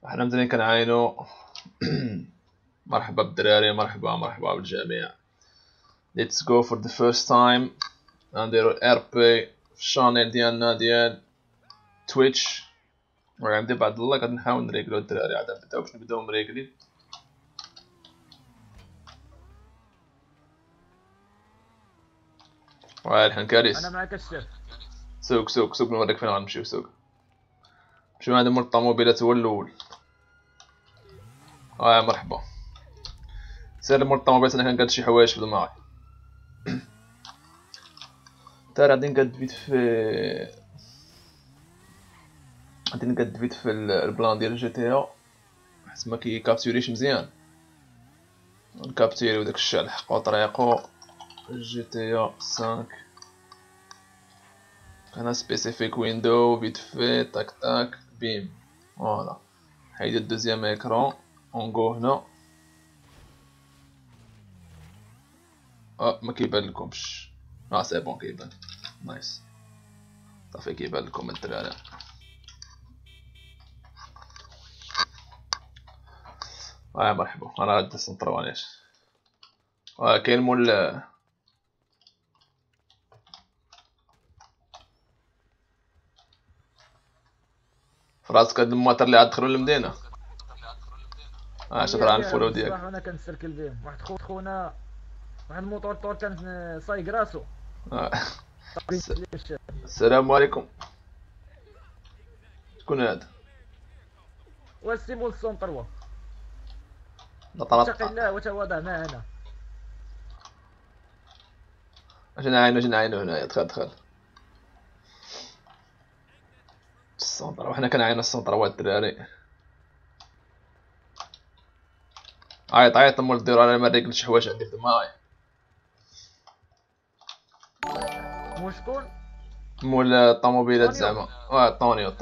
حنا مزالين كنعاينو. مرحبا بالدراري، مرحبا بالجميع. Let's go for the first time. غنديرو ار بي في الشانيل ديالنا ديال تويتش. وعندي بعد الله غادي نحاول نريكلو الدراري، عاد نبداو باش نبداو مريكلين. الحين كارثة. انا معك الشيف. سوق نوريك فين غنمشيو. سوق نمشيو عند مول الطوموبيلات هو الاول. مرحبا. سير مول الطوموبيلات، انا كنقاد شي حوايج في دماغي. تا غادي نقاد في البلان ديال جي تي ا، حيت ما كيكابتوريش مزيان. نكابتيريو داك الشيء على حق وطريقو. جي تي ا 5 انا سبيسيفيك ويندو فيت في تاك بيم. فوالا حيد الدوزيام اكرون اونغو هنا. ما كيبان لكمش. سي بون كيبان. نايس صافي كيبان لكم الدراري. مرحبا. انا غادي نسنطروانيش. كاين مول فراسك هاد المواطر اللي عاد دخلوا للمدينه. شكرا على الفولو ديالك. انا كنسركل بهم واحد خونا، واحد الموطور كان صايق راسو. السلام عليكم. شكون هذا؟ واسي مول السونطروا. اتقي الله وتواضع معنا. اش نعاينو هنايا. دخل السونطرا، وحنا كنعاينو السونطروات الدراري. عيط مول ديرو. انا ما ريكلت شي حوايج عندي في دماغي. مول شكون؟ مول الطوموبيلات زعما. طونيو.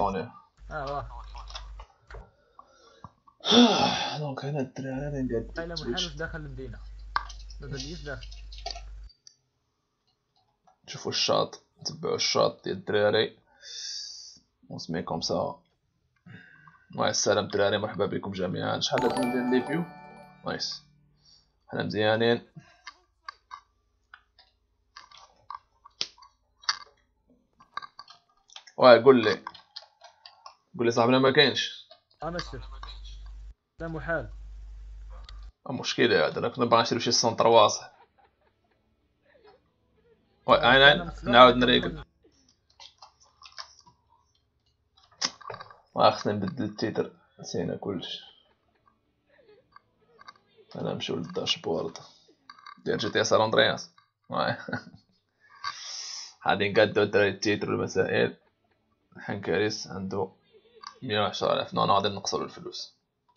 دونك هنا الدراري نقاد انا منحنوش داخل المدينه. ما بديش داخل. نشوفو الشاط، نتبعو الشاط ديال الدراري. ونسمي كوم سا. السلام الدراري، مرحبا بكم جميعا. شحال هاد ندير لي فيو. نايس، حنا مزيانين. قول لي صاحبنا ما كاينش. انا شفت لا محال. مشكلة هذا. انا كنا باغي نشريو شي سونطر واصح. عين نعاود نريقل. خصني نبدل التيتر، نسينا كلشي. انا نمشيو للداشبورد ديال جي تي اس سان اندرياس. غادي نقادو الدراري التيتر والمسائل. الحين كارث عنده 110,000. نو غادي نقصرو الفلوس.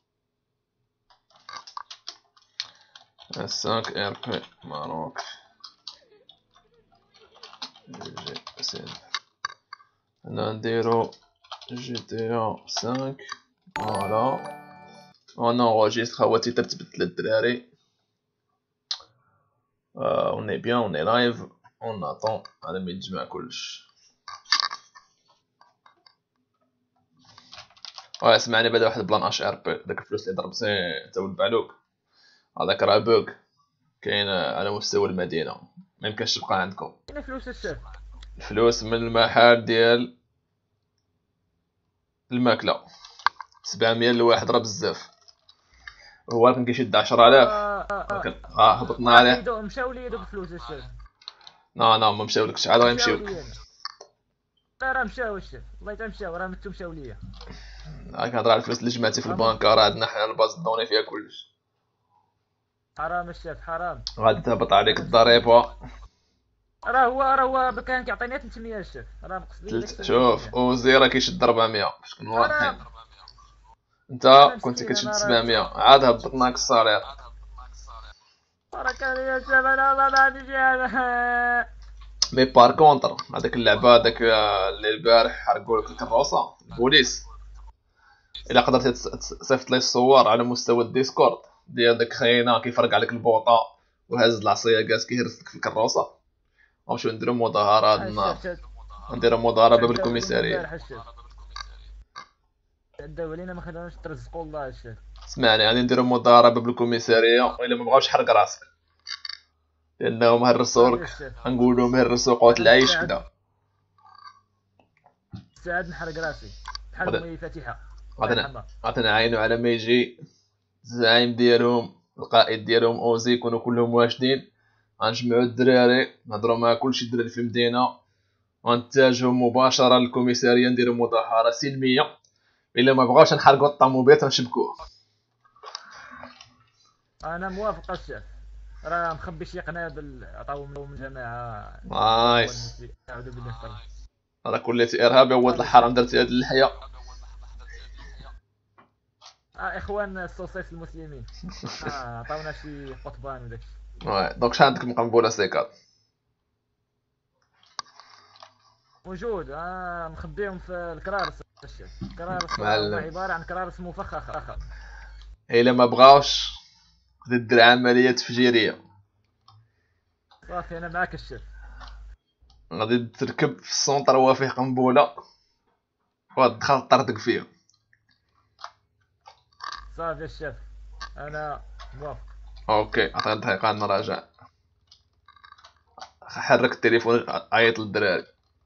5 ار بي ماروك جي سي. هنا نديرو جي تي ا 5. فوالا ونونغوجيستر. هو تيتر تبدل الدراري. اون اي بيان، اون اي لايف، اون اطون على ما يتجمع كلش. سمعني بدا واحد البلان اش ار بي. داك الفلوس اللي ضرب تا ولد بعلوك، هذاك راه بوك كاين على مستوى المدينه، ما يمكنش تبقى عندكم. كاين فلوس الشيف. الفلوس من المحل ديال الماكله 700 لواحد، راه بزاف. هو كان كيشد 10,000. هبطنا عليه. مشاو لي دوك الفلوس الشيف. ما مشاولكش، عاد غيمشيو. لا راه مشاو الشيف، والله حتى مشاو، راه مشاو ليا. كنهضر على الفلوس اللي جمعتي في البنك. راه عندنا حنا الباز دوني فيها كلشي. حرام الشيف حرام. غادي تهبط عليك الضريبه. راه هو كان كيعطيني 300 الشيف. راه مقصدين. شوف اوزي راه كيشد 400 باش كنكونوا واضحين. انت كنت كتشد 700، عاد هبطناك الصالير. بارك الله يا شباب. انا ما عنديش انا. مي بار كونتر هذاك اللعبه هذاك اللي البارح حرقوا لك الكروسه البوليس، الا قدرتي تصيفط لي الصور على مستوى الديسكورد ديال داك خينا كيفرق عليك البوطه وهز العصيه كاس كيهرس لك في الكروسه، غنمشيو نديرو مظاهره هاد النهار. نديرو مظاهره باب الكوميساريه. الدوليين ما خداوش ترزقوا الله الشيخ. اسمعني، غادي نديرو مضاربه بالكوميساريه، والا ما بغاوش حرق راسك، لانهم هرسوا صافي لك. الشيخ. غنقولهم هرسوا قوت انا العيش كدا. مستعد نحرق راسي بحال غادي امي فاتحه. الله غادي يرحمها. غادي نعاينو على ما يجي الزعيم ديالهم، القائد ديالهم اوزي، يكونوا كلهم واجدين. غنجمعوا الدراري، نهضروا مع كلشي الدراري في المدينه، غنتجهوا مباشره للكوميساريه، نديروا مظاهره سلميه. الا ما بغاوش نحرقوا الطوموبيل نشبكوه. انا موافق الشيخ. راه مخبي شي قنابل عطاوهم لهم الجماعه. نايس. اعوذ بالله من راه كليتي ارهابي، ولد الحرام درتي هاد اللحيه. اخوان السوسيس المسلمين. عطاونا شي قطبان وداك الشيء. دونك شحال عندك مقنبوله سيكات؟ موجود. مخبيهم في الكرارس الشيخ. الكرارس معلم. هما عباره عن كرارس مفخخه. الا ما بغاوش غادي دير عمليه تفجيريه. صافي انا معاك الشيخ. غادي تركب في السونطر هو فيه قنبله، وتدخل طردق فيه. صافي الشيخ انا موافق. اوكي، عطيني دقيقه نراجع. حرك التليفون، عيط للدراري.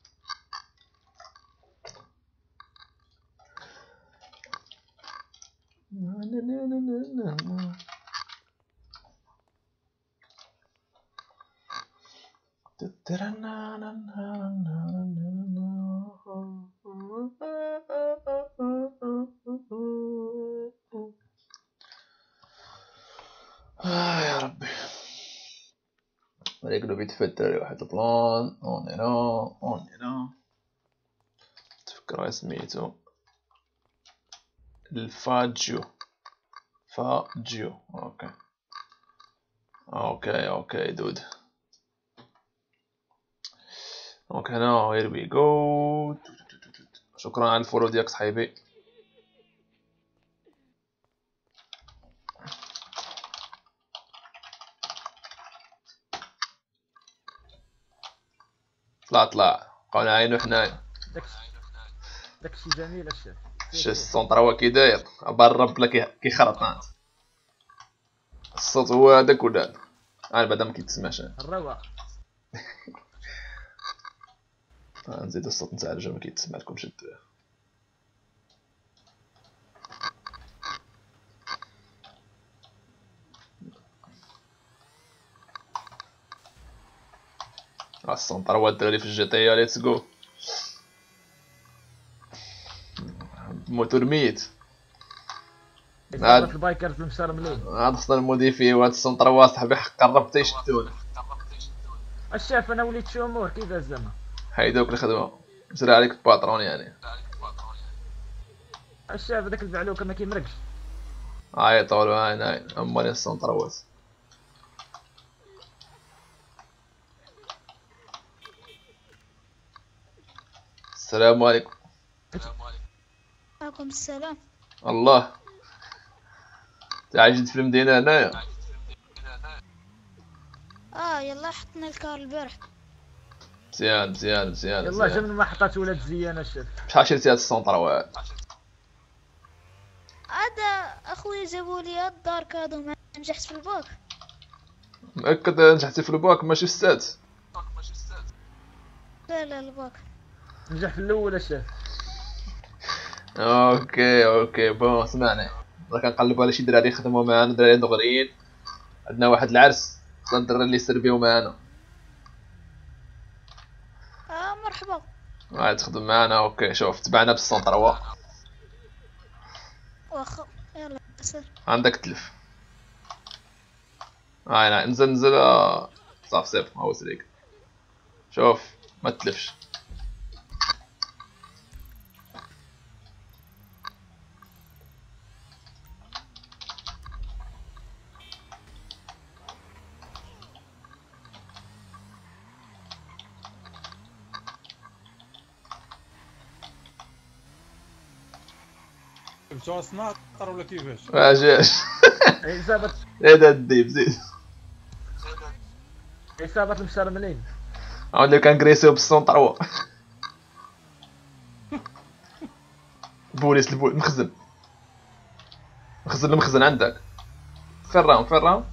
يا ربي، رجله بيتفتر واحد البلان. اون هنا تفكر سميتو الفاجيو. اوكي دود. اوكي ناو هير وي جو. شكرا على الفولو ديالك صاحبي. طلع بقاو نعاينو حنايا. داكشي جميل الشيخ. شي السونطر هو كي داير برا بلا كيخرطنات. الصوت هو هذاك ولا هذا؟ انا بعدا ما كيتسمعش. الروعه. نزيد الصوت نتاع الرجال ما كيتسمع لكمش الدراري. السونطر هو الدراري في الجي ليتس جو. موتور ميت. عصابة البايكرز المشرملين. هاد خصنا نموديفيو هاد السونطر هو صاحبي، قرب حتى يشدونا. الشاف انا وليت شومور كيفاش زعما. حيدوك الخدمه، زرع عليك الباترون يعني. الشاف داك البعلوكه ما كيمرقش. عيطولو هاي امالي السونطر هو. السلام عليكم. عليكم السلام. الله، تعال جيت في المدينة هنايا. يلا حطنا الكار البارح. مزيان. يلا جا من ما حطات ولاد زيان الشاف. شحال شريتي هاد السونطر وهاد؟ هذا اخويا جابوا لي الدار كادو ما نجحت في الباك. مأكد نجحتي في الباك ماشي في السات؟ لا الباك. نجح في الاول الشاف. اوكي بون سمعني، راه كنقلبوا على شي دراري يخدموا معانا، دراري دغريين. عندنا واحد العرس، خصنا الدراري اللي يسربيو معانا. مرحبا. تخدم معانا. اوكي شوف، تبعنا بالسونطر هو. واخا يلا سير. عندك تلف. انزل صافي سيف هو سريك. شوف ما تلفش. جبتوها سناطر ولا كيفاش؟ جاش. عصابة هذا الديب زيد. عصابة المشرملين. اللي كان كريسيو بالسونطر هو. بوليس مخزن المخزن عندك. فين راهم؟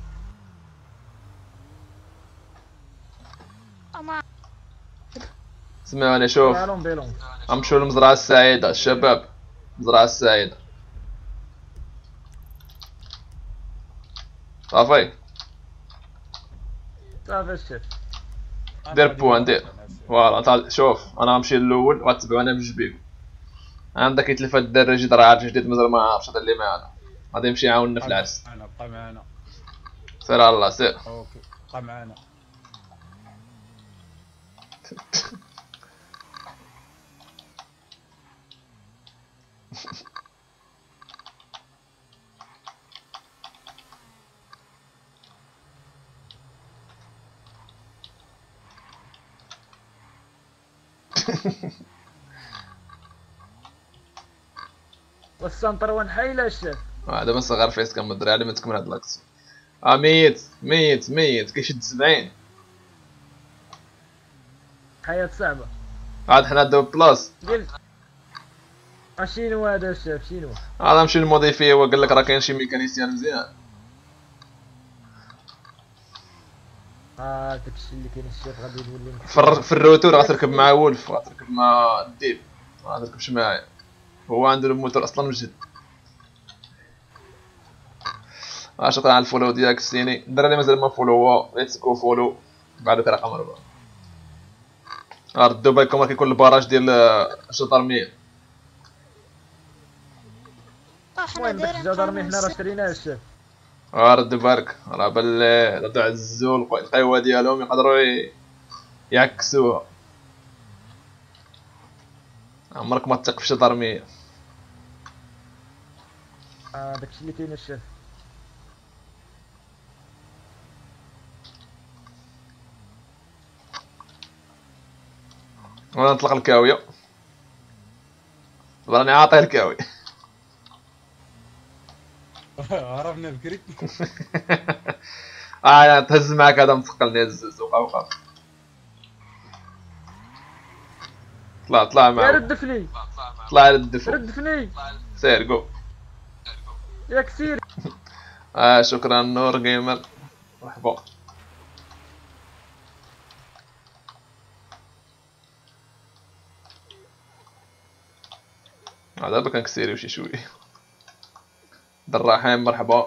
أما سمعوني شوف، بيلون بيلون. غنمشيو للمزرعة السعيدة الشباب، المزرعة السعيدة صافي. صافي الشيف. دير بوان دير فوالا. شوف انا غنمشي للاول وغتبعو انا بجوج. عندك يتلف هاد الدراجي درعات جديد مازال ما عارفش هذا اللي معانا، غادي يمشي يعاوننا في العرس. بقى معانا. سير على الله سير. اوكي بقى معانا. والسنتر وين حيله الشيف. دابا صغار فيس كان الدراري على ما تكمل هاد لاكس. ميت كيشد 70. حياة صعبة. عاد حنا دابا بلاص. قلت شنو هذا الشيف شنو؟ عاد نمشي للموديفي، هو قال لك راه كاين شي ميكانيسيان مزيان. داكشي اللي كاين الشيف غادي يولي في الروتور غتركب مع وولف، غتركب مع الديب، ما غتركبش معايا. هو عنده الموتور اصلا مجهد. شكرا على الفولو ديالك السيني. الدراري اللي مازال ما فولو ليتس جو فولو. بعدك رقم 4 ردوا بالكم راه كيكون الباراج ديال الجدرمية. حنا المهم داك دايرين الجدرمي قانون حنا راه السر. شريناه الشيف. ردوا بالك راه باللي ردوا عزوا القهوة ديالهم يقدروا يعكسوها. عمرك ما تثق في الجدرمية. داكشي اللي كاين الشيف. وانا نطلق الكاوية. راني عاطيه الكاوي. عرفنا بكري. تهز معاك هذا مثقلني هز وقف. طلع يا معاه. ردفني طلع ردفو. ردفني سير جو. يا كسير. شكرا نور جيمر. مرحبا. دابا كنكسيريو شي شويه. الرحيم مرحبا.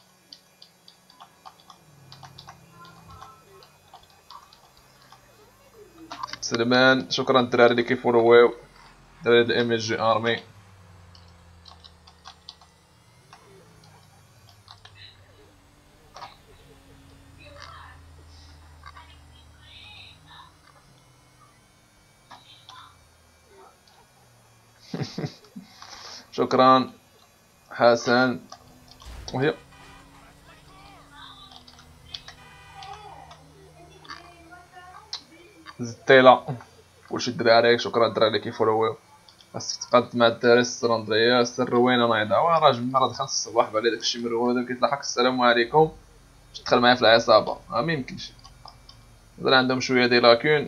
سلمان شكرا الدراري اللي كيفولويو، الدراري د ام جي ارمي. شكرا حسن. وهي زتيلا كلشي الدراري. شكرا الدراري اللي كيفولويو. خاصك تقاد مع الدراري السر اندرياس الروينه نايضه. راجل من راه دخل الصباح بالي داكشي مرود كيتلاحق السلام عليكم تدخل معايا في العصابه. ما يمكنش، مازال عندهم شويه ديال لاكون.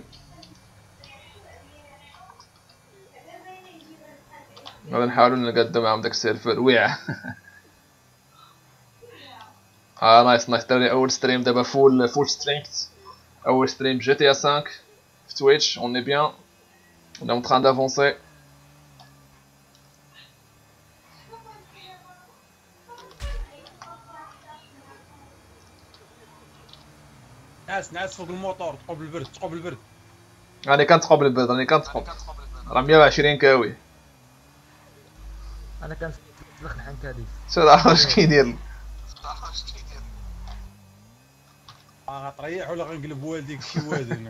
غادي نحاولوا نقادو معاهم داك السيرفر ويع. نايس دراري. اول ستريم دابا فول سترينغث. اول ستريم جي تي 5 في تويتش. اون اي بيان، on est en train d'avancer. ناس فوق الموتور تقوب البرد. راني كنتقب البرد، راني كنتقب. راه 120 كاوي. انا كنسلخ الحنكاديس. شو راه واش كيدير. غتريح ولا غنقلب والديك شي وازن.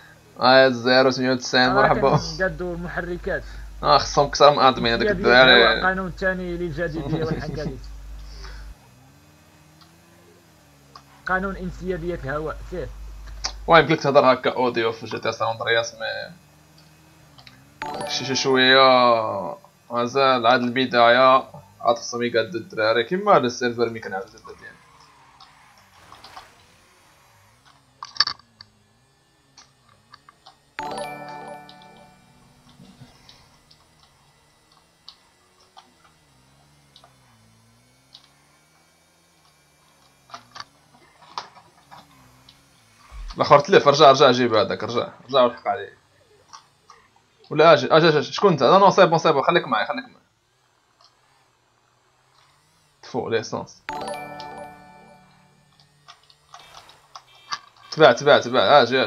098 مرحبا. كنقادو المحركات. خصهم كثر من ادمين هذاك الدراري الدراري. القانون الثاني للجاذبيه والحنكاديس. قانون انسيابيه الهواء سير. يمكن لك تهضر هكا اوديو في جي تي سان اندرياس مي شي شويه مازال عاد البدايه. عاد خصهم يقادو الدراري كيما هذا السيرفر ملي كنعاود ديالي. الاخر تلف. رجع جيب هذاك. رجع والحق عليه. ولا اجي شكون انت؟ نو صايب خليك معايا. تفوق ليسونس. تبع اجي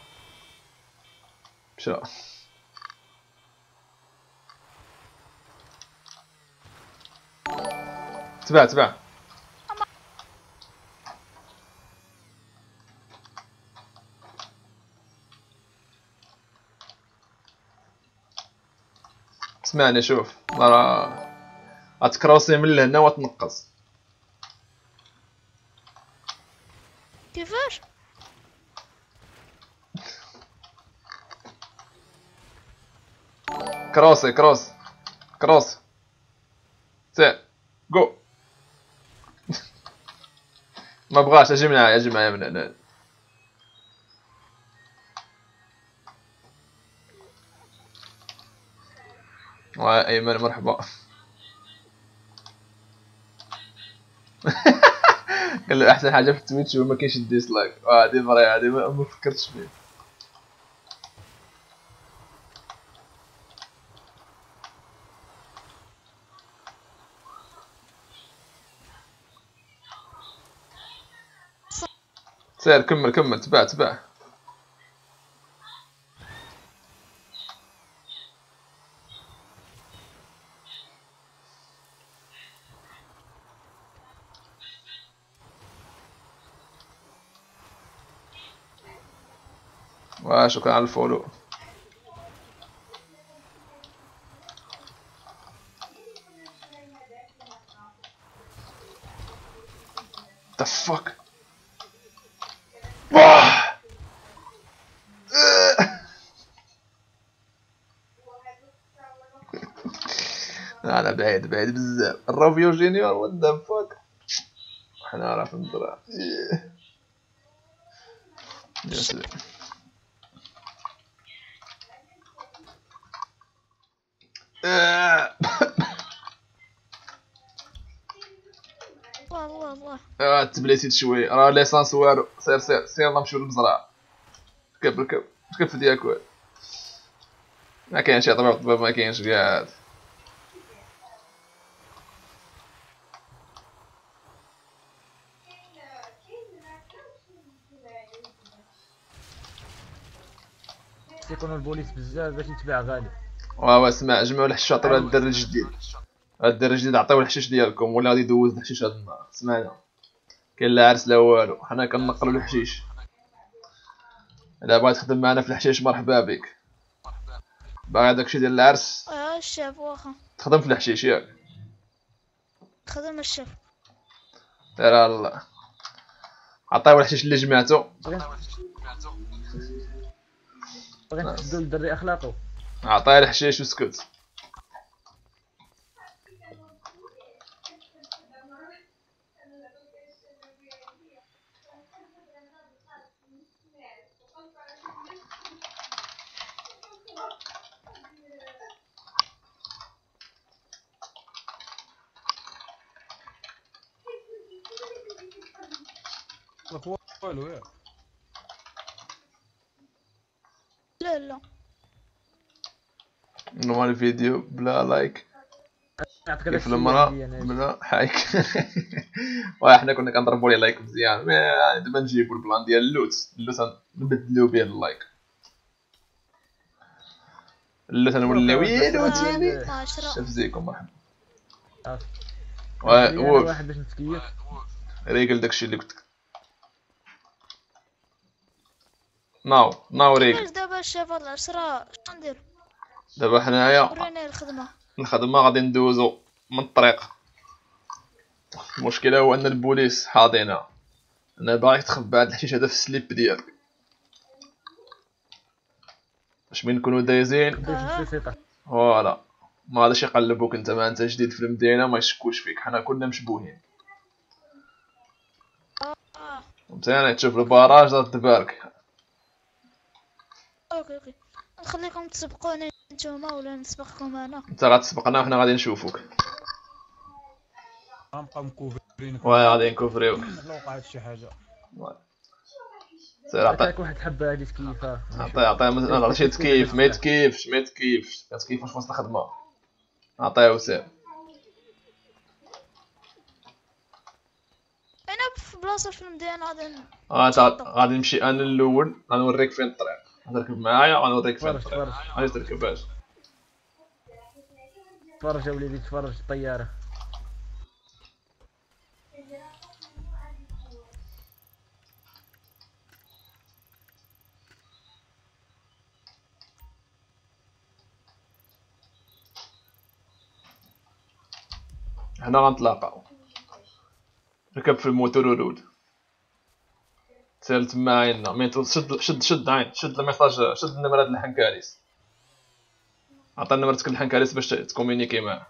مشى. تبع اسمعني شوف راه غتكروسي من لهنا وتنقص. كيفاش؟ كروس سير جو. ما بغاش. اجي معايا من هنا. ايمن مرحبا. قال له احسن حاجه في التويتش هو ما كاينش الديسلايك. هادي فري. هادي ما فكرتش فيه. سير كمل تبع. وشكرا على الفولو. The fuck. واه. انا بعيد بزاف. الرافيو جينيور وات ذا فاك. حنا راه في الضرع. والله تبليتيت شويه. راه ليسانس والو. سير نمشيو للمزرعه. ركب في ديالك والو. ما كاينش يا طبيب ما كاينش كاع. يكونوا البوليس بزاف باش يتباع غالي. اسمع جمعوا الحشيش عطيو لهاد الدري الجديد. هاد الدري الجديد عطيو الحشيش ديالكم ولا غادي يدوز الحشيش هاد النهار. سمعنا كاين لا عرس لا والو. حنا كنقلو الحشيش. الا بغيت تخدم معنا في الحشيش مرحبا بك. باغي داكشي ديال العرس الشاف واخا تخدم في الحشيش ياك. خدم الشاف. سير الله. عطيو الحشيش اللي جمعتو. بغيت نشدو للدري اخلاقو. عطيه الحشيش وسكت. والو ياك. لا نورمال الفيديو بلا لايك. نعطيك كيف داكشي المرا اللي عندي انا. بلا حايك. وحنا كنا كنضربوا لي لايك مزيان. يعني دابا نجيبوا البلان ديال اللوت نبدلو به اللايك. اللوت نوليو يلوت يعني. 10 شاف زيكم مرحبا. ووف واحد باش نتكيف. ريقل داكشي اللي كنت ناو ريقل. كيفاش دابا الشاف هاد العشرة شندير؟ دابا حنايا وريني الخدمة غادي ندوزو من الطريق. المشكلة هو ان البوليس حاضينا. انا باغيك تخبى هاد الحشيش هذا في السليب ديالك باش من نكونو دايزين. فوالا ما غاديش يقلبوك انت. ما انت جديد في المدينة ما يشكوش فيك. حنا كنا مشبوهين. فهمتيني. تشوف الباراج تبارك. اوكي نخليكم تسبقوني نتوما ولا نسبقكم انا؟ انت غتسبقنا وحنا غادي نشوفوك. غنبقاو مكوفرينك. غادي نكوفريوك. لو وقعت شي حاجه. سير عطيه عطاك واحد الحبه هادي تكيفها. عطيه مثلا رشيد تكيف ما يتكيفش كتكيفش في وسط الخدمه. عطيه سير. انا في بلاصه في المدينه غادي نمشي انا الاول غنوريك فين الطريق. غتركب معايا غنوريك فين الطريق. غادي تركب باش تفرج اوليدي تفرج الطياره. هنا غنتلاقاو. ركب في الموتور ورود. سير تما عيننا مين شد عين شد الميساج شد النمرة د الحنكاليس. عطا نمرتك للحنكاليس باش تكومينيكي معاه.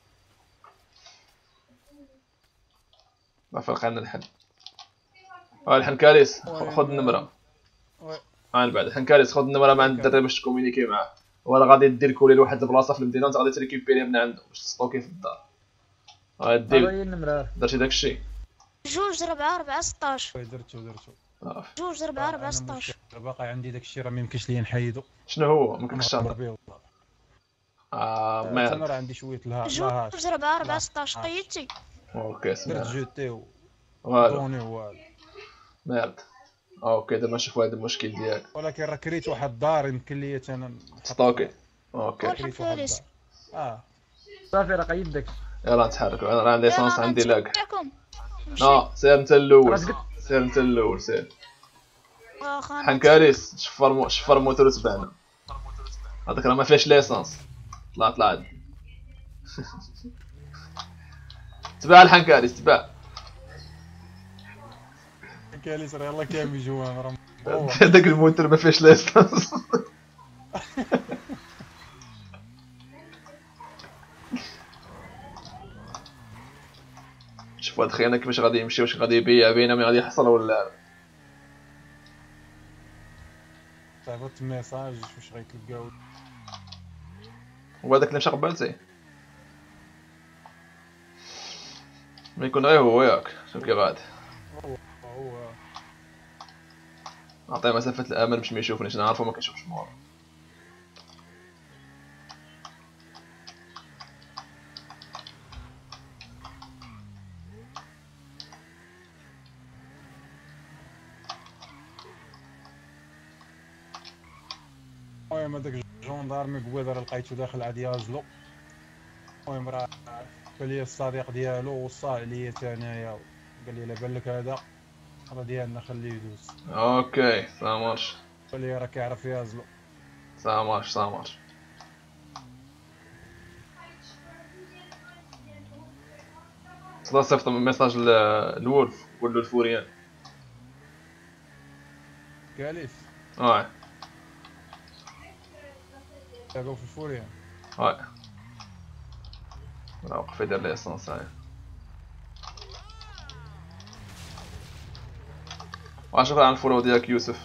ما فرق عنا الحل. الحنكاليس خذ النمرة. من بعد الحنكاليس خذ النمرة مع الدري باش تكومينيكي معاه. ولا غادي دير كولي لواحد البلاصة في المدينة وانت غادي تريكيبيري من عنده باش تستوكي في الدار. غادي هي النمره. درتي داكشي. 2-4-4-16. درتو 2-4-4-16. باقي عندي داكشي راه ميمكنش ليا نحيدو. شنو هو ميمكنش تهضر بيه ما انا راه عندي شويه الهاش. 2-4-4-16 قيدتي. اوكي درت سمعت جوتي والو ودوني والو. ميرد. اوكي دابا نشوفو هذا المشكل ديالك. ولكن راه كريت واحد الدار يمكن ليا انا ستوكي. اوكي كريت واحد الدار. صافي راه قيد داكشي. يلا نتحركوا انا راه عندي ليسونس عندي لاك. نمشي. لا سير انت الاول سير انت الاول سير. واخا أنا حنكاريس شفر موتور وتبعنا. هذاك راه ما فيهش ليسونس. طلع عاد. تبع الحنكاريس تبع. كاليس راه يلاه كامل جوان راه هذاك الموتور ما فيهش ليسونس. شوف هاد خينا كيفاش غادي يمشي واش غادي يبيع بينا مي غادي يحصل ولا لا. صيفط ميساج واش غيتلقاو. هو هذاك اللي مشى قبالتي ما يكون غير هو ياك شوف كي غادي. هو عطيه مسافة الأمان باش ما يشوفنيش نعرفو ما كيشوفش مورا. المهم هذاك الجوندارمي بواد راه لقيتو داخل عاد يازلو. المهم راه قال لي الصديق ديالو وصاه عليا حتى انايا قال لي لا بان لك هذا راه ديالنا خليه يدوز. اوكي سامارش قال لي راه كيعرف يازلو. سامارش صيفط ميساج للولف قول له الفوريان. كاليس تلاقاو في الفوريان. راه وقف يدير ليسونس واشوف عن الفولو ديالك يوسف.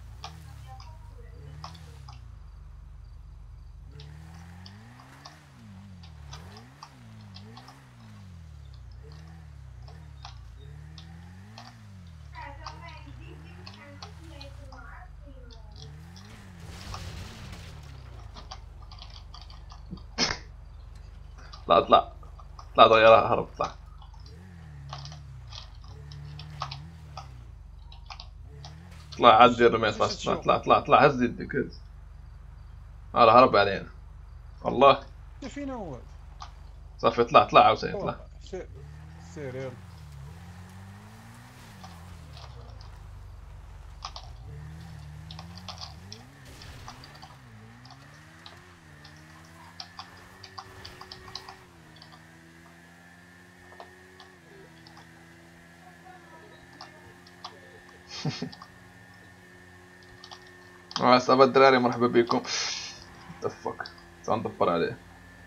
طلع دغيا هرب طلع عاد دير الميساج طلع هز يدك هز. هرب علينا والله. فين هو صافي طلع عاوتاني طلع. سير يلا. صافا الدراري مرحبا بكم. تفك تنضبر عليه.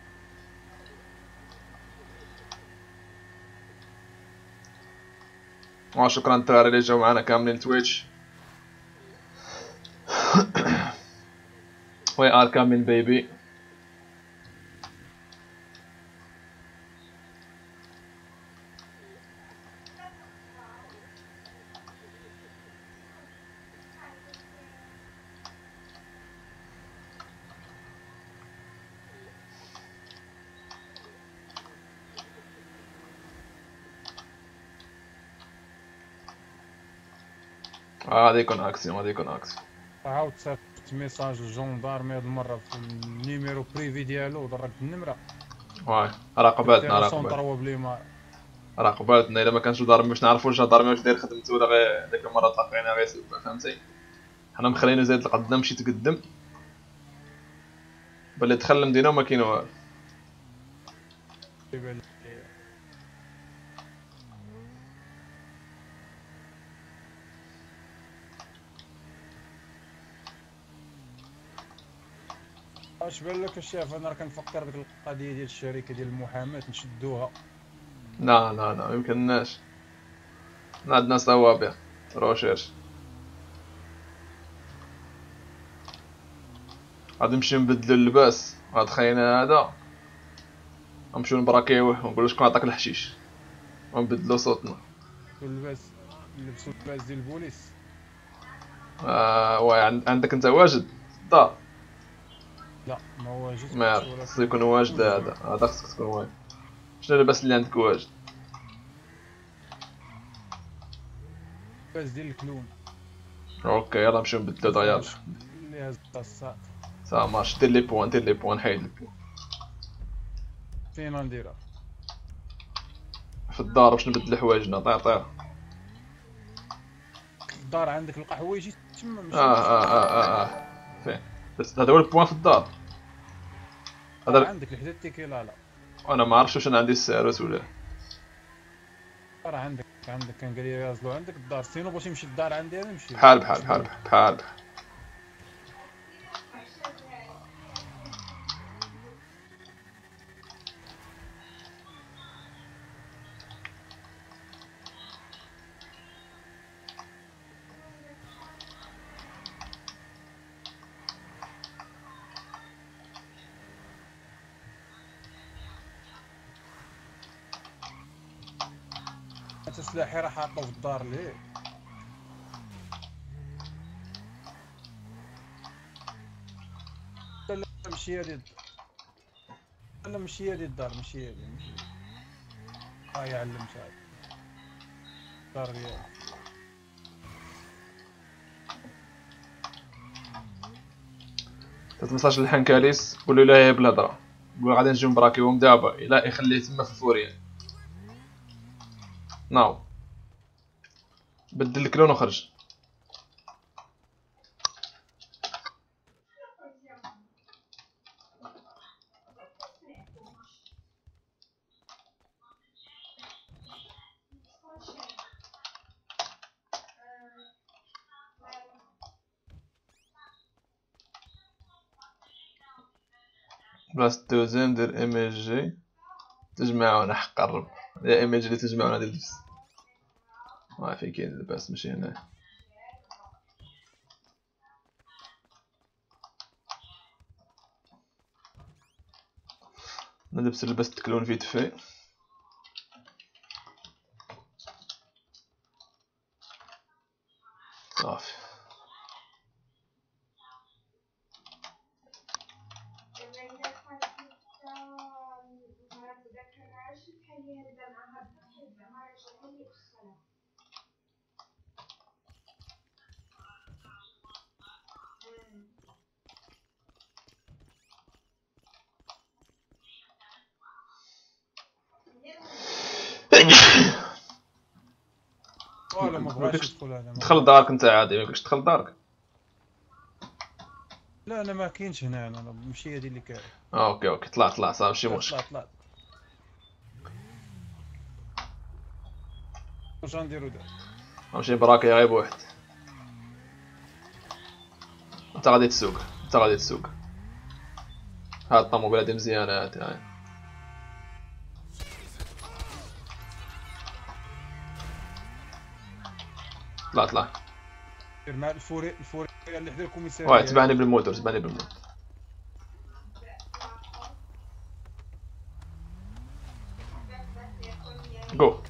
وشكرا الدراري اللي جاو معنا كاملين تويتش. We are coming baby. غادي يكون اكسيون غادي يكون اكسيون. عاود صيفط ميساج للجوندارمي هاد المره في النيميرو بريفي ديالو ودركت النمره. واي راه قبالتنا راه سونتر قبالتنا هو بليمار. راه قبالتنا الا ما كانش جدارمي باش نعرفوا جدارمي واش داير خدمته ولا غير ديك المره تلاقينا غير سبه فهمتي. حنا مخلينو زايد لقدام مشيت قدام بلي دخل المدينه وما كاين والو. اش بان لك الشاف؟ انا راه كنفكر ديك القضيه ديال الشركه ديال المحاماه نشدوها. لا لا لا ميمكنناش، عندنا صوابع روشيرش. غادي نمشيو نبدلو اللباس، هاد خاينا هذا غنمشيو نبراكيوه ونقولو شكون عطاك الحشيش ونبدلو صوتنا. اللباس نلبسو اللباس ديال البوليس. واي عندك انت واجد في الدار؟ لا ما واجدش، ما ولكن خصو يكون واجد. هذا خصك تكون واجد. شنو اللباس اللي عندك واجد؟ اللباس ديال الكلون. اوكي يلا نمشيو نبدلو داير. اللي هز الصاط. سا مارش. دير لي بوان دير لي بوان حيد لي بوان. فين نديرها؟ في الدار باش نبدل حوايجنا. طير الدار عندك القحويجي تما ماشي. فين بس هذا هو البوان في الدار. هذا عندك حدا التيكيلا. لا انا ما عرفتش واش انا عندي الساروس ولا. راه عندك كان قال لي يازلو عندك الدار. سينو باش يمشي للدار عندي انا نمشي بحال انت سلاحي راه حاطو في الدار ليه. لا ماشي هادي لا ماشي هادي الدار ماشي هادي علمت هادي الدار ديالي. تتمساج للحنكاليس قولوا له هي بالهضره، قول غادي نجيو نبراكيوهم دابا الا يخليه تما في الفوريان. ناو بدل الكلون وخرج. بلاصة دوزيام دير ام اس جي تجمعونا حق الرب. يا ام اس جي اللي تجمعونا ديال اللبس. فين كاين اللباس ماشي هنا. نلبس اللباس تكلون فيت في. صافي ولا ما بغاش يدخل هذا. دخل دارك انت عادي، ما يمكنش تدخل دارك. لا انا ما كاينش هنا، انا ماشي هادي اللي كاين. اوكي طلع صافي ماشي مشكل. طلع واش غنديرو دابا؟ نمشي براكي غير بواحد. انت غادي تسوق هاد الطوموبيله هادي مزيانه هادي. طلع دير مع الفوري اللي حدا الكوميساريه. واي تبعني بالموتور جو.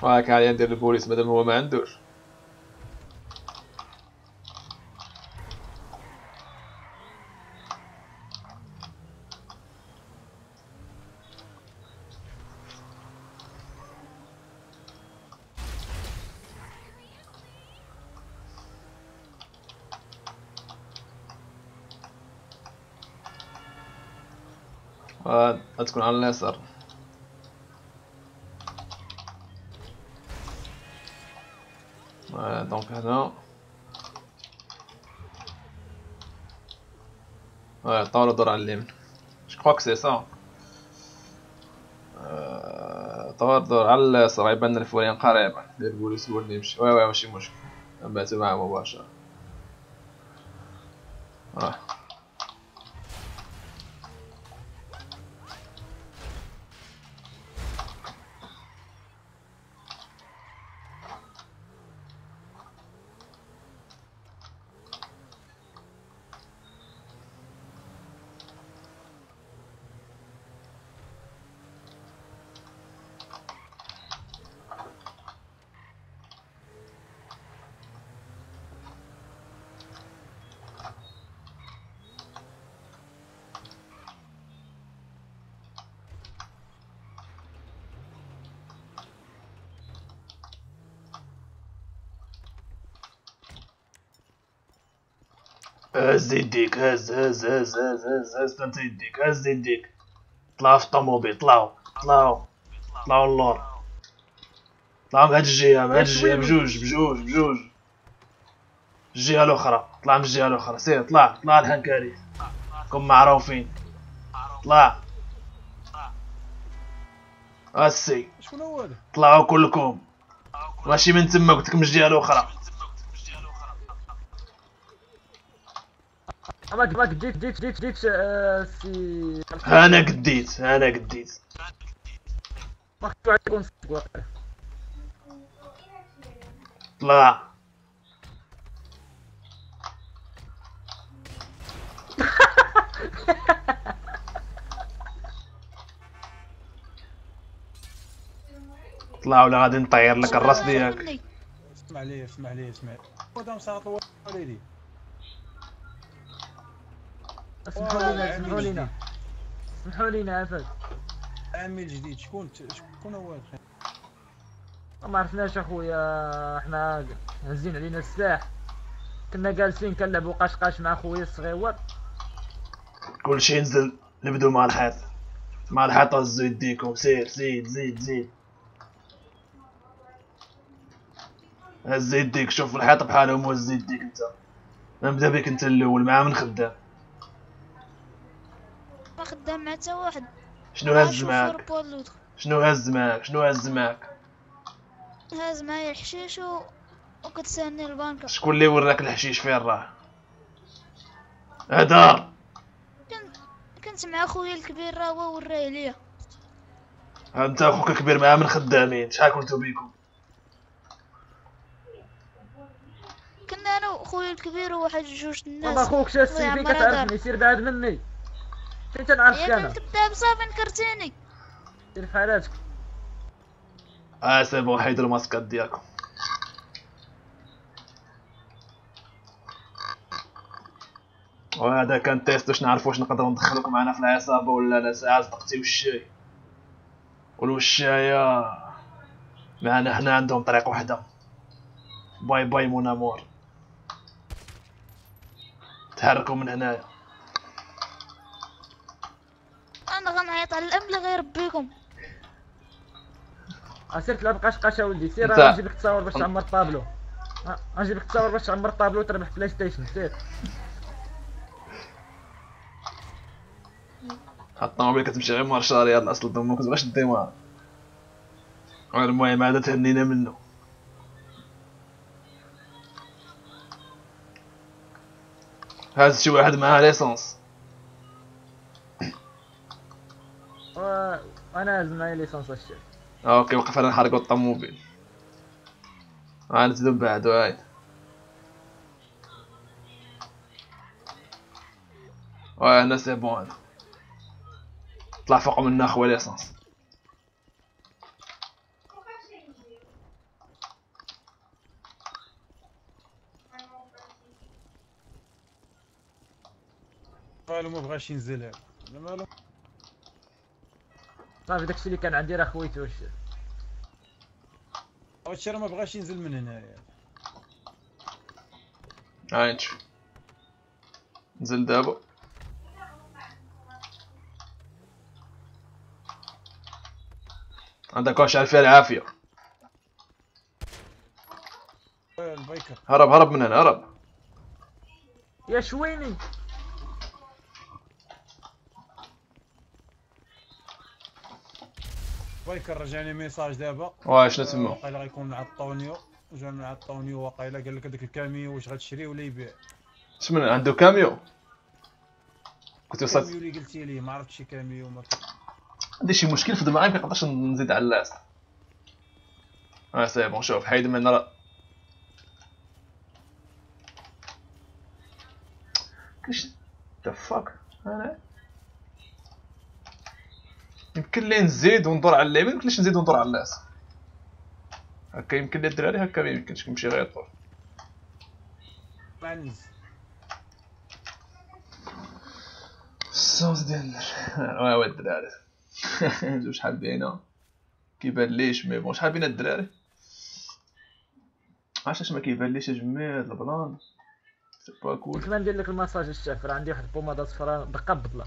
وهاك عليا ندير البوليس مادام هو ما عندوش. غتكون على اليسار. دونك هنا طاولة دور على اليمين. جو كخوا سي سا. طاولة دور على اليسار يبان لنا الفوريان قريبا. دير البوليس هو اللي يمشي. وي ماشي مشكل، نباتو معاه مباشرة. هز يديك، هز تنت يديك، هز يديك. طلعو في الطوموبيل، طلعو اللور. طلعو من هاد الجهة، بجوج. الجهة الأخرى، طلع من الجهة الأخرى. سير طلع الحنكاري، كون معروفين. طلع السي، شكون هو هذا؟ طلعوا كلكم، ماشي من تما، قلتلك من الجهة الأخرى. راك جيت سي. انا قديت ماكو عيكون طلع. طلع ولا غادي نطير لك الراس ديالك. اسمع لي هذا مساط وليدي. سمحوا لينا عفاك. عامي الجديد شكون هو هذا؟ ما عرفناش اخويا، حنا هزين علينا السلاح، كنا جالسين كنلعبوا قشقاش مع خويا الصغيور. كلشي ينزل، نبدو مع الحيط هزو يديكم. سير زيد هز يديك. شوف الحيط بحالهم وهز يديك انت. نبدا بك انت الاول، مع من خدام؟ ما خدام مع حتى واحد. شنو هز معاك؟ هاز معايا الحشيش وكتسالني البنكة. شكون اللي وراك الحشيش فين راه؟ هدار. كنت مع خويا الكبير، راه هو وراه ليا. انت اخوك كبير مع من خدامين؟ شحال كنتو بيكم؟ كنا انا وخويا الكبير وواحد جوج الناس. ما اخوك السيفي كتعرفني، سير بعد مني. فين تنعرفك انا؟ يا كذاب صافي نكرتيني. سير في حالاتك. سي بون، حيدوا الماسكات ديالكم. وهذا كان تيست باش نعرفوا واش نقدروا ندخلوكم معنا في العصابه ولا لا. ساعه صدقتي والشاي والوشايه معنا حنا، عندهم طريق وحده. باي مون امور، تحركوا من هنايا. انا غنعيط على الام اللي غيربيكم. سير تلعب قشقاش ولدي. سير انت... غنجيب لك تصاور باش تعمر الطابلو. غنجيب لك تصاور باش تعمر الطابلو وتربح بلاي ستيشن. سير حتى الطوموبيل كتمشي غير مارشال، يلاه اصل ما كتبغيش الديمار. المهم هذا تهنينا منه. هاز شي واحد معاه ليسونس؟ انا هاز معايا ليسونس الشيف. اوكي، وقف على نحرقو الطوموبيل. نزيدو بعدو. انا سي بون. هذا طلع فوق منا خويا ليسونس. مالو ما بغاش ينزل هذا، لا مالو. صافي داكشي اللي كان عندي راه خويت واش. هادشي راه ما بغاش ينزل من هنايا. هاي نشوف نزل دابا. عندك واش عارف فيها العافية. البايكر هرب هرب من هنا هرب. يا شويني بايكر رجعني ميساج دابا. واش نسمو. واقيلا غيكون عطونيو، جا من عطونيو واقيلا قال لك هذاك الكاميو واش غتشري ولا يبيع. شمن عنده كاميو. كنت وصلت الكاميو اللي قلتي لي ما عرفتش شي كاميو ما عندي شي مشكل في دماغي مكنقدرش نزيد على اللاصق. سي بون شوف حيد من راه كاش ذا فاك. انا يمكن لي نزيد وندور على اليمين، يمكنليش نزيد وندور على اللاصق. هكا يمكن لي الدراري، هكا ما يمكنش نمشي غير طول. ننزل. الصوص ديال واه الدراري. نشوف شحال بينا كيبان ليش مي بون. شحال بينا الدراري؟ عرفتش ما كيبانليش اجمد البلان. سي با كول. كيف ما ندير لك المساج الشاف، راه عندي واحد البوماده صفراء دقه بطله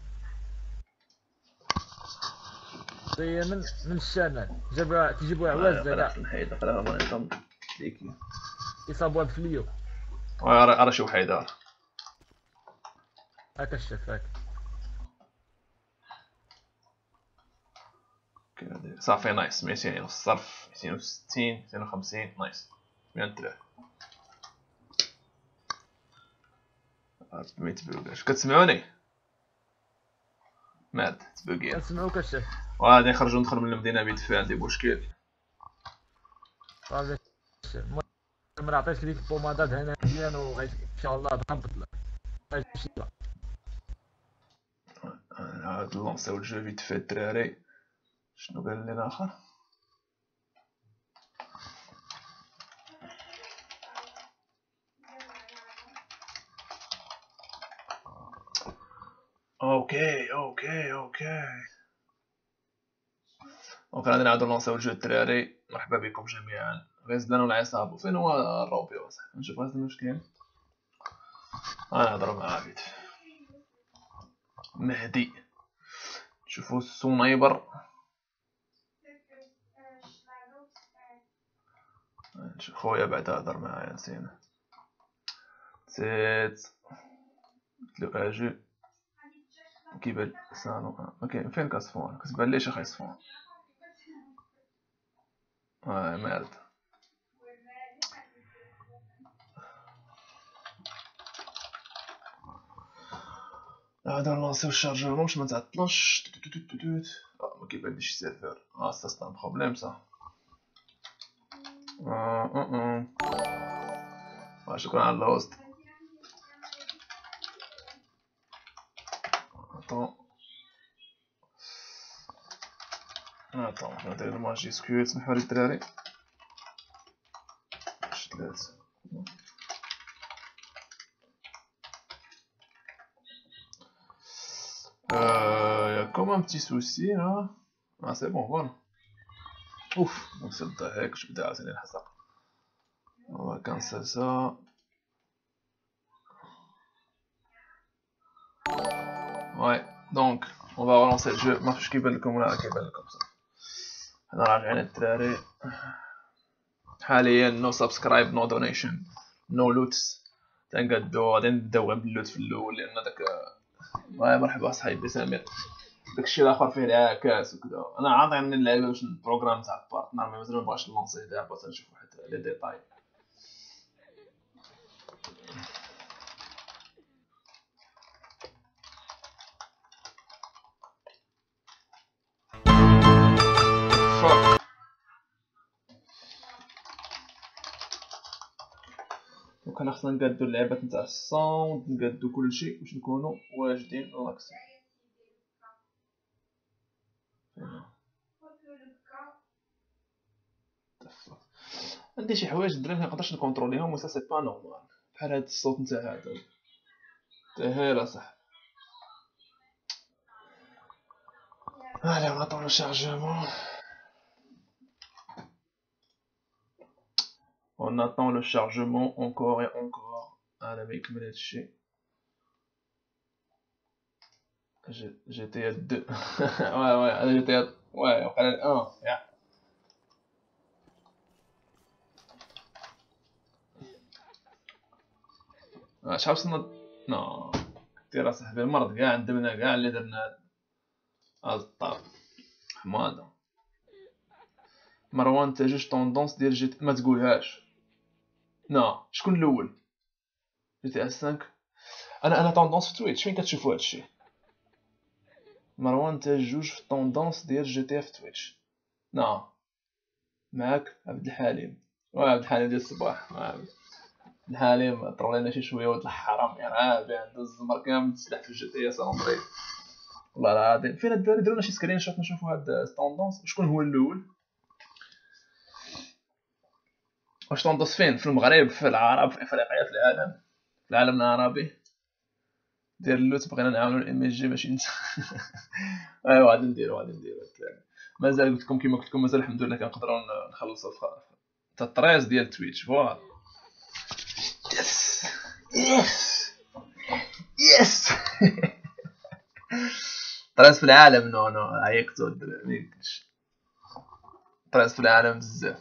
هي من الشمال، تجيبوها عواز كاع نحيد قراها ما نظن ليكي. يصابوها بفليو راه شوف حيدار هكا الشاف هكا. صافي نايس. 200 الصرف 260 250 نايس. 100 درهم. 400 بوكاش. كتسمعوني؟ ماد تبوكيا. كنسمعوك الشاف. وغادي نخرجو ندخل من المدينه بيدفع عندي مشكل. صافي الشاف. المهم عطيتك ديك البومادات هنا مزيان وغادي ان شاء الله دقه بطله. عاد لونسيو الجو فيت في الدراري. شنو قال لي الاخر؟ اوكي دونك غادي نعاودو نلونسيو الجو الدراري. مرحبا بكم جميعا. غيزدان والعصابة. فين هو الروبي اصاحبي؟ نشوف غيزدان واش كاين. غنهضرو مع عبيد مهدي. نشوفو السنيبر. نشوف خويا بعدا هضر معايا نسينا. نسيت قلتلو اجي كيبان سانو. اوكي فين كتصفون؟ كتبان ليش اخا يصفون. مارد. هذا نلونسيو الشارجور باش ما تعطلش. ما كيبانليش السيرفر. سا سي ان بروبليم سا. شكرا على الهوست. attends ندير الماجيسكول. سمحوا لي الدراري. شتلات y'a comme un petit souci là. C'est bon voilà. Ouf وصلت هيك شو بدي عاوزني الحسق. on va cancel ça. Ouais donc on va relancer le jeu. ما فيش كيبان لكم ولا كيبان لكم صافي. حنا راجعين الدراري حاليا. نو سبسكرايب نو دونيشن نو لوتس. تنقدو غادي نبداو غير باللوت في الاول لان داك. مرحبا صاحبي سامر. داكشي الاخر فيه العكاس وكذا. انا عاطي من اللعيبه باش البروغرام تاع البارتنر مي مازال مبغاش نلونسيه دابا تنشوف واحد لي ديتاي. دونك انا خصنا نقادو اللعبات نتاع الصوند نقادو كلشي باش نكونو واجدين لاكسي. عندي شي حوايج الدراري منقدرش نكونتروليهم و سا سي با نورمال بحال هاد الصوت نتاع هذا تاهير اصاحبي. Allez, on attend le chargement. On attend le chargement encore et encore. Allez, mec, me lâcher. GTA 2. ouais, allez, GTA. Ouais, on le 1. Yeah. شحال وصلنا؟ نو كثير اصاحبي المرض كاع ندمنا كاع اللي درنا هاد الطاب حماضه. مروان انت جوج طوندونس ديال جي ما تقولهاش. نو شكون الاول؟ جي تي اس 5. انا طوندونس في تويتش. فين كتشوفوا هادشي؟ مروان انت جوج في طوندونس ديال جي تي في تويتش. نو معاك عبد الحليم. عبد الحليم ديال الصباح. عبد الحليم طرولينا شي شويه ولد الحرام ارهابي عنده الزمر كامل تسلح في الجي تي اس اونطري. والله العظيم فين الدراري درونا شي سكرين شوت نشوفوا هاد طوندونس. شكون هو الاول؟ واش طوندونس فين؟ في المغرب، في العرب، في افريقيا، في العالم، في العالم العربي؟ دير اللوت بغينا نعاونو الام اس جي ماشي انت. ايوا غادي نديرو مازال قلت لكم كيما قلت لكم مازال الحمد لله كنقدروا نخلصوا حتى الطريز ديال تويتش. فوالا يس يس طريز في العالم. نو عيقتو ميمكنش. طريز في العالم بزاف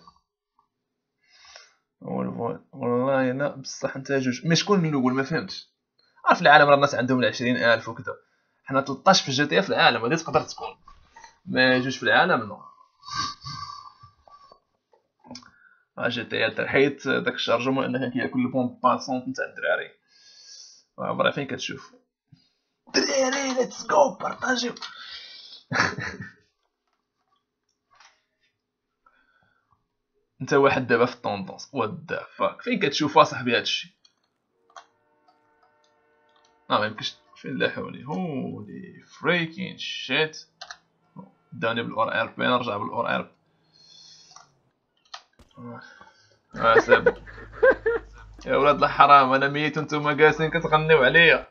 والله. انا بصح انت جوج. مي شكون الاول؟ ما فهمتش. في العالم راه الناس عندهم 20,000 وكذا. حنا 13 في الجي تي في العالم. هادي تقدر تكون. ما جوج في العالم. نو جي تي حيت داك الشارجمون انه كياكل البومب باسون نتاع الدراري. عمرها فين كتشوف دراري. ليتس جو بارطاجيو. انت واحد دابا في الطوندونس. وات ذا فاك فين كتشوفها صاحبي هادشي؟ ما يمكنش. فين لاحوني؟ هولي فريكين شيت. داني بالاور ار بي. نرجع بالاور ار بي. سيبو يا ولاد الحرام. انا ميت وانتم جالسين كتغنيو عليا.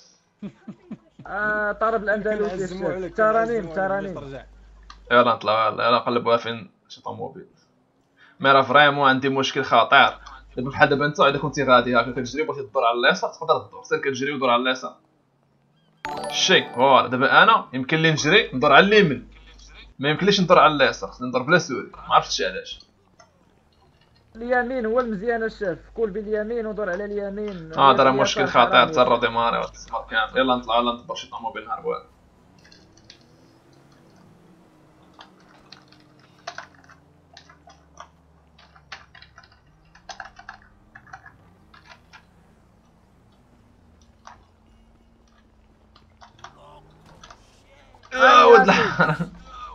طرب الاندلسي الشاب. ترانيم. يلا نطلعوا. يلا نقلبوها فين شي طوموبيل. مي راه فريمون عندي مشكل خطير دابا. بحال دابا انت الا كنتي غادي هكا كتجري بغيتي تدور على اليسار تقدر تدور. سير كتجري ودور على اليسار. الشي فوالا. دابا انا يمكن لي نجري ندور على اليمين. ما يمكنليش ندور على اليسار. خصني ندور بلا سوري. ما عرفتش علاش. اليمين هو المزيان الشاف. كول باليمين ودور على اليمين. راه مشكل خطير. حتى الروديماري والتسمار كامل. يلا نطلعوا. يلا ندبر شي طوموبيل نهربوا. يا ولد الحرام.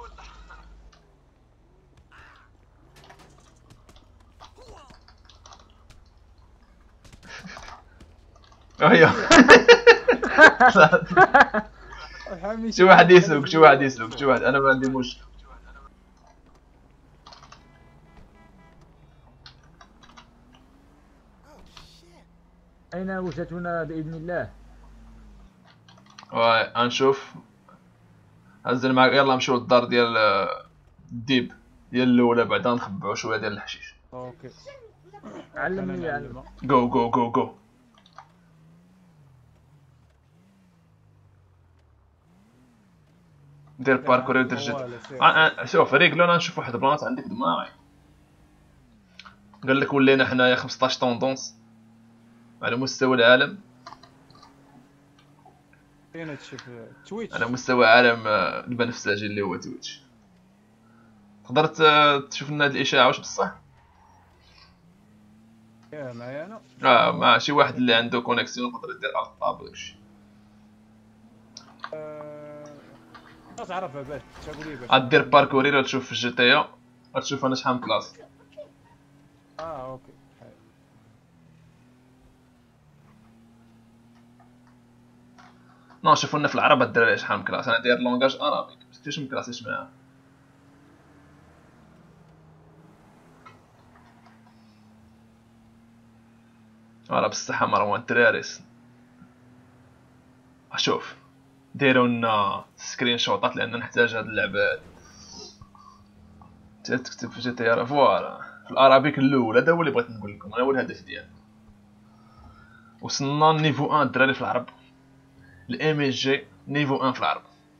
هيا شي واحد يسوق. شي واحد. انا ما عندي مشكل. اين وجهتنا باذن الله؟ غنشوف. هزل معاك. يلا نمشيو للدار ديال الديب ديال الاولى. بعدا نخبعو شويه ديال الحشيش. اوكي علمني. جو. دير باركور ودير جد. شوف ريكلو. انا نشوف واحد البلانات عندك دماغي. قال لك ولينا حنايا 15 طوندونس على مستوى العالم. فين هادشي في تويتش؟ على مستوى عالم البنفسجي اللي هو تويتش. تقدر تشوف لنا هاد الاشاعه واش بصح؟ معايا انا. مع شي واحد اللي عنده كونيكسيون يقدر يدير الطاب وداكشي. تعرفها باش تقول لي باش غدير باركورير وتشوف في الجي تي. غتشوف انا شحال من كلاس. اوكي. نو شوفوا لنا في العرب الدراري شحال من كلاس. انا داير لونغاج عربي. كيفاش من كلاسيش معاها؟ فوالا بالصحة مروان الدراري. شوف ديروا لنا سكرين شوطات لان نحتاج هاد اللعبه هادي. تكتب في جي تي ار فوالا في الارابيك الاول، هذا هو اللي بغيت نقول لكم، هذا هو الهدف ديالي. وصلنا نيفو 1 الدراري في العرب، الام اس جي نيفو 1 في العرب.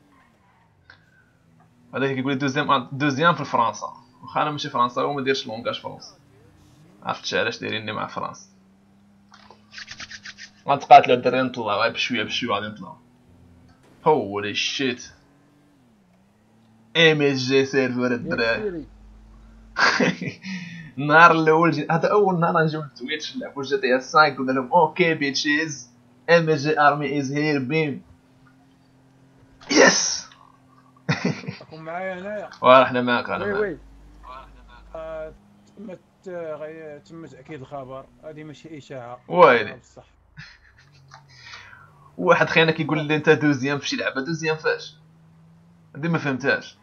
هذا كيقول لي دوزيام في فرنسا، واخا انا ماشي فرنساوي وما دايرش لونكاج فرنسي. عرفتش علاش دايريني مع فرنسا. غنتقاتلو الدراري نطلعو غير بشويه بشويه غادي نطلعو. هولي شيت ام اس جي سيرفر الدراري. النهار الاول هذا اول نهار نجيو لتويتش نلعبو جي تي اس 5 قلنا لهم اوكي بيتشيز ام اس جي ارمي از هير بيم يس. راكم معايا هنايا. ورحنا معاك وي انا وي. تم تاكيد الخبر، هذه ماشي اشاعه ويلي. بصح. واحد خينا كيقول لي انت دوزيام في شي لعبه، دوزيام فاش؟ هادي ما فهمتهاش.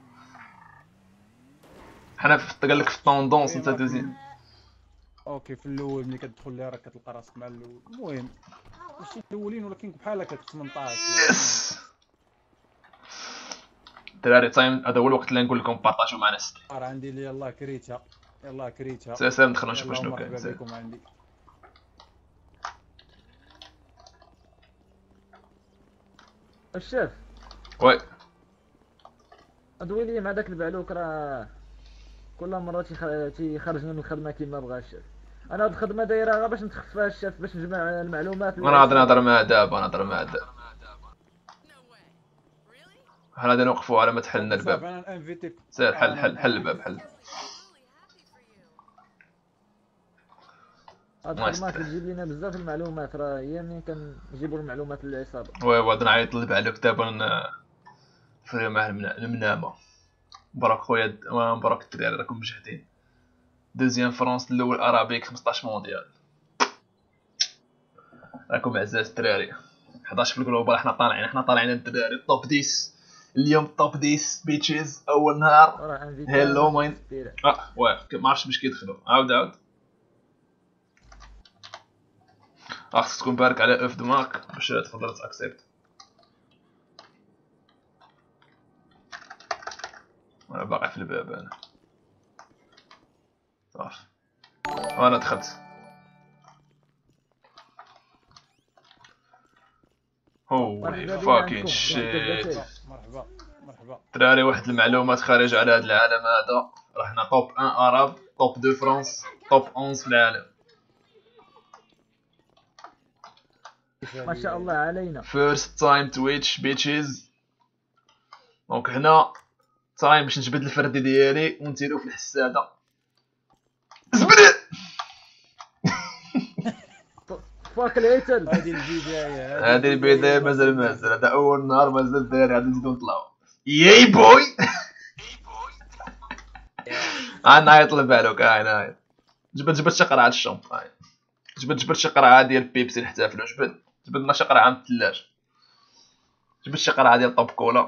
حنا قال لك في الطوندونس انت دوزيام. اوكي في الاول ملي كتدخل ليها راك كتلقى راسك مع الاول. المهم ماشي الاولين ولكن بحال هكا 18. يس الدراري تايم، هذا هو الوقت اللي نقول لكم بارطاجيو معنا الستريم. عندي اللي يلاه كريتها، يلاه كريتها. سير ندخلو نشوفو يلاه شنو كاين. مرحبا سير بكم عندي. الشيف وي ادوي لي مع داك البعلوك راه كل مره تيخرجني من الخدمه كيما بغا الشيف. انا هاد الخدمه دايره غير باش نتخفى الشيف، باش نجمع المعلومات. انا غادي نهضر مع دابا، نهضر مع دابا. حنا غادي نوقفو على ما تحلنا الباب. انا انفيتيك. سير حل الباب حل. هاد الخدمه كتجيب لينا بزاف المعلومات، راه هي منين كنجيبو المعلومات للعصابه. وي غادي نعيط للبعلوك دابا نفري معاه المنامه. مبروك خويا مبروك الدراري راكم مجهدين. دوزيام فرنسا الاول ارابيك 15 مونديال. راكم عزاز الدراري. 11 في الجلوبال. حنا طالعين الدراري توب 10 اليوم، توب 10 بيتشيز اول نهار. هيلو ماين واه ما عرفتش باش كيدخلوا. عاود خاصك تكون بارك على اف دماغك باش تقدر تاكسبت. انا باقي في الباب انا صافي وانا دخلت. هولي فاكين شيت. مرحبا دراري واحد المعلومات خارجه على هذا العالم هذا. رحنا توب 1 عرب، توب 2 فرنسا، توب 11 في العالم. ما شاء الله علينا. فيرست تايم تويتش بيتشيز. دونك هنا تايم باش نجبد الفردي ديالي ونديرو في الحساده. زبري فاك الهيتل. هذه البدايه مازال هذا اول نهار مازال الدراري غادي نزيدو نطلعو. ياي بوي نعيط للبالوك. نعيط. جبد شي قرعه الشامباين، جبد شي قرعه ديال بيبسي نحتفلو. جبد لنا شي قرعه من الثلاجه، جبد شي قرعه ديال طوب كولا.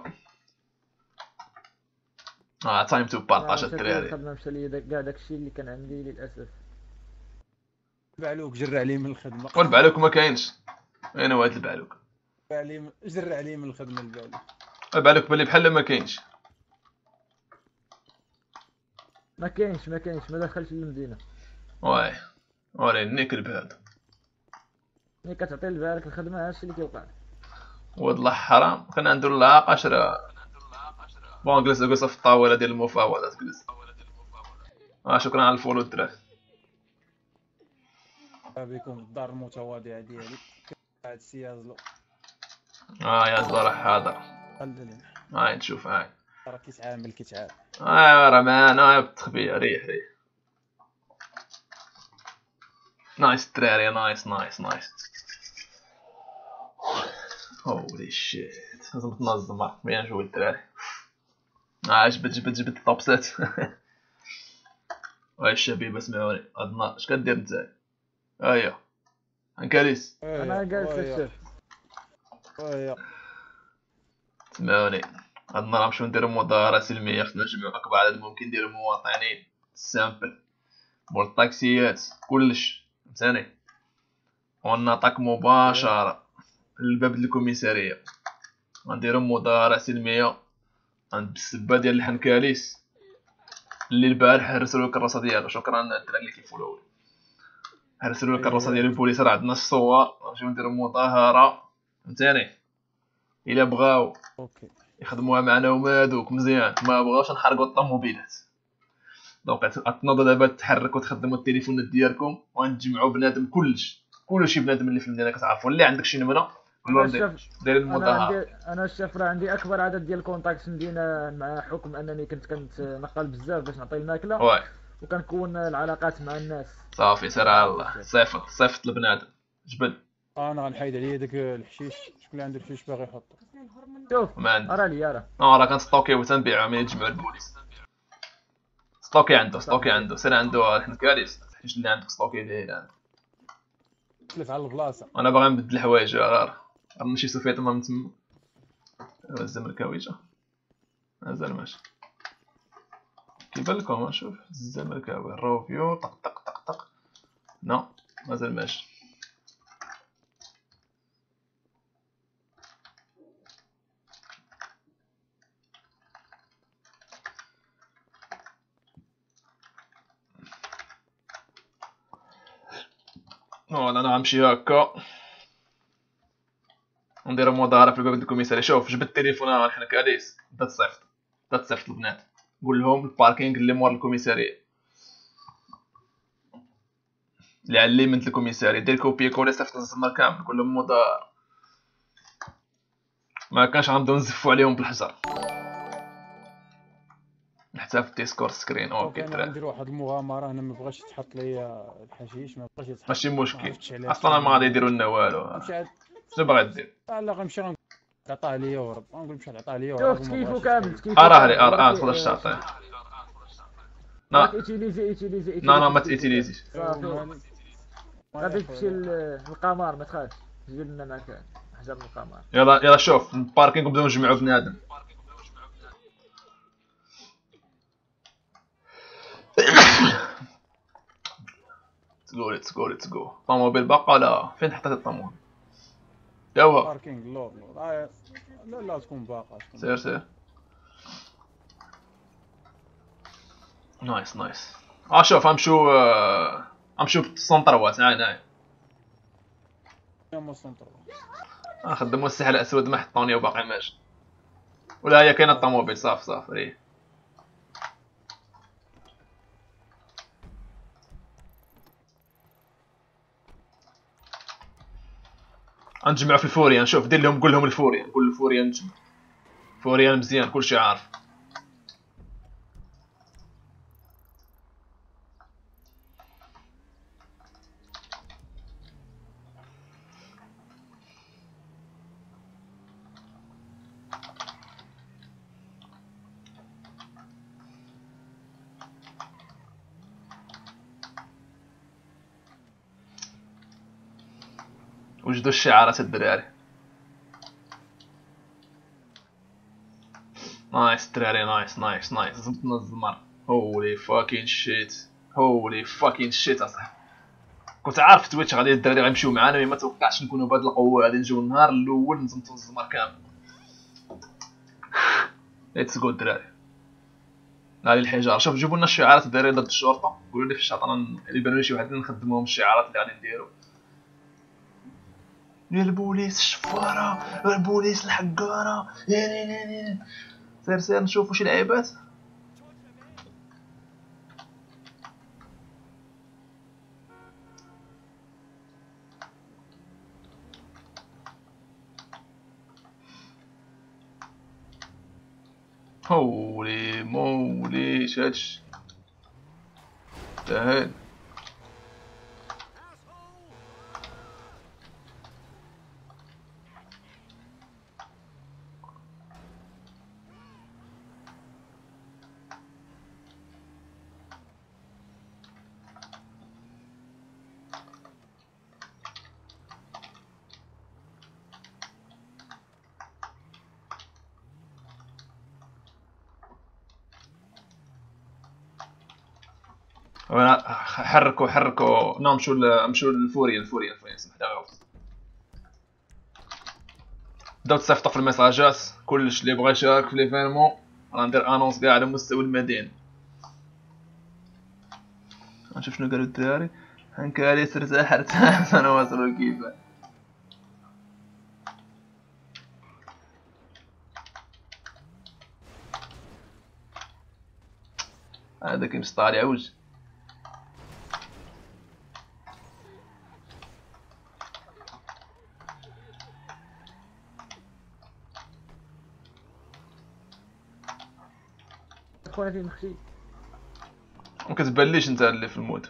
تايم تو بارطاج الدراري. الخدمه مشى لي كاع داكشي اللي كان عندي للاسف. البعلوك جرى عليه من الخدمه. والبعلوك ما كاينش. وين هو هاد البعلوك؟ جرى عليه من الخدمه البعلوك. البعلوك باللي بحال ما كاينش. ما كاينش ما دخلش للمدينه. واي وريني كلب هذا. ملي كتعطي لبالك الخدمه هادشي اللي كيوقع. ولد الله حرام كنا نديرو لها قشره. بون جلس في الطاوله ديال المفاوضات جلس. شكرا على الفولو الدراري. بكم الدار المتواضعه ديالي. هاد السي يازلو. يا زلمه حاضر. خلينا نشوف راه كيتعامل راه معانا بالتخبيه. ريح نايس الدراري. نايس هولي شيت لازم تنظم. بيان جوي الدراري. جبد الطابسات. هاي الشبيبه اسمعوني هاد النهار اش كدير نتا؟ هيا انكاليس. انا جالس الشيف. سمعوني هاد النهار نمشيو نديرو مظاهرة سلمية. خصنا نجمعو أكبر عدد ممكن ديال المواطنين. سامبل مول الطاكسيات كلش فهمتاني. ونطاك مباشرة للباب د الكوميسارية. غنديرو مظاهرة سلمية عند بالسبة ديال الحنكاليس اللي البارح هرسلو الكراسة ديالو. شكرا الدراري اللي كيفولوي. هرسلو الكراسة ديال البوليس، راه عندنا الصور، نمشيو نديرو مظاهرة فهمتيني. الا بغاو اوكي يخدموها معنا هما هادوك مزيان، ما بغاوش نحرقو الطوموبيلات. دونك غتنوضوا دابا تحركوا تخدموا التليفونات ديالكم وغنجمعوا بنادم كلشي بنادم اللي في المدينه كتعرفوا اللي عندك شي نمره انا دير الشاف المظاهره. انا الشاف راه عندي اكبر عدد ديال الكونتاكت في المدينه، مع حكم انني كنت كنتنقل بزاف باش نعطي الماكله واي وكنكون العلاقات مع الناس. صافي سير على الله. صيفط البنادم جبد. انا غنحيد عليا داك الحشيش. شكون اللي عنده الحشيش باغي يحطو؟ شوف ما عندي راه ليا راه كنستوكيو وتنبيعو ملي يجمعوا البوليس. ستوكي عنده سير عنده الحنكاليس. حيت اللي عندك ستوكي ليه عنده. تلف على البلاصه. انا باغي نبدل الحوايج غير نمشي سوفيت ما من تما. الزمركاوي جا مازال ماشي كيبان لكم. شوف الزمركاوي الروفيو طق طق طق طق. نو مازال ماشي. فوالا انا غنمشي هكا ندير مظاهره في الباب الكوميساري. شوف جبد التليفون انا الحنكاليس بدا تصيفط البنات. قول لهم الباركينغ اللي مور الكوميساريه اللي على اليمين د الكوميساري. دير كوبي كولي صيفط الزمر كامل. قول لهم مظاهره ما كانش غنبداو نزفوا عليهم بالحجر حتى في الديسكورد سكرين. اوكي انا الدراري غندير واحد المغامره. انا ما بغاش يتحط ليا الحشيش، ما بغاش يتحط. ماشي ما مشكل عرفتش علاش. اصلا ما غادي يديروا لنا والو. غنمشي عاد. شنو باغي دير؟ لا غنمشي عطاه ليا ورب. غنقول مشى عطاه ليا شوف ورب. تكيفو كامل راه لي تقدرش تعطيه. لا ايتيليزي لا ما تيتيليزيش. صافي غادي تمشي للقمر، ما تخافش تجي لنا معاك حجر من القمر. يلا شوف الباركينغ نبداو نجمعوا بنادم. تقول طوموبيل باقا. لا فين حطيت الطوموبيل؟ تا هو باركينغ لور. لا تكون باقا. سير نايس شوف غنمشيو بالسونطروات. هاي يا سونتر. خدموا السحر الاسود ما حطوني وباقي ماشي. ولا هي كاينه الطوموبيل. صافي ريه. غنجمعوا في الفوريان. شوف دير لهم قول لهم الفوريان. قول الفوريان نجمع فوريان مزيان كلشي عارف. وجدوا الشعارات الدراري. نايس دراري نايس. زبطنا الزمر. هولي فاكين شيت اصاحبي. كنت عارف تويتش غادي الدراري غيمشيو معانا، مي ما توقعتش نكونوا بهاد القوه غادي نجيو النهار الاول نزمتو الزمر كامل. ليتس جو الدراري. هذه الحجار. شوف جيبوا لنا الشعارات الدراري ضد الشرطه. قولوا لي في الشاطئ اللي بانوا لي شي واحد نخدموهم الشعارات اللي غادي نديرو. يا البوليس الشفاره، البوليس الحقاره. سير نشوفوا شي لعيبات. هولي مولي شاتش تاهل. حركوا نمشوا للفوريان. سمح لي غلط. بداو تصيفطوا في الميساجات كلش اللي بغا يشارك في ليفينمون. غندير انونس كاع على مستوى المدينه. نشوف شنو قالوا الدراري. حنكاليس ارتاح انا واصل كيف هذاك مسطالي عوج. خويا فين مختي وكتبان ليش انت اللي في المود.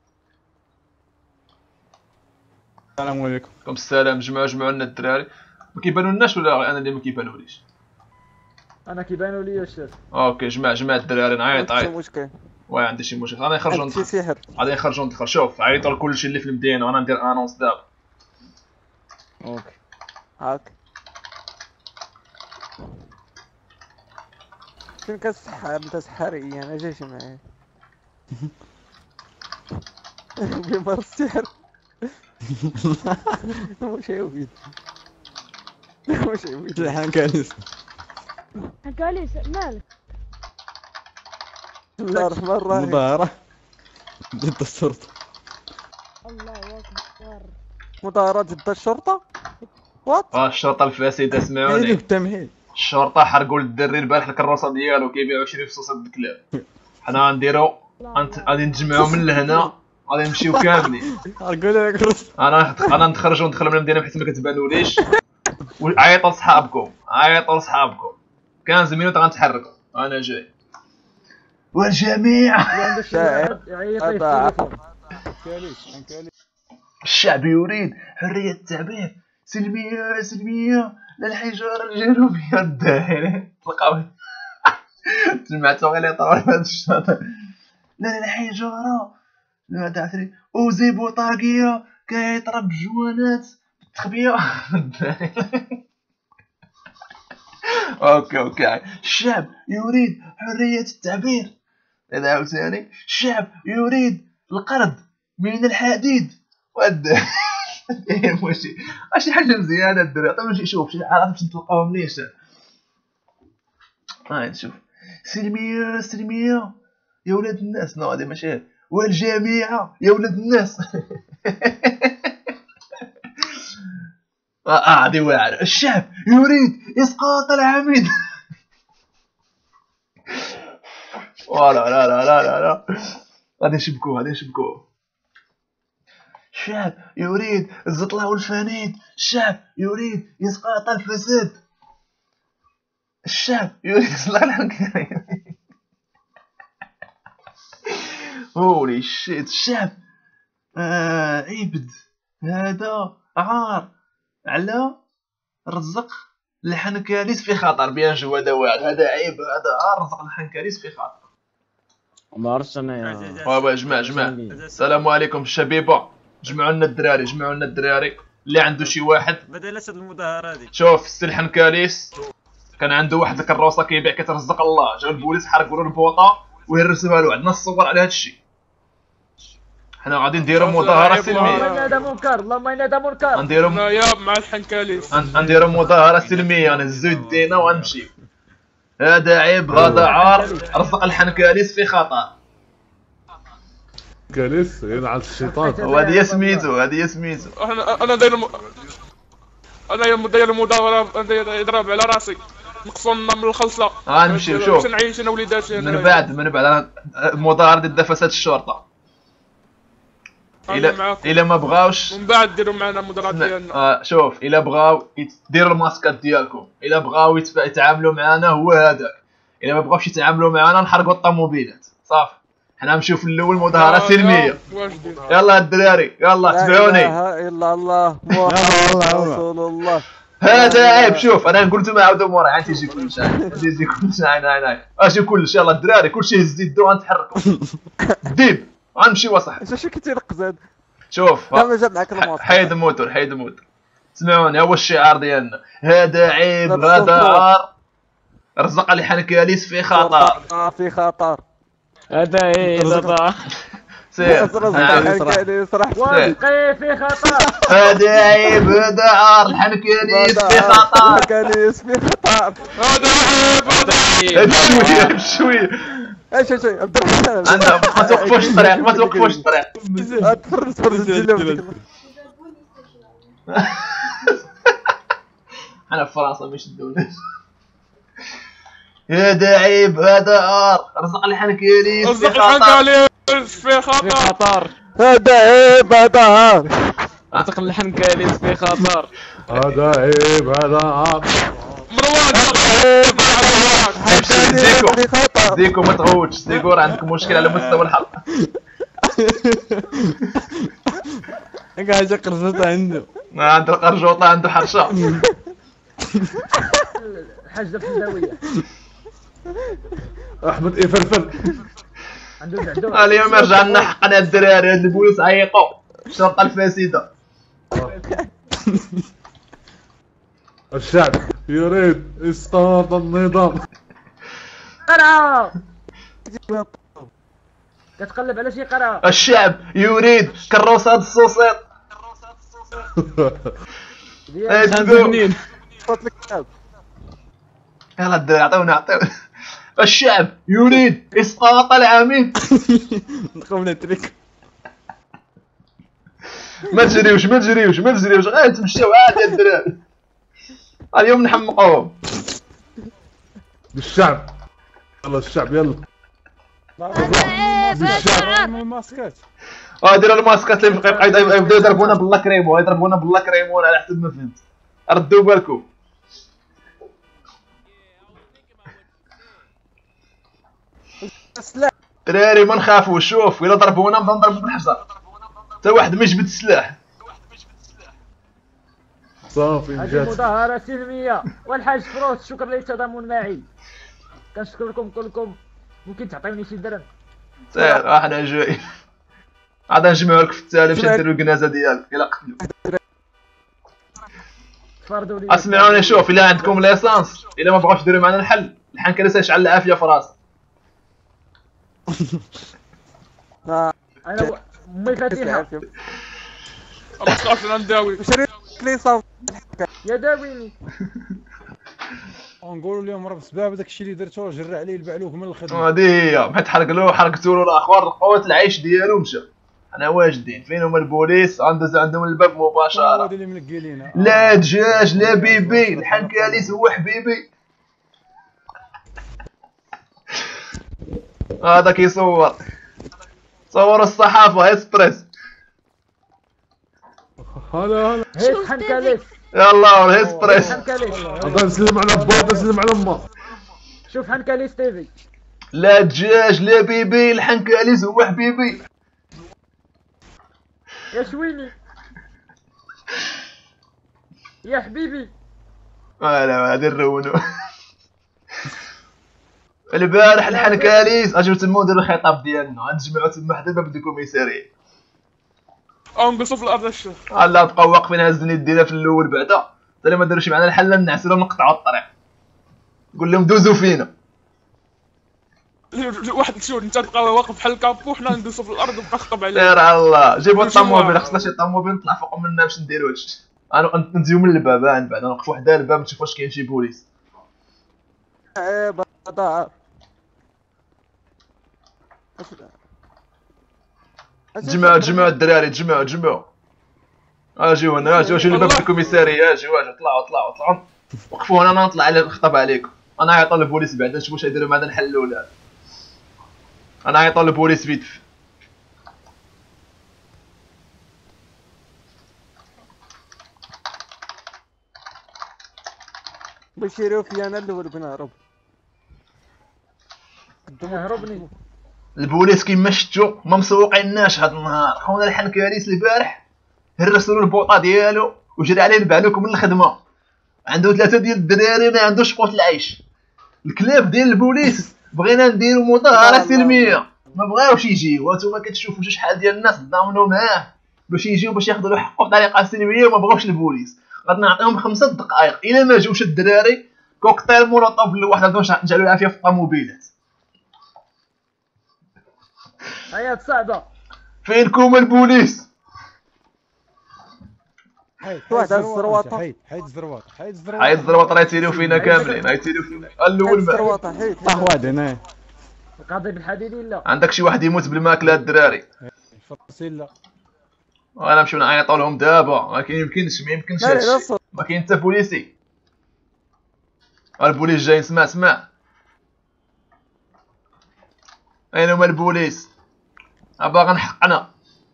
السلام عليكم. كم السلام. جمعوا لنا الدراري. ما كيبانوا لناش ولا انا اللي ما كيبانوليش؟ انا كيبانوا لي الشاف. اوكي جمع الدراري نعيط عندك شي عيط. مشكل؟ واه عندي شي مشكل. غادي نخرجوا عندك شي سحر؟ غادي نخرجوا ندخل. شوف عيطوا لكلشي اللي في المدينه وانا ندير انونس دابا. اوكي هاك فين كتسحر انت سحري؟ انا جايش معايا بمر السحر واش عاود واش عاود الحنكاليس حكاليس مالك؟ بسم الله الرحمن الرحيم. مظاهرة ضد الشرطة. الله اكبر. مظاهرات ضد الشرطة؟ وات؟ الشرطه الفاسده سمعوني. هيدوك التمهيد. الشرطه حرقوا للدري البارح الكراسه ديالو كيبيعوا 20 في صوص الكلاب. حنا غنديرو غادي نتجمعوا من لهنا غادي نمشيو كاملين. قول لك انا نخرج وندخل من المدينه حيت ما كتبانوليش. عيطوا لصحابكم عيطوا لصحابكم. 15 مينوت غنتحركوا انا جاي. والجميع اللي عنده شي واحد يعيط لي في التليفون. الشعب يريد حرية التعبير سلمية سلمية للحجارة الجنوبية الداهرة. تلقاو سمعتو غير يطلعوا في هذا الشاطئ. لا للحجارة لا تعرفي اوزي بوطاقية كيطرب جوانات تخبية. اوكي الشعب يريد حرية التعبير. إذا عاوتاني الشعب يريد القرض من الحديد. ود ماشي شي حاجه مزيانه الدراري. عطيو شوف شي عارف باش نتلقاوهم ليش. هاي شوف سلميه سلميه يا ولاد الناس. نو هادي ماشي. والجميع يا ولاد الناس. هادي واعره. الشعب يريد اسقاط العميد. لا لا لا لا لا لا غادي نشبكوه. الشعب يريد الزطلة والفانيد. الشعب يريد اسقاط الفساد. الشعب يريد اصلاح الحنكري. هولي شيت. الشعب عبد هذا عار على رزق الحنكاليس في خطر. بيان جو هذا واعر. هذا عيب هذا عار رزق الحنكاليس في خطر. ما عرفتش انا واه جماع السلام عليكم الشبيبه. جمعوا لنا الدراري اللي عنده شي واحد. بدات هاد المظاهره هادي. شوف السي الحنكاليس كان عنده واحد الكروسه كيبيع كترزق الله. جاو البوليس حرقوا له البوطه ويرسمها له. عندنا الصور على هاد الشيء. حنا غادي نديروا مظاهره سلميه. اللهم هذا منكر اللهم هذا منكر. نديروا ناياب مع الحنكاليس. نديروا مظاهره سلميه. نهزو يدينا وغنمشيو. هذا عيب هذا عار رزق الحنكاليس في خطر. كاليس يلعن الشيطان. وهذه سميتو انا داير المظاهره يضرب على راسي. نقصنا من الخلصه. غنمشيو شوف نعيش انا وليداتي. من بعد المظاهره ضد فساد الشرطه. الا ما بغاوش من بعد ديروا معنا المظاهرات ديالنا. شوف الا بغاو ديروا الماسكات ديالكم. الا بغاو يتعاملوا معنا هو هذاك. الا ما بغاوش يتعاملوا معنا نحرقوا الطوموبيلات صافي. حنا نمشيو في الاول مظاهره سلميه. يلا الدراري يلا تبعوني. لا اله الا الله محمد رسول الله. هذا عيب. شوف انا قلتو ما عاودوا موراي. عاد تيجي كلشي يجي كلشي. هاي اجي كلشي. يلا الدراري كلشي هز يدو غنتحركوا. ديب غنمشيو صح. اش كيتيرقز هذا؟ شوف لا ما جاب معاك الموسيقى. حيد الموتور. سمعوني هو الشعار ديالنا. هذا عيب هذا عار رزق الحنكاليس في خطر. في خطر. هذا ايه سير وقي في خطر. هذا عيب، هذا عار، الحنكاليس في خطر. الحنكاليس في خطر. هذا عيب، هذا عيب. بشويه بشويه. ايش عبد الرحمن عندها ما توقفوش الطريق، ما توقفوش الطريق. تفرج انا في فرنسا ما يشدوناش. هذا عيب، هذا عار، رزق الحنكاليس في رزق خطر. الحنكاليس في خطر. هذا عيب، هذا عار. رزق الحنكاليس في خطر. هذا عيب، هذا عار. مروان ديكو ما تغوتش، ديكو راه عندكم مشكل على مستوى الحلقه. قاعد قرصته عنده. عند القرجوطه عنده حرشه. حاجه الحلويه. احمد ايه فلفل. عنده زعدور. اليوم رجعنا حقنا الدراري، هاد البوليس عيقوا الشرطه الفاسده. الشعب يريد اسقاط النظام. قرعه. كتقلب على شي قرعه. الشعب يريد كروسات الصوصيط. خمسين. يلا الدراري عطيونا. الشعب يريد اسقاط العميد. دخلنا تريك. ما تجريوش غير تمشيو عادي الدراري. اليوم نحمقوهم. الشعب يلا الشعب يلا. الماسكات. ديروا الماسكات اللي يبداو يضربونا باللاكريمو، يضربونا باللاكريمو على حسب ما فهمت. ردوا بالكم. دراري ما نخافوش، شوف الا ضربونا نبدا نضربو بالحجر. حتى واحد ما يجبد السلاح. صافي هذه جات. مظاهرة سلمية والحاج فروس شكرا للتضامن معي. كنشكركم كلكم. ممكن تعطيوني شي درهم؟ سير احنا جاي. عاد نجمعو لك في التالي باش نديرو الكنازه ديالك الا قتلو. تفرضوا لي. اسمعوني، شوف الا عندكم ليسانس، الا ما بغاوش ديروا معنا الحل، الحنكاليس يشعل العافيه في راسه. انا امي فاتحة. ما تخافش انا نداوي. يا داويني. ونقولوا لهم راه بسبب داكشي اللي درتو جرى عليه البعلوك من الخدمه. هادي هي، بحال حرقتو له الاخبار، قوه العيش ديالو مشى. انا واجدين فين هما البوليس؟ غندوز عندهم الباب مباشره. هادي اللي منقلين. لا دجاج لا بيبي، الحنكاليس هو حبيبي. هذا كيصور، صوروا الصحافه اسبريس. هلا هيك حنكاليس. يلا اسبريس. حنكاليس. هذا نسلم على با، نسلم على ما. شوف حنكاليس تيفي. لا دجاج لا بيبي، الحنكاليس هو حبيبي. يا شويني. يا حبيبي. فوالا هادي نرونو. البارح الحنكاليس اجيو تما نديرو الخطاب ديالنا، غنجمعو تما حدا الباب ديال الكوميساريه. نقصوا في الارض الشيخ. لا بقاو واقفين هازين يدينا في الاول بعدا، حتى ما داروش معنا الحل نعسو لهم نقطعو الطريق. نقول لهم دوزو فينا. واحد شوف انت تبقى واقف بحال الكابو، حنا ندوسو في الارض وبقى خطب عليه. سير على الله، جيبوا الطوموبيل، خصنا شي طوموبيل نطلع فوق منا باش نديرو هادشي. انا نزيو من الباب، من بعد نوقفو حدا الباب نشوف واش كاين شي بوليس. تجمعوا الدراري، تجمعوا. اجيو هنا، اجيو الباب ديال الكوميساريه، اجيو طلعوا. وقفوا هنا، انا نطلع على نخطب عليكم. انا عيطوا للبوليس بعدا نشوفوا واش يديروا معنا الحل ولا. انا عيطوا للبوليس فيت. بشيروا في انا الاول بنهرب. هربني. البوليس كيما شفتو ما مسوقيناش هاد النهار. خونا الحنكاليس البارح هرسوا له البوطه ديالو وجري عليه البعلوك من الخدمه. عنده 3 ديال الدراري ما عندوش قوت العيش. الكلاب ديال البوليس بغينا نديرو مظاهره سلميه، ما بغاوش يجيو. وانتوما كتشوفوا شحال ديال الناس تضامنوا معاه باش يجيو باش ياخذوا له حقه بطريقه سلميه، وما بغاوش البوليس. غادي نعطيهم 5 دقائق الا ما جاوش الدراري، كوكتيل مولوطوف لواحد غادي نجعلو العافيه في الطوموبيلات. هيا صعبة. فينكم البوليس؟ واحد على الزروطة. حيد الزروطة. حيد الزروطة. راه يتيريو فينا كاملين. يتيريو فينا الاول. الزروطة حيد. واحد هنا. القاضي بالحديد لا. عندك شي واحد يموت بالماكله الدراري. فصيلة. وانا نمشيو نعيطوا لهم دابا. ما يمكنش هادشي. ما كاين حتى بوليسي. البوليس جاي. اسمع اين هما البوليس؟ باغا نحقنا.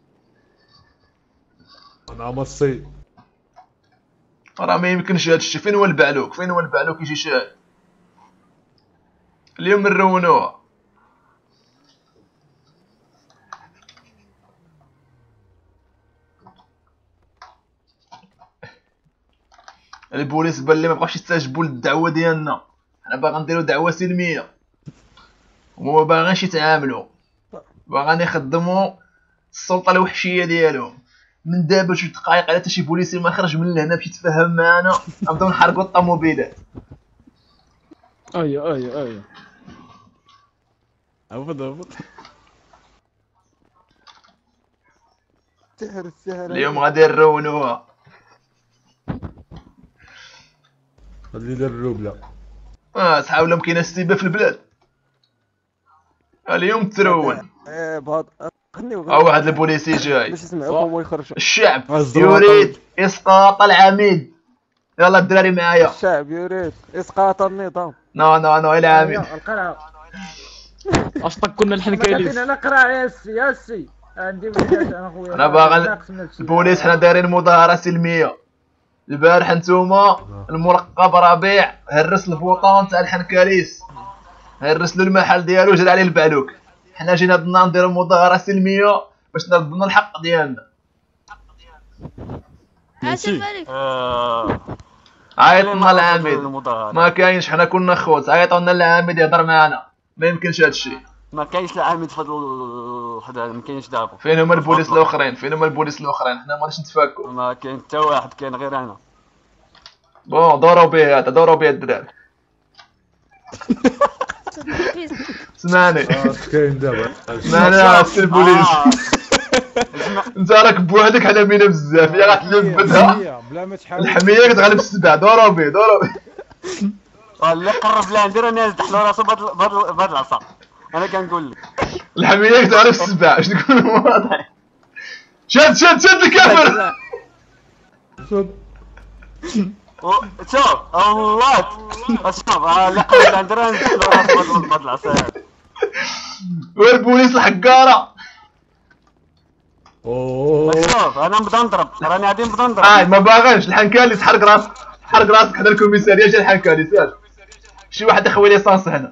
انا مصي. راه ما يمكنش هادشي. فين هو البعلوك يجي شاهد. اليوم نرونوها. البوليس بان لي ما بغاوش يستجيبوا للدعوه ديالنا. حنا باغا نديرو دعوه سلميه وما باغاش يتعاملوا. باغا يخدموا السلطه الوحشيه ديالهم. من دابا شي دقائق على حتى شي بوليسي ما خرج من لهنا باش يتفاهم معنا غنبداو نحرقوا الطوموبيلات. ايوا هبط. اليوم غادي نرونوها. خلي الروبله. صحاب لهم كاينه ستيبه في البلاد. اليوم ترون. واحد البوليسي جاي. باش يسمعوكم ويخرجوا. الشعب يريد اسقاط العميد. يلا الدراري معايا. الشعب يريد اسقاط النظام. نو العميد. القرعه. اصلا كنا الحنكاليس. انا قرع يا سي عندي وليدات انا خويا. انا باغا البوليس. حنا دايرين مظاهره سلميه. البارح نتوما المرقب ربيع هرس البوطون تاع الحنكاليس. هرس له المحل ديالو جرى عليه البعلوك. حنا جينا هاد النهار نديرو مظاهره سلميه باش نردنا الحق ديالنا. هاشم الملك. عيطنا العميد. ما كاينش. حنا كنا خوت. عيطوا لنا العميد يهضر معنا. ما يمكنش هادشي. ما كاينش العميد في هاد الوحده. ما كاينش دابا. فين هما البوليس الاخرين؟ حنا ما غاديش نتفاكوا. ما كاين حتى واحد. كاين غير انا. بون دوروا به الدراري. اسمعني. كاين دابا. اسمعني السي البوليس. انت راك بوحدك حنا بينا بزاف. يا غتلبدها بلا ما تحاول. الحميه كتغلب السبع. دوروا به. اللي قرب لعندي راه نازل تحت راسو بهاد العصا. انا كنقول لك الحميه كتغلب السبع. اش نكون واضح. شد الكافر. شوف الله. شوف اللي قرب لعندي راه نازل تحت راسو بهاد العصا. والبوليس الحقاره. شوف انا نبدا نضرب. راني غادي نبدا نضرب. ما باغاش. الحنكاليس حرق راسك. حدا الكوميساريه. جا الحنكاليس. شي واحد يخوي ليسانس هنا.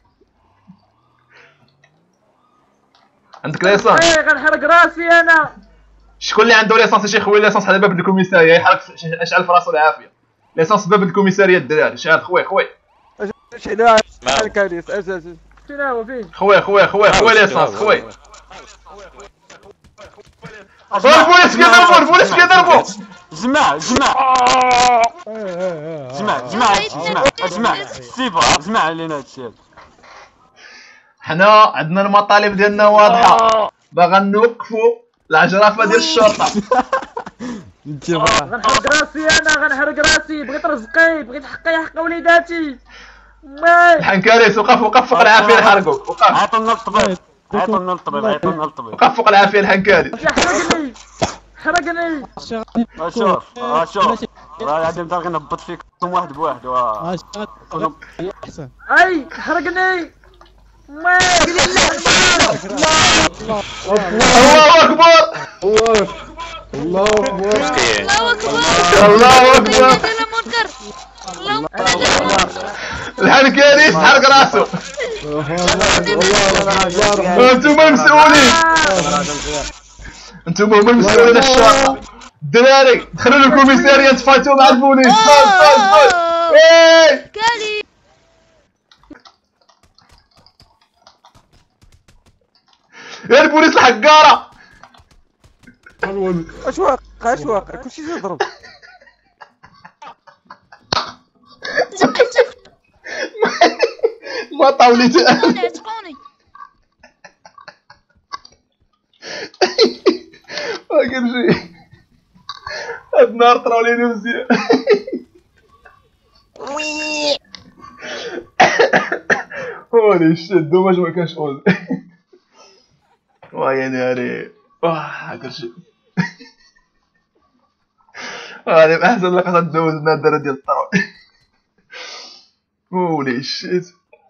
عندك ليسانس؟ غنحرق راسي انا. شكون اللي عنده ليسانس يمشي يخوي ليسانس على باب الكوميساريه يحرق. اشعل في راسو العافيه. ليسانس باب الكوميساريه الدراري. شعل خويا. شحال الكاليس اساسي. فين هو فين؟ خويا ليسانس خويا. البوليس كيضربو. جماعة سيبا. جماعة علينا هادشي. حنا عندنا المطالب ديالنا واضحه. باغا نوقفوا العجرفه ديال الشرطه. غنحرق راسي. بغيت رزقي. بغيت حق وليداتي. الحنكاليس وقف فوق العافيه. نحرقو. وقف. عيطوا لنا الطبيب. وقف فوق العافيه الحنكاليس. حرقني. شوف راه غادي نبدا غنهبط فيكم واحد بواحد. احسن. حرقني. الله اكبر. الحنكاليس حرق راسو. انتم المسؤولين. هما المسؤولين الشرطه. الدراري دخلوا للكوميساريه تفايتوا مع البوليس. كالي. يا البوليس الحقاره. اش واقع كلشي تضرب. ما طاولي. عتقوني كنجي هاد النهار طراو لينا مزيان. هولي شيت دوماج ما كانش اوز. ويا ناري كرشي هادي من احسن لقطات دوز نادرة ديال الطرو. هولي شيت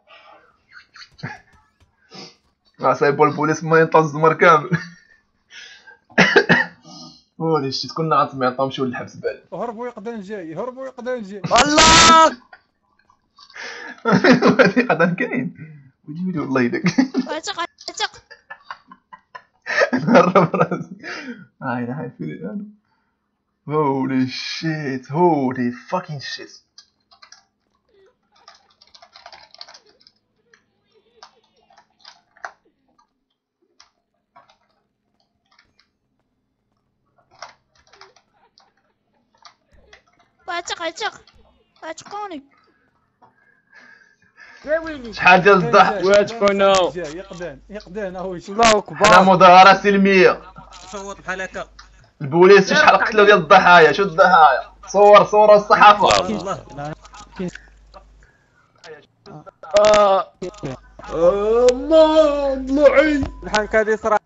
صايبو البوليس ما ينطز الزمر كامل. هولي شيت كنا عاطمين نمشيو للحبس بالي. هربوا يقدان جاي هربوا يقدان جاي. الله هادي قدام كاين ويلي والله يدك. اعتق اعتق. نهرب راسي. هاي فين انا. هولي شيت هولي فاكين شيت. اعتق اعتق اعتقوني. يا ويلي شحال ديال الضحك. واتكونو يقدان اهو الله اكبر. حنا مظاهرة سلمية. صوت بحال هكا. البوليس شحال قتلوا ديال الضحايا. شو الضحايا صور الصحافة. ما ضلوعي الحنك هذه صراحه.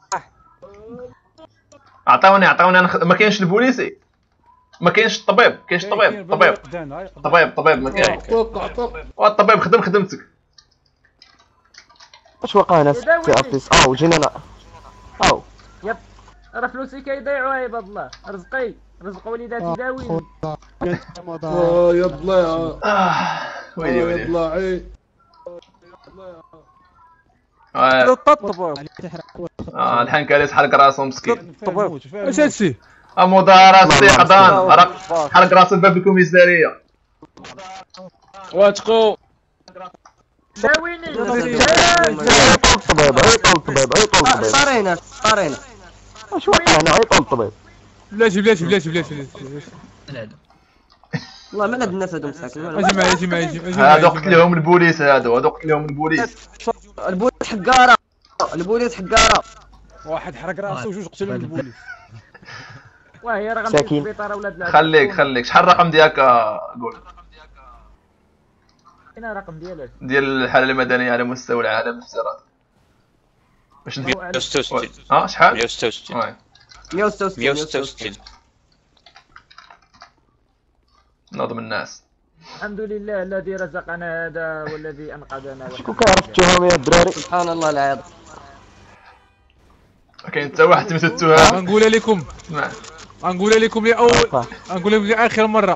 عطاوني انا ما كاينش البوليسي ما كاينش الطبيب. كاينش طبيب طبيب ما كاين. الطبيب خدم خدمتك. اش وقع ناس في ابيس جينا انا يب راه فلوسي كيضيعوا عباد الله. رزقي رزق وليداتي داويني. يا ضليع ويلي ضلاعي. الحين كاليس حرق راسو مسكين. اش هادشي؟ مظاهرة استيقظان حرق راسو باب الكوميسارية. واتقو داويني. طبيب طارينا اش وقع هنا عيط الطبيب. بلاتي والله ما هاد الناس هادو مساكين. اجي معايا هادو قتلهم البوليس. هادو قتلهم البوليس. البوليس حقاره. واحد حرق راسو وجوج قتلوا البوليس. واه راه غنمشي للسبيطار اولاد العباد. خليك شحال الرقم ديالك؟ قول. هنا الرقم ديالك ديال الحالة المدنية على مستوى العالم الافتراضي باش ندير 166. شحال؟ 166. 166. نظم الناس. الحمد لله الذي رزقنا هذا والذي انقذنا. شكون كيعرفتوهم يا الدراري؟ سبحان الله العظيم. كاين حتى واحد تمثل التهم. غنقولها لكم لاخر مره.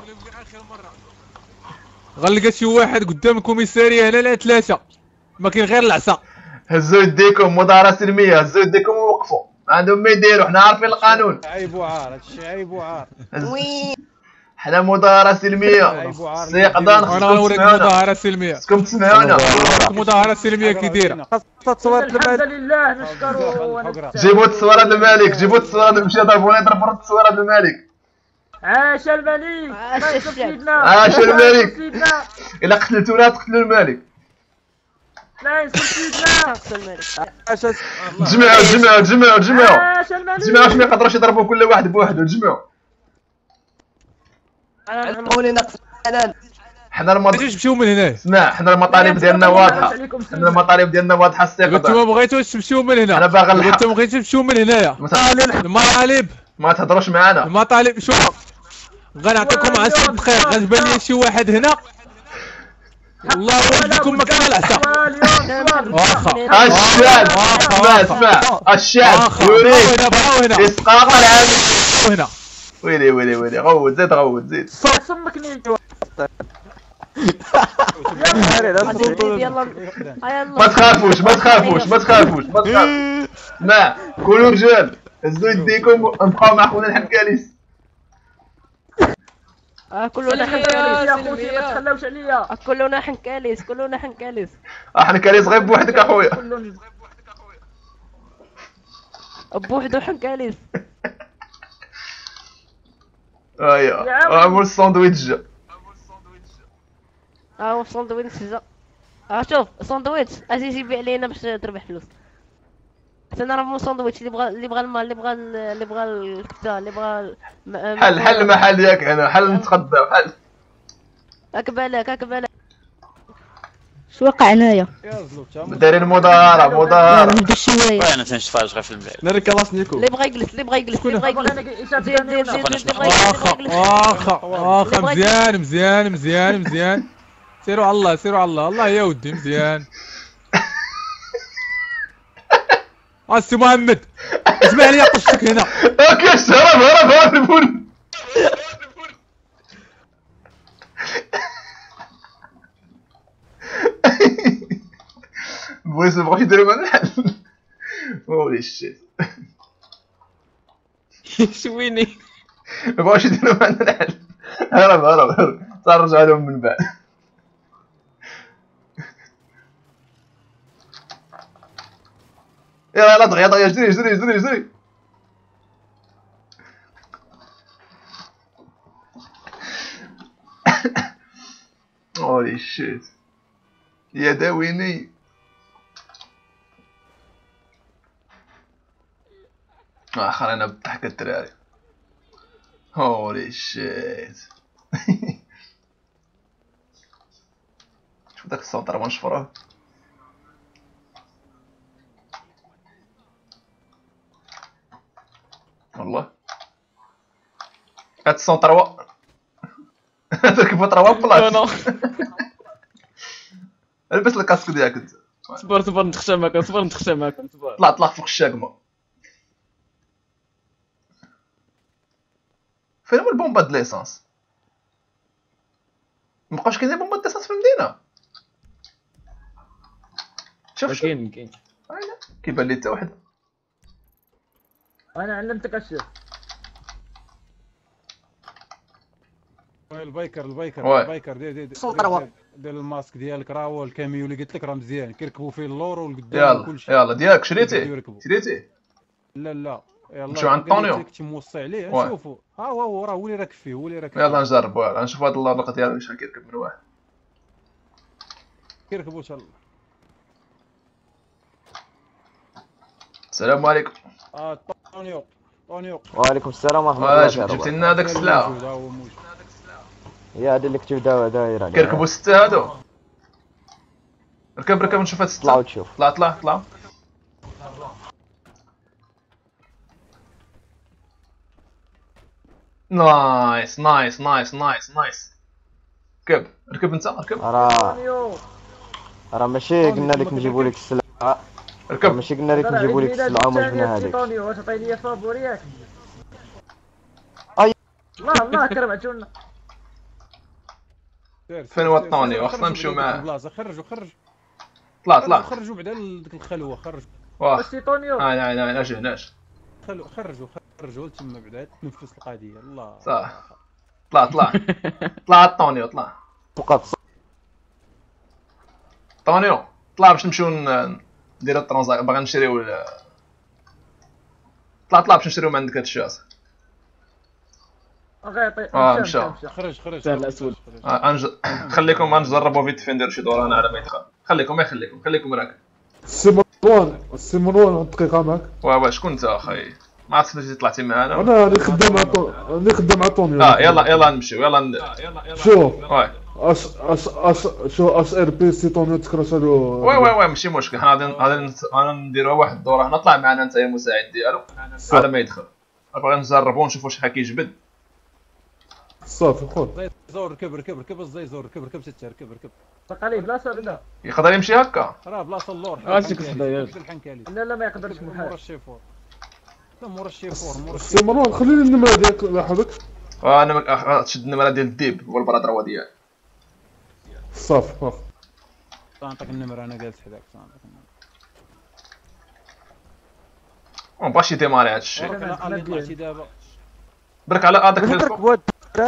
غنلقى شي واحد قدام الكوميساريه هنا لا ثلاثه ما كاين غير العصا. هزوا يديكم مظاهرة سلمية. هزوا يديكم ووقفوا. عندهم ما يديروا. حنا عارفين القانون. عيب وعار هادشي عيب وعار. حنا مظاهرة سلمية. استيقظان انا غنوريك مظاهرة سلمية. خصكم تسمعونا. مظاهرة سلمية كي دايرة. خاصها تصوير الحمد لله نشكروا. جيبوا التصويرة الملك. جيبوا التصويرة. مشي ضربونا يضربوا التصويرة الملك. عاش الملك. عاش الملك. إلا قتلتونا تقتلوا الملك. لا ينصر سيدنا. تجمعوا باش ما يقدروش يضربوا كل واحد بوحده. تجمعوا. حنا نمشيو من هنا. اسمع حنا المطالب ديالنا واضحه. استيقظ. انتوما بغيتوش تمشيو من هنا. انا باغي الحق. انتم بغيتو تمشيو من هنايا. المطالب ما تهضروش معنا. المطالب شوف غنعطيكم 10 دقائق. غتبان لي شي واحد هنا والله يوديكم مكان العصا. واخا الشعب. اسمع الشعب يريد اسقاط العام هنا. ويلي غوت زيد. سمكني. ما تخافوش. اسمع كونوا رجال. هزوا يديكم ونبقاو مع خونا الحنكاليس. كلنا حنكاليس يا خوتي ما تخلوش عليا. كلنا حنكاليس. حنكاليس غير بوحدك اخويا. بوحدو حنكاليس. عمر الساندويتش جا. الساندويتش جا. شوف الساندويتش اجي جيبي علينا باش تربح فلوس. انا راه مو ساندويتش اللي بغى الماء اللي بغى الكبده اللي بغى حل محل ياك هنا حل نتغدى حل هاك بالك شو وقع هنايا؟ دايرين مظاهرة نبدا شويه انا تنشفاج غير في البلاد ناري كلاشنيكو اللي بغى يجلس واخا مزيان سيروا على الله يا ودي مزيان. السي محمد اسمع لي قصتك هنا. اوكي هرب البول. بويس مبغاوش يديرو معنا الحل. هولي شيت شويني مبغاوش يديرو معنا الحل. هرب صار رجع لهم من بعد. يلا دغيا جري. هولي شيت يا داويني. خلينا بضحك الدراري. هولي شيت. شوف داك السونطر ما نشفروه. والله هاد السونطر هو كيف تروا بلاص. البس الكاسك ديالك انت. صبر نتخشى معاك صبر. طلع فوق الشاقمه. فين هو البومبا د ليسانس؟ مابقاش كاين بومبا د ليسانس في المدينه. شوف كاين كيبان لي حتى وحده. انا علمتك الشيء. البايكر دير الماسك ديالك راه هو الكاميو اللي قلت لك راه مزيان كيركبوا فيه اللور والقدام وكلشي. يلا ديالك شريتيه لا يلا نمشيو عند طونيو كنت موصي عليه نشوفوا هو راه هو اللي راكب فيه يلا نجربوا. يلا نشوف هاد اللقطه ديالو شحال كيركب من واحد. كيركبوا ان شاء الله. السلام عليكم. طونيو وعليكم السلام ورحمة الله وبركاته. جبت لنا داك السلاح يا هذا اللي كنت داير عليه. كيركبوا 6 هادو. ركب نشوف هاد 6. طلعوا تشوف. طلع. نايس. ركب انت ركب. راه ماشي قلنا لك نجيبوا لك السلعة. ركب. ماشي قلنا لك نجيبوا لك السلعة وما جبنا هذيك. واش عطيني لي فابوريات. الله كرمعتونا. فين هو الطوني؟ خصنا نمشيو معاه. خرجوا طلع خرجوا بعدا لديك الخلوه. خرجوا واش طونيو. ناش خرجوا تما بعدا تنفس القضيه. الله صح. طلع الطونيو. طونيو طلع باش نمشيو نديرو الترانزاك. باغي نشريو طلع باش نشريو من عندك هادشي اصاحبي. مشى. خرج سهل اسود. خليكم غنجربوا فيت فين نديرو شي دوران على ما يدخل. خليكم راكب. السي مروان دقيقة معك. واه شكون انت اخاي؟ ما عرفتش انت طلعتي معانا. انا اللي خدام مع طونيو. يلا نمشيو شوف واه شو اس ار بي سي طونيو تكراسلو. واه ماشي مشكل. غادي نديروها واحد الدوره هنا. طلع معنا انت يا مساعد ديالو على ما يدخل. باغي نجربو ونشوفو شحال كيجبد. صافي خويا زور ركب الزيزور ركب تتا ركب بقى لي بلاصه ولا يقدر يمشي هكا. راه بلاصه اللور. لا ما يقدرش مورا الشيفور. السي مروان خليني النمره ديالك لاحظك. انا تشد النمره ديال الديب هو البرادر هو ديالي. صافي نعطيك النمره انا جالس حداك. باش يديماري هاد الشيء. برك على هذاك الفيسبوك.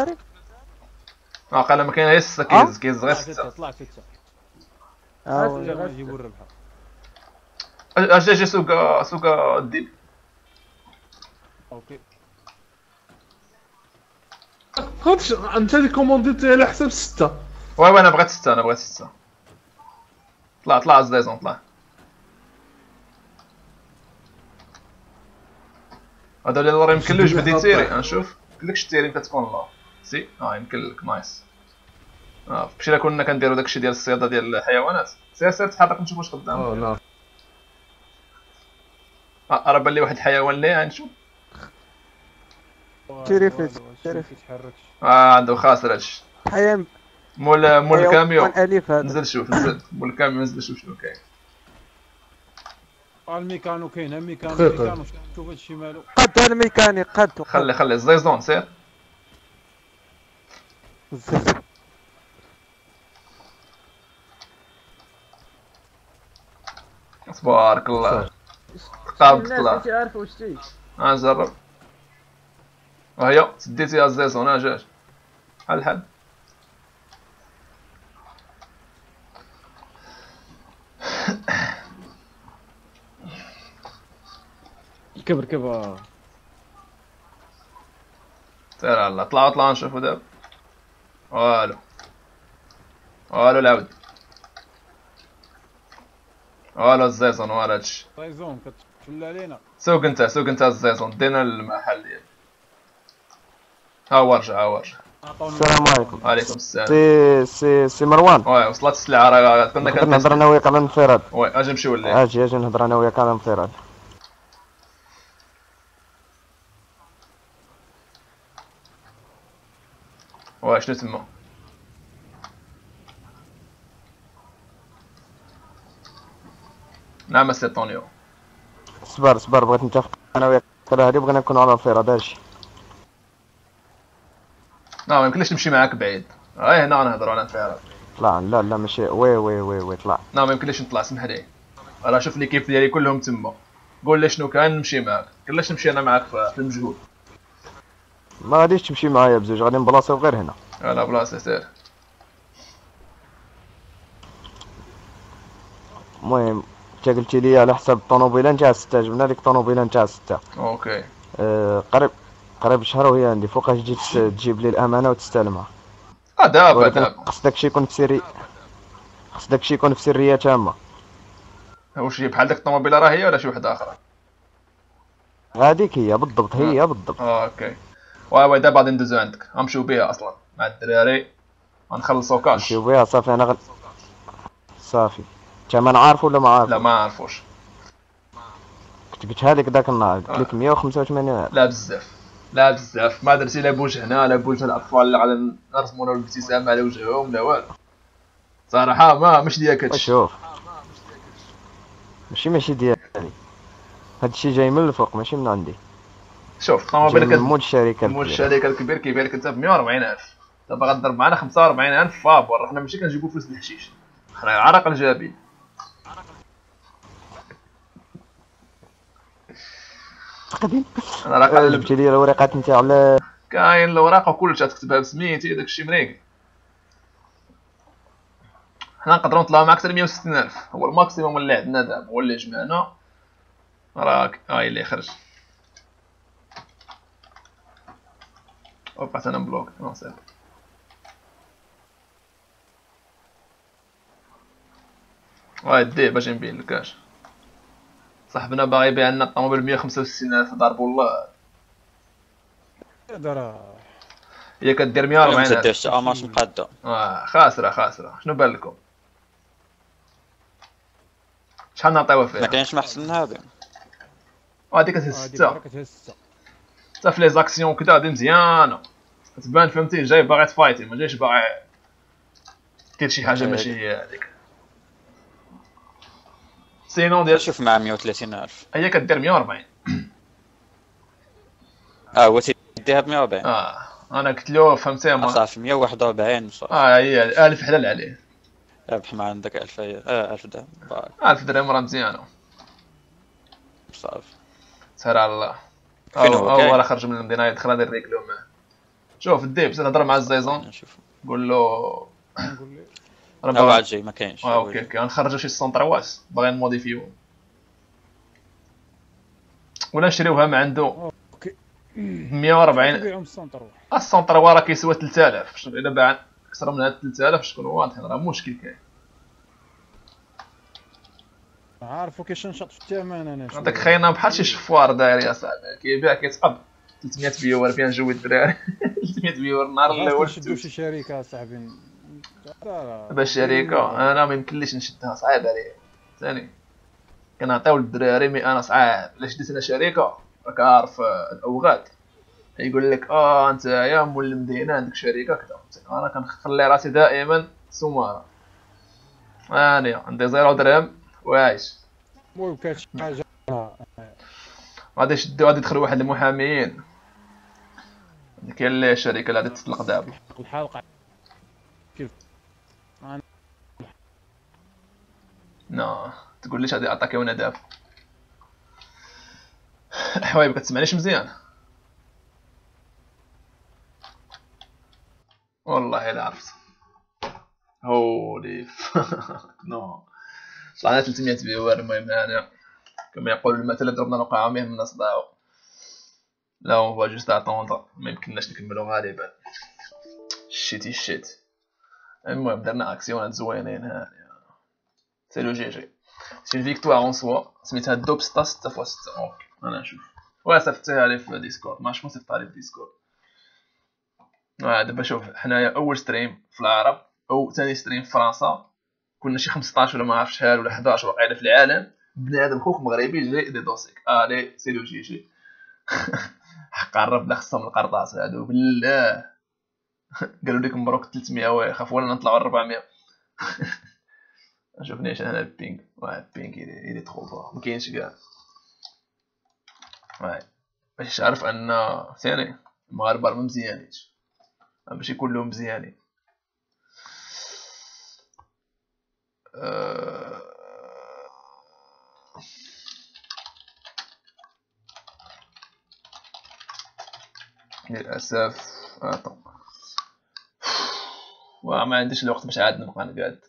قال ما كاين غير 6 كيز غير 6. طلع 6. نجيبو الربحه. اجي سوق الديب. اوكي هادشي انت اللي كومونديتي على حساب 6. واه انا بغيت 6. طلع زدايزون طلع. هذا اللي راه يمكن له يجبد يتيري. نشوف يمكنلكش التيري كتكون لا سي يمكن لك نايس. فاش كنا كنديرو داكشي ديال الصياده ديال الحيوانات. سير تحرك نشوف واش قدام. لا راه بان لي واحد الحيوان اللي نشوف تيري فيت يتحركش. عنده خاسر هادشي. حيوان مول الكاميون اليف هذا. نزل شوف مول الكاميون نزل شوف شنو كاين. الميكانو كاين الميكانو شوف هادشي مالو. قد الميكانيك قد خلي الزيزون سير. تبارك الله قابض طلع. الناس عارفه واش تي نجرب. وهي سديتيها الزيزون جاج بحال كبر سير على طلعوا نشوفوا دابا. والو العود. والو الزيزون هادشي. زيزون كتفل علينا. سوق انت الزيزون دينا المحل ديالك. ها هو رجع. السلام عليكم. وعليكم السلام. سي مروان. وصلت السلعه راه كنا كنهضر انا وياك على الانفراد. اجي نمشيو ليه. اجي نهضر انا وياك على الانفراد. شنو تما؟ نعم سي طونيو. صبر بغيت نتفق انا وياك على هادي بغينا نكونوا على الانفراد. اجي ما يمكنليش نمشي معاك بعيد. هنا غنهضروا على الانفراد. طلع لا ماشي وي طلع. ما يمكنليش نطلع سمح لي. راه شوف ليكيب ديالي كلهم تما. قول لي شنو كان نمشي معاك. كلاش نمشي انا معاك في المجهول. ما غاديش تمشي معايا بزوج غادي نبلاصيو غير هنا. لا بلاصه سير. المهم انت قلتي لي على حساب الطوموبيله نتاع 6 جبنا لك الطوموبيله نتاع 6. اوكي. قريب شهر وهي عندي فوقاش تجي تجيب لي الامانه وتستلمها. دابا خص داكشي يكون في سري. خص داكشي يكون في سريه تامه. واش هي بحال داك الطوموبيله راه هي ولا شي وحده اخرى؟ هذيك هي بالضبط هي بالضبط. اوكي. وي دابا غادي ندوزو عندك غنمشيو بها اصلا مع الدراري غنخلصو كاش. نمشيو بها صافي انا صافي. الثمن عارف ولا ما عارف؟ لا ما عارفوش. كنت قلتها لك ذاك النهار قلت لك 185,000. لا بزاف ما درتي لا بوجه هنا لا بوجه الاطفال اللي غادي نرسموا لهم الابتسامه على وجههم لا والو. صراحه ماشي ديالك هادشي. شوف ماشي ديالي. هادشي جاي من الفوق ماشي من عندي. شوف الطوموبيله مول الشركه الكبير كيبيع لك انت ب 140,000. دابا غتضرب معنا 45,000 فابور. حنا ماشي كنجيبو فلوس الحشيش حنا عرق الجابين. انا راه قلبتي لي الوريقات نتاع على كاين الوراق وكلشي تكتبها بسميتي داكشي مريقل. حنا نقدروا نطلعوا معاك حتى 160,000 هو الماكسيموم اللي عندنا دابا هو اللي جمعنا. راك اللي خرج. وقعت انا بلوك صافي. دي باش نبين لك اش صاحبنا باغي يبيع لنا الطوموبيل 165,000 ضرب والله. هي كدير 140,000. ما تديرش ماش مقاده. خاسره شنو بان لكم؟ شحال نعطيوها فيها؟ ما كاينش محسن من هذا. هاديك كتهز 6 حتى في لي زاكسيون كدا هادي مزيانه كتبان فهمتي جاي باغي تفايتي ما جايش باغي دير شي حاجه ماشي هي هذيك. سينون ديال شوف مع 130,000 هي كدير 140. هو تيديها ب 140. انا قلت له فهمتي صافي 141 صافي. هي 1000 حلال عليه. ربح مع عندك 1000 1000 درهم. 1000 درهم راه مزيانه صافي. سهر على الله. فين هو راه خرج من المدينه يدخل غادي نريكلو معاه. شوف الديب نهضر مع الزيزون قول له راه جاي ما كاينش. اوكي غنخرجوا شي سونطرواس باغي نموديفيوهم ولا نشريوها من عنده 140. السونطروا راه كيسوى 3000 شنو الا باع اكثر من هاد 3000 شكون واضح راه مشكل كاين. عارفو كيشنشط في الثمن انا. هذاك خاينا بحال شي شفوار داير يا صاحبي، كيبيع كيتقب 300 بيور فيها نجوي الدراري 300 بيور النهار الاول. نشدو شي شركه صاحبي باش شركه انا ما يمكنليش نشدها، صعيب عليا ثاني. كنعطيو للدراري مي انا صعيب. الا شديت انا شركه راك عارف الاوغاد يقول لك انت يا مول المدينه عندك شركه كذا، انا كنخلي راسي دائما سماره. انا عندي 0 درهم وعايش. المهم كاين شي حاجه غادي يشدو غادي يدخلوا واحد المحاميين. كاين اللي الشركه اللي غادي تطلق دابا الحلقه كيف تقول ليش غادي يعطاكيونا دابا. حوايب كتسمعنيش مزيان والله الا عرفت. هولي نو طلعنا 300 بيوار. المهم هاني كما يقول المثل ضربنا الوقعه من الناس ضاعوا. لا اون فوا جوست اتوندر، ما يمكنناش نكملو غالبا. شيت. المهم درنا اكسيونات زوينين هاني. سي لو جي جي، سي اون فيكتوار اون سوا. سميتها دوب ستا 6x6. اوكي انا نشوف صيفطتها لي في ديسكورد، ما شكون صيفطها لي في ديسكورد. دابا شوف، حنايا اول ستريم في العرب او ثاني ستريم في فرنسا، كنا شي 15 ولا ما عرفتش شحال ولا 11 وقيله في العالم. بنادم خوك مغربي جاي دي دوسيك الي سي لو جي جي. حق عرب لا خصهم القرطاس هادو بالله. قالوا لك مبروك 300 ويخافوا ولا نطلعوا 400. شوفنيش انا البينغ، البينغ إلي تخو با مكاينش كاع. باش عارف ان ثاني المغاربه ما مزيانينش، ماشي كلهم مزيانين. للاسف ما عنديش الوقت باش عاد نبقى نقعد.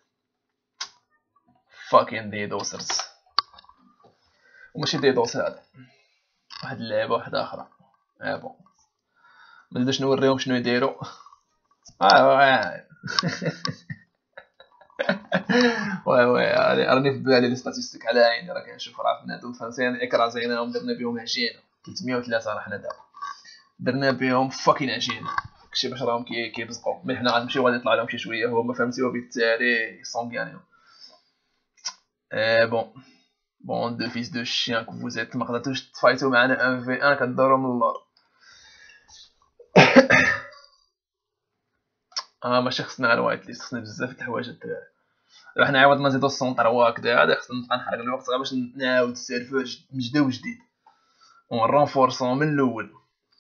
فاكين دي دوسرز وماشي دي دوس، هذا واحد اللعبه واحده اخرى. بون ما نقدرش نوريهم شنو يديروا. راني في بالي لي ستاتيستيك على عيني، راه كنشوف راه بنادم فرنسيين اكرازيناهم درنا بهم عجينه. 303 راه حنا دابا درنا بهم فاكين عجينه. داكشي باش راهم كيبزقوا، مي حنا غنمشيو غادي يطلع لهم شي شويه هما فهمتي، وبالتالي سونغيانيو. بون دو فيس دو شيان كو فوزيت، ما قدرتوش تفايتو معنا 1v1 كدورو من اللور. ماشي خصنا غير وايت ليست، خصنا بزاف د الحوايج الدراري. حنا عوضنا نزيدو السونطر هكذا، هذا خصنا نبقى نحرق الوقت غير باش نعاود السيرفور من جديد ونرونفورسون من الاول.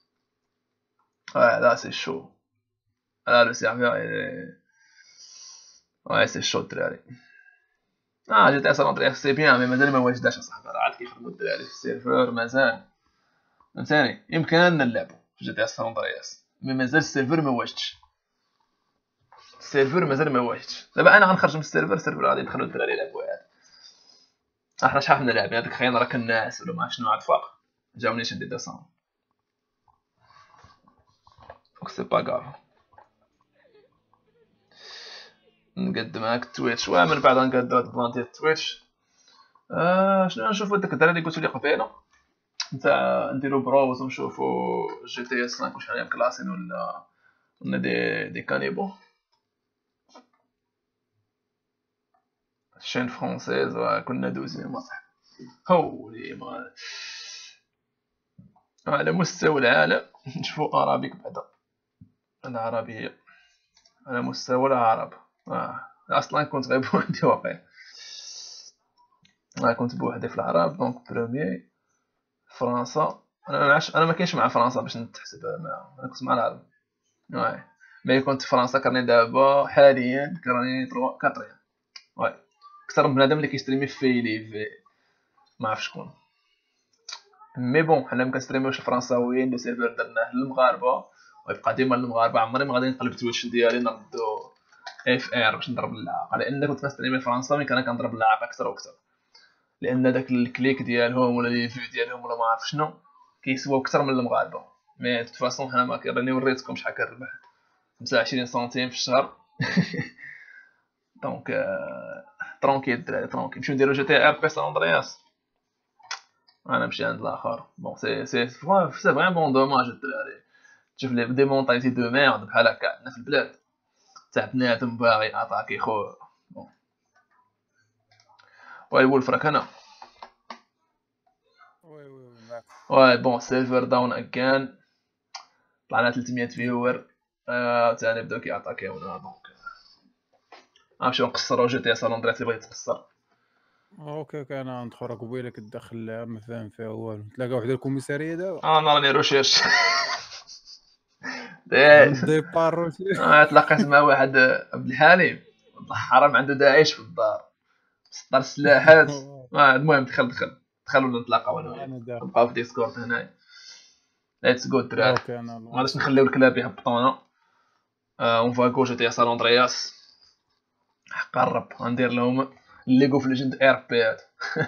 لا سي شو، لا لو سيرفور سي شو الدراري. جي تي اس رونطري سي بيان، مي مازال ما واجداش اصاحبي. راه عاد كيخدمو الدراري في السيرفور مازال. فهمتاني يمكن أن نلعبو في جي تي اس رونطرياس، مي مازال السيرفور ما واجدش. السيرفور مازال ما واجدش. دابا انا غنخرج من السيرفور غادي يدخلوا الدراري يلعبوا عاد. احنا شحال من لاعبين هذاك خاين راه كناعس ولا ما عرفت شنو عاد فاق. جاوني شدي ديسمبر فوك سي با كاف. نقد معاك تويتش من بعد غنقادو هاد البلان ديال تويتش. شنو نشوفو داك الدراري اللي قلتو لي قبيله نتاع نديرو بروز ونشوفو جي تي اس 5 واش حنا كلاسين ولا دي كانيبو. شين فرونسيز كنا دوزين مصح. هولي ما على مستوى العالم نشوفو ارابيك بعدا العربيه على مستوى العرب. اصلا كنت غير بوحدي واقيلا، كنت بوحدي في العرب. دونك بروميي فرنسا. انا ما كاينش مع فرنسا باش نتحسب معاهم، انا كنت مع العرب. مي كنت فرنسا كرني دابا حاليا كرني 4 اكثر من بنادم اللي كيستريمي في ليف ما عرف شكون. مي بون حنا ما كنستريميوش الفرنساويين، لو سيرفر درناه للمغاربه ويبقى ديما المغاربه. عمري ما غادي نقلب تويتش ديالي نردو اف ار باش نضرب اللعاقه، لان كنت كنستريمي الفرنساوي كنضرب اللعاقه اكثر واكثر، لان داك الكليك ديالهم ولا لي فيو ديالهم ولا ما عرف شنو كيسواو اكثر من المغاربه. مي دو فاصون حنا ما راني وريتكم شحال كنربح 25 سنتيم في الشهر. دونك ترونكيل الدراري ترونكيل، نمشيو نديرو جي تي ار بي سان اندرياس. انا نمشي عند الاخر. بون سي فريمون بون دوماج الدراري، تشوف لي دي مونطاليتي دو ميرد بحال هكا عندنا في البلاد تاع بنادم باغي اتاكي خو. وي وولف راك هنا. وي بون سيرفر داون اكان، طلعنا 300 فيور. تاني بداو كيعطاكيونا. دونك غنمشيو نقصرو جي تي سان اندرياس اللي بغيت تقصر. اوكي انا ندخل راك قبيله كتدخل ما فاهم فيها والو. تلاقى وحده الكوميساريه دابا. انا راني روشيرش. ديبار روشيرش. تلاقيت مع واحد عبد الحليم حرام عنده داعش في الدار، مسطر السلاحات. المهم دخل ولا نتلاقاو انا نبقاو في ديسكورد هنايا. ليتس جو الدراري. غاديش نخليو الكلاب يهبطونا. اون فاكو جي تي سان اندرياس قرب غندير لهم ليغو في ليجند ار بي هذا.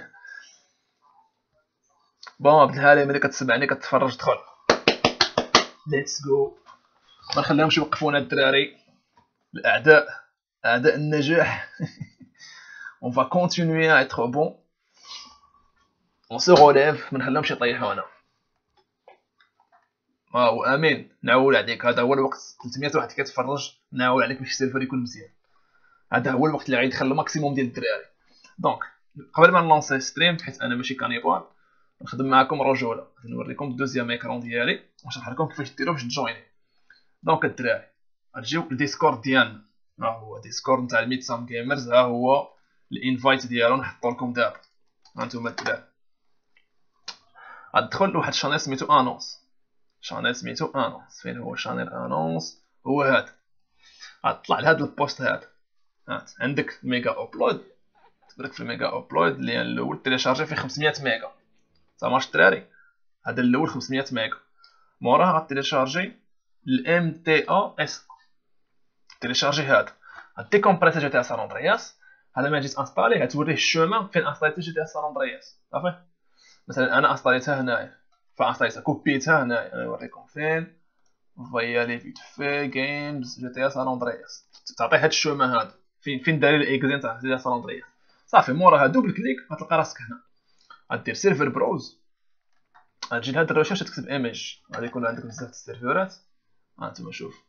بون عبد الحليم ملي كتسمعني كتفرج دخل. ليتس جو. ما نخليهمش يوقفونا الدراري الاعداء، اعداء النجاح. اون فا كونتينيي ا ايتر بون، اون سو روليف، ما نخليهمش يطيحونا. وامين نعول عليك، هذا هو الوقت. 300 واحد كيتفرج، نعول عليك باش السيرفر يكون مزيان. هذا هو الوقت اللي غادي يدخل الماكسيموم ديال الدراري. دونك قبل ما نلونسي ستريم، حيت انا ماشي كانيبال، نخدم معكم رجوله. نوريكم الدوزيام ايكرون ديالي ونشرح لكم كيفاش ديروا باش تجويني. دونك الدراري غتجيو للديسكورد ديالنا، ها هو ديسكورد نتاع الميتسام جيمرز، ها هو الانفايت ديالو نحطو لكم دابا. هانتوما الدراري غتدخل لواحد الشانيل سميتو انونس. شانيل سميتو انونس. فين هو شانيل انونس؟ هو هذا. غتطلع لهاد البوست هذا. هات عندك ميجا اوبلود، تبارك في الميجا اوبلود اللي الاول تيليشارجي فيه 500 ميجا. سامعش الدراري؟ هذا الاول 500 ميجا. موراها غتيليشارجي الام تي ا اس، تيليشارجي هذا. غديكومبريسي جي تي اس سان اندرياس. هذا ما جيت انستالي غتوريه الشومان فين انستاليتي جي تي اس سان اندرياس. صافي مثلا انا انستاليتها هنايا، فانستاليتها كوبيتها هنايا. نوريكم فين فيا لي فيت في جيمز جي تي اس سان اندرياس. تعطي هاد الشومان هذا فين داير الاكزين تاع جي تي اس سان اندرياس. صافي موراها دوبل كليك غتلقى راسك هنا. غدير سيرفر بروز، غتجي لهاد الريشيرش تكتب ايميج. غادي يكون عندك بزاف د السيرفرات. هانتوما شوف،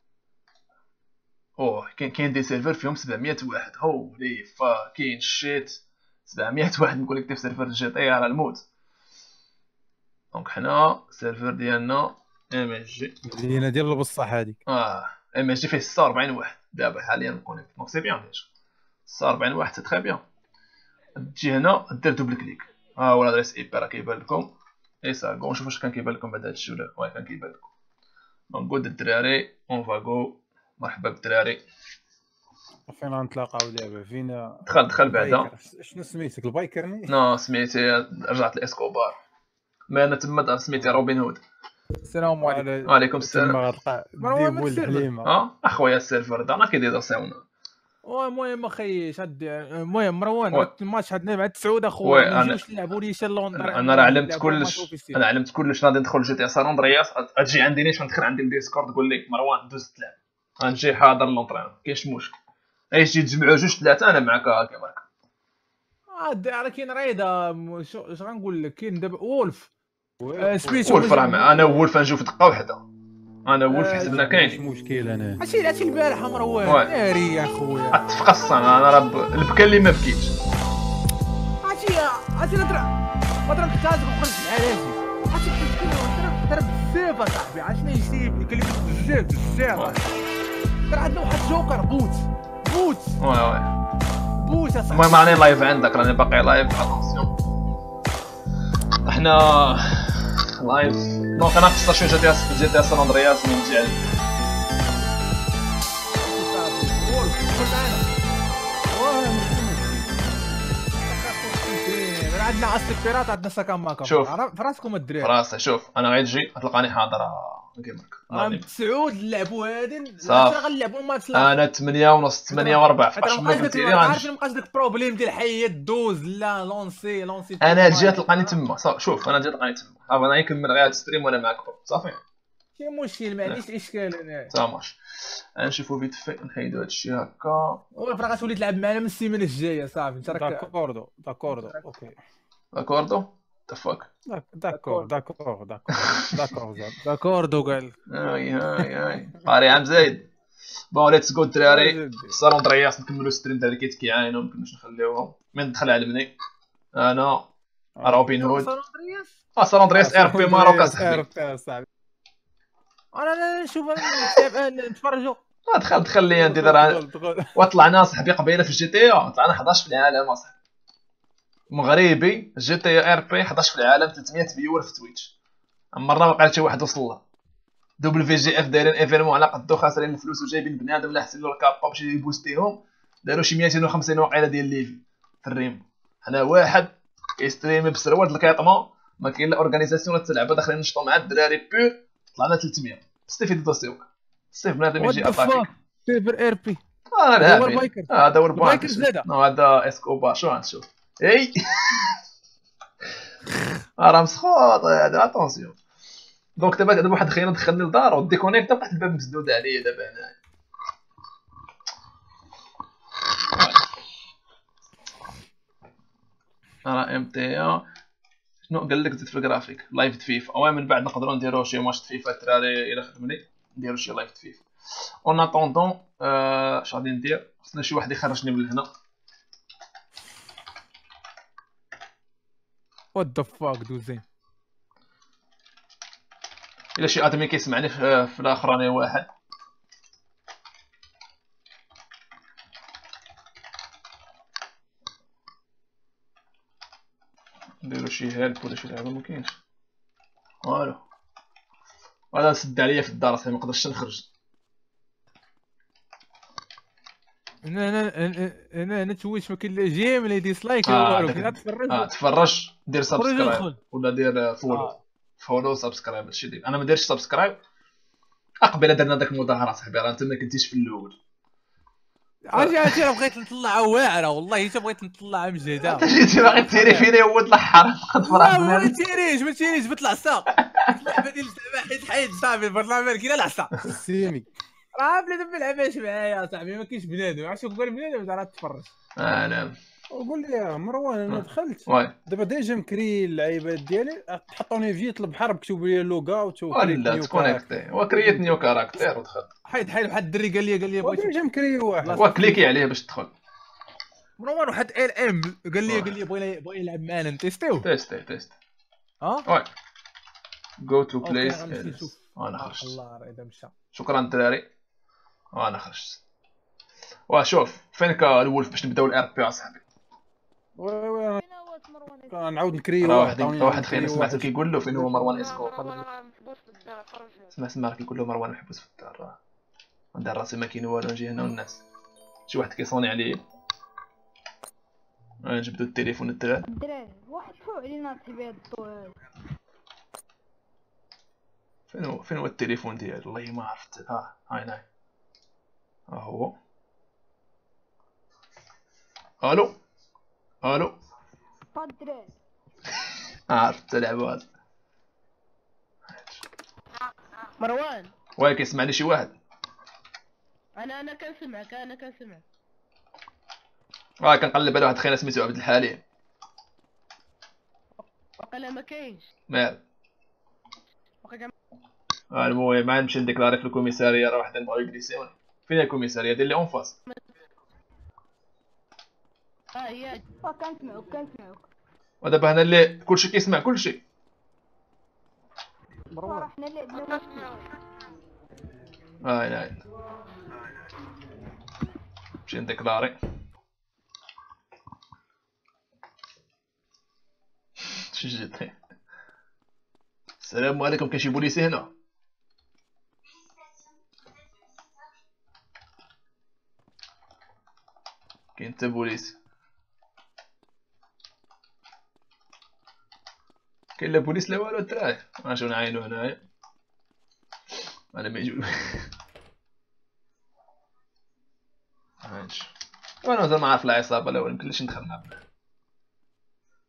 كاين دي سيرفر فيهم 700 واحد. هولي فاكين شيت، 700 واحد مكونيكتي في سيرفر جي تي على الموت. دونك حنا السيرفر ديالنا ام اس جي، المدينه ديال بصح هذيك. ام اس جي فيه 46 واحد دابا حاليا مكونيكت. دونك سي بيان ديجا 46 واحد، سي تري بيان. تجي هنا دير دوبل كليك، ها هو الادريس اي بي راه كيبان لكم. اي سا غو نشوف واش كان كيبان لكم بعد هادشي ولا واه كان كيبان لكم. دونك غود الدراري اون فاغو. مرحبا بالدراري. فين غنتلاقاو دابا؟ فين؟ دخل بعدا. شنو سميتك البايكرني؟ نو سميتي رجعت لاسكوبار. ما انا تما سميتي روبن هود. السلام عليكم. وعليكم السلام. تما غتلقى ديبو الحليمه. اخويا السيرفر دا راه كيدير ساونا. المهم اخي شاد. المهم مروان الماتش عندنا مع التسعود اخويا، ما نجيوش نلعبوا لي لندن. انا راه علمت كلش. غادي ندخل جي تي سان اندرياس. غتجي عندي نيش غندخل عندي الديسكورد تقول لي مروان دوز تلعب، غنجي حاضر لونطرين كاينش مشكل. اي تجي تجمعوا جوج ثلاثه انا معاك هاكا برك. راه كاين ريدا اش غنقول لك. كاين دابا وولف سميتو وولف. راه انا وولف نجيو في دقه واحده. انا وولف حسبنا كاين مشكل. انا عرفتي البارح مروان ناري يا خويا تفقص. انا راه البكا اللي ما بكيتش. عرفتي نضرب كازك وخرج مع راسي. عرفتي ضرب بزاف اصاحبي. عرفتي يسيبني كلمه بزاف. راه عندنا واحد جوكر بوت. وي بوت اصاحبي. المهم راني لايف عندك، راني باقي لايف. اتونسيون احنا لايف. دونك انا قصة شويه جي تي اس سان اندرياس من نجي عندك. عندنا عصر البيرات، عندنا ساكاماكا. شوف فراسكم الدراري. فراسي شوف انا غادي تجي غتلقاني حاضر كيماك. تسعود نلعبوا هادين غنلعبوا ماتش. انا 8 ونص 8 و4 فاش ما قلتي لي عارف مابقاش داك البروبليم ديال حيد دوز لا لونسي. انا جيت تلقاني تما. شوف انا جيت تلقاني تما. انا نكمل غير هاد الستريم وانا معاك صافي. شي مشكل ما عنديش اشكال انا. تماش نشوفو فيت في نحيدو هادشي هكا. وراه غتولي تلعب معنا من السيمانه الجايه صافي انت راك. داكوردو اوكي. داكوردو تفاك. داكوردو قال. هاي طاري عام زايد. بون ليتس جو الدراري. صالون درياس نكملو ستريم تاع اللي كيعاينو مكناش نخليوهم. من دخل علمني انا روبن هود. صالون درياس ار بي ماروك اصاحبي. انا نشوف نتفرجوا. دخل لي ندير وطلعنا صاحبي قبيله في الجي تي ا طلعنا 11 في العالم اصاحبي. مغربي جي تي ار بي 11 في العالم 300 فيور في تويتش. مرة ما بقى حتى واحد وصل لها. دبل في جي اف دايرين ايفينمون على قدو خاسرين الفلوس وجايبين بنادم لا حسن له الكابا باش يبوستيهم. داروا شي 250 وقيله ديال ليفي في الريم. حنا واحد كيستريمي بسروال الكيطمه ما كاين لا اورغانيزاسيون تلعب داخلين نشطو مع الدراري بور. طلعنا 300 ستيفيد دوسيوك ستيف بنادم يجي اتاكي سيرفر ار بي. هذا هو البايكر هذا اسكوبا شو غنشوف. اي راه مسخوط هذا اتونسيون. دونك دابا واحد خينا دخلني للدار وديكونيكتا بقات الباب مسدود عليا دابا هنايا. راه ام تي ا شنو قال لك زيد في الجرافيك لايف فيفا. او من بعد نقدروا نديروا شي ماتش فيفا الدراري الا خدمني نديروا شي لايف فيفا. اون اتوندون اش غادي ندير خصنا شي واحد يخرجني من هنا. وات ذا فاك دوزين. الا شي ادمي كيسمعني في الاخراني واحد نديرو شي هيلب ولا شي لعبه مكاينش والو. هذا سد عليا في الدار صاحبي منقدرش نخرج. انا تويتش ما كاين لا جيم لا ديسلايك لا والو. فين تفرج تفرج دير سبسكرايب ولا دير فولو سبسكرايب هادشي ديال. انا ما ديرش سبسكرايب قبيله درنا داك المظاهره صاحبي راه انت ما كنتيش في الاول. عرفتي راه بغيت نطلع واعره والله حتى بغيت نطلع مجهده. انت جيتي باغي تيري فيني هو الحر لا ما تيريش بت العصا. اللعبه ديال الزعما حيد صافي البرلمان كاين العصا سيمي. راه بنادم ما يلعبهاش معايا صاحبي ما كاينش بنادم. عرفتي نقول بنادم راه تفرج. نعم وقول لي يا مروان انا دخلت دابا ديجا مكري اللعيبات ديالي تحطوني في جيت البحر مكتوب لي لوغ اوت ولا تكونيكتي وكريت نيو كاركتير ودخل. حيد واحد الدري قال لي بغيت ديجا مكري واحد وكليكي عليه باش تدخل. مروان واحد ال ام قال لي بغي يلعب معنا نتيستيو تيست وي جو تو بليس. انا خرجت الله راه اذا مشى. شكرا الدراري وانا خرجت. وشوف فين الولف باش نبداو الار بي اصاحبي. وي نعاود نكري واحد خينا سمعتو كيقول له فين هو مروان اسكو. سمع كيقول له مروان محبوس في الدار. ندير راسي ما كاين والو نجي هنا والناس شي واحد كيصوني عليه. نجبدو التليفون الدراري واحد فوق علينا تبيع الطوال. فين هو التليفون ديالي والله ما عرفت. هاي ها هو. الو قدري عرفت اللعبه هذا. مروان واي كيسمعني شي واحد. انا كنسمعك كنقلب على واحد خينا سميتو عبد الحليم. وقيلا ما كاينش مال المهم ما نمشي نديكلاري في الكوميساريه راه واحد بغا يجلسوني. فين الكوميساريه ديال لي اون فاس؟ هي كنسمعوك ودابا هنا اللي كلشي كيسمع كلشي. مروان حنا اللي بنا هاي نمشي نديكلاري. شي جيتي. السلام عليكم. كاين شي بوليسي هنا؟ كاين حتى بوليس. كاين لا بوليس لا والو الدراري. نمشيو نعاينو هنايا انا ما يجيو. هانش وانا مازال ما عارف العصابه لا والو يمكنليش ندخل مع بنات.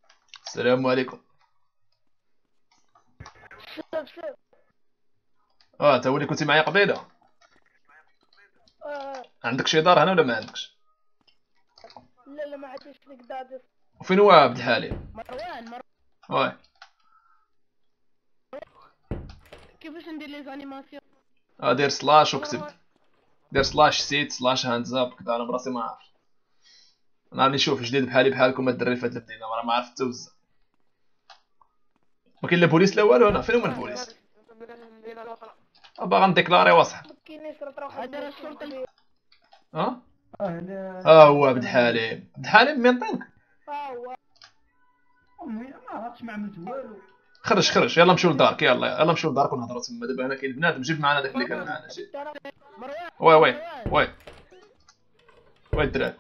السلام عليكم. تا هو اللي كنتي معايا قبيله. عندك شي دار هنا ولا ما عندكش؟ لا ما عنديش ديك دار. وفين هو عبد الحليم؟ مروان واه كيفاش ندير لي زانيماسيون؟ دير سلاش وكتب، دير سلاش سيت سلاش هاندز اب كدا. انا براسي ما عارف، انا راني نشوف جديد بحالي بحالكم الدراري في هاد المدينه، راه ما عرفت حتى وزه. ما كاين لا بوليس لا والو هنا. فين هما البوليس؟ باغا نديكلاري واصاحبي. هو عبد الحليم. عبد الحليم من طينك؟ ما عرفتش ما عملت والو. خرج يلا نمشيو لدارك. يلا نمشيو لدارك ونهضروا تما. دابا هنا كاين بنادم، جيب معنا داك اللي كان معنا. شي وي الدراري،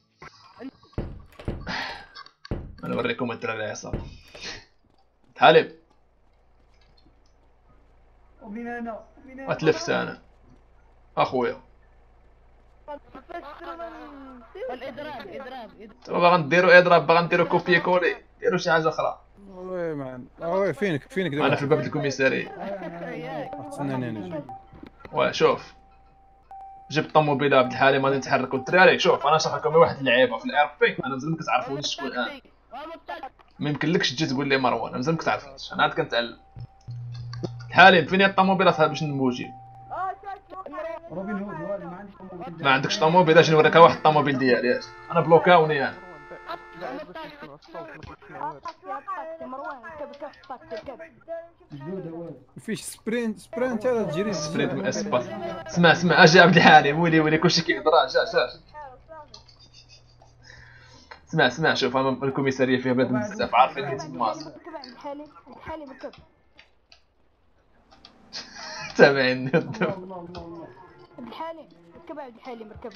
انا نوريكم الدراري عصام. عبد الحليم ومين انا وتلفت انا اخويا. باغا نديرو اضراب، باغا نديرو كوبي كولي، ديرو شي حاجه اخرى. وي مان وي فينك دابا؟ انا في الباب الكوميساريه. تسناني انا. واه شوف، جبت الطوموبيله عبد الحليم غادي نتحركوا. الدراري شوف، انا نشرح لكم واحد اللعيبه في الار بي. انا مازال ما كتعرفونيش شكون انا، ما يمكنلكش تجي تقول لي مروان، انا مازال ما كتعرفنيش. انا عاد كنتعلم. الحليم فين هي الطوموبيلات باش نموجي؟ روبين هود ما عنديش طوموبيل. ما عندكش طوموبيل؟ اجي نوريك واحد الطوموبيل ديالي. انا بلوكاوني انا. فيش سبرينت هذا تجري سبرينت من اسباس. اسمع اجي عبد الحليم ولي كلشي كيهضر. جا اسمع شوف، انا الكوميساريه فيها بنادم بزاف عارفين كي تما. تابعيني عبد الحليم ركب. عبد الحليم ركب.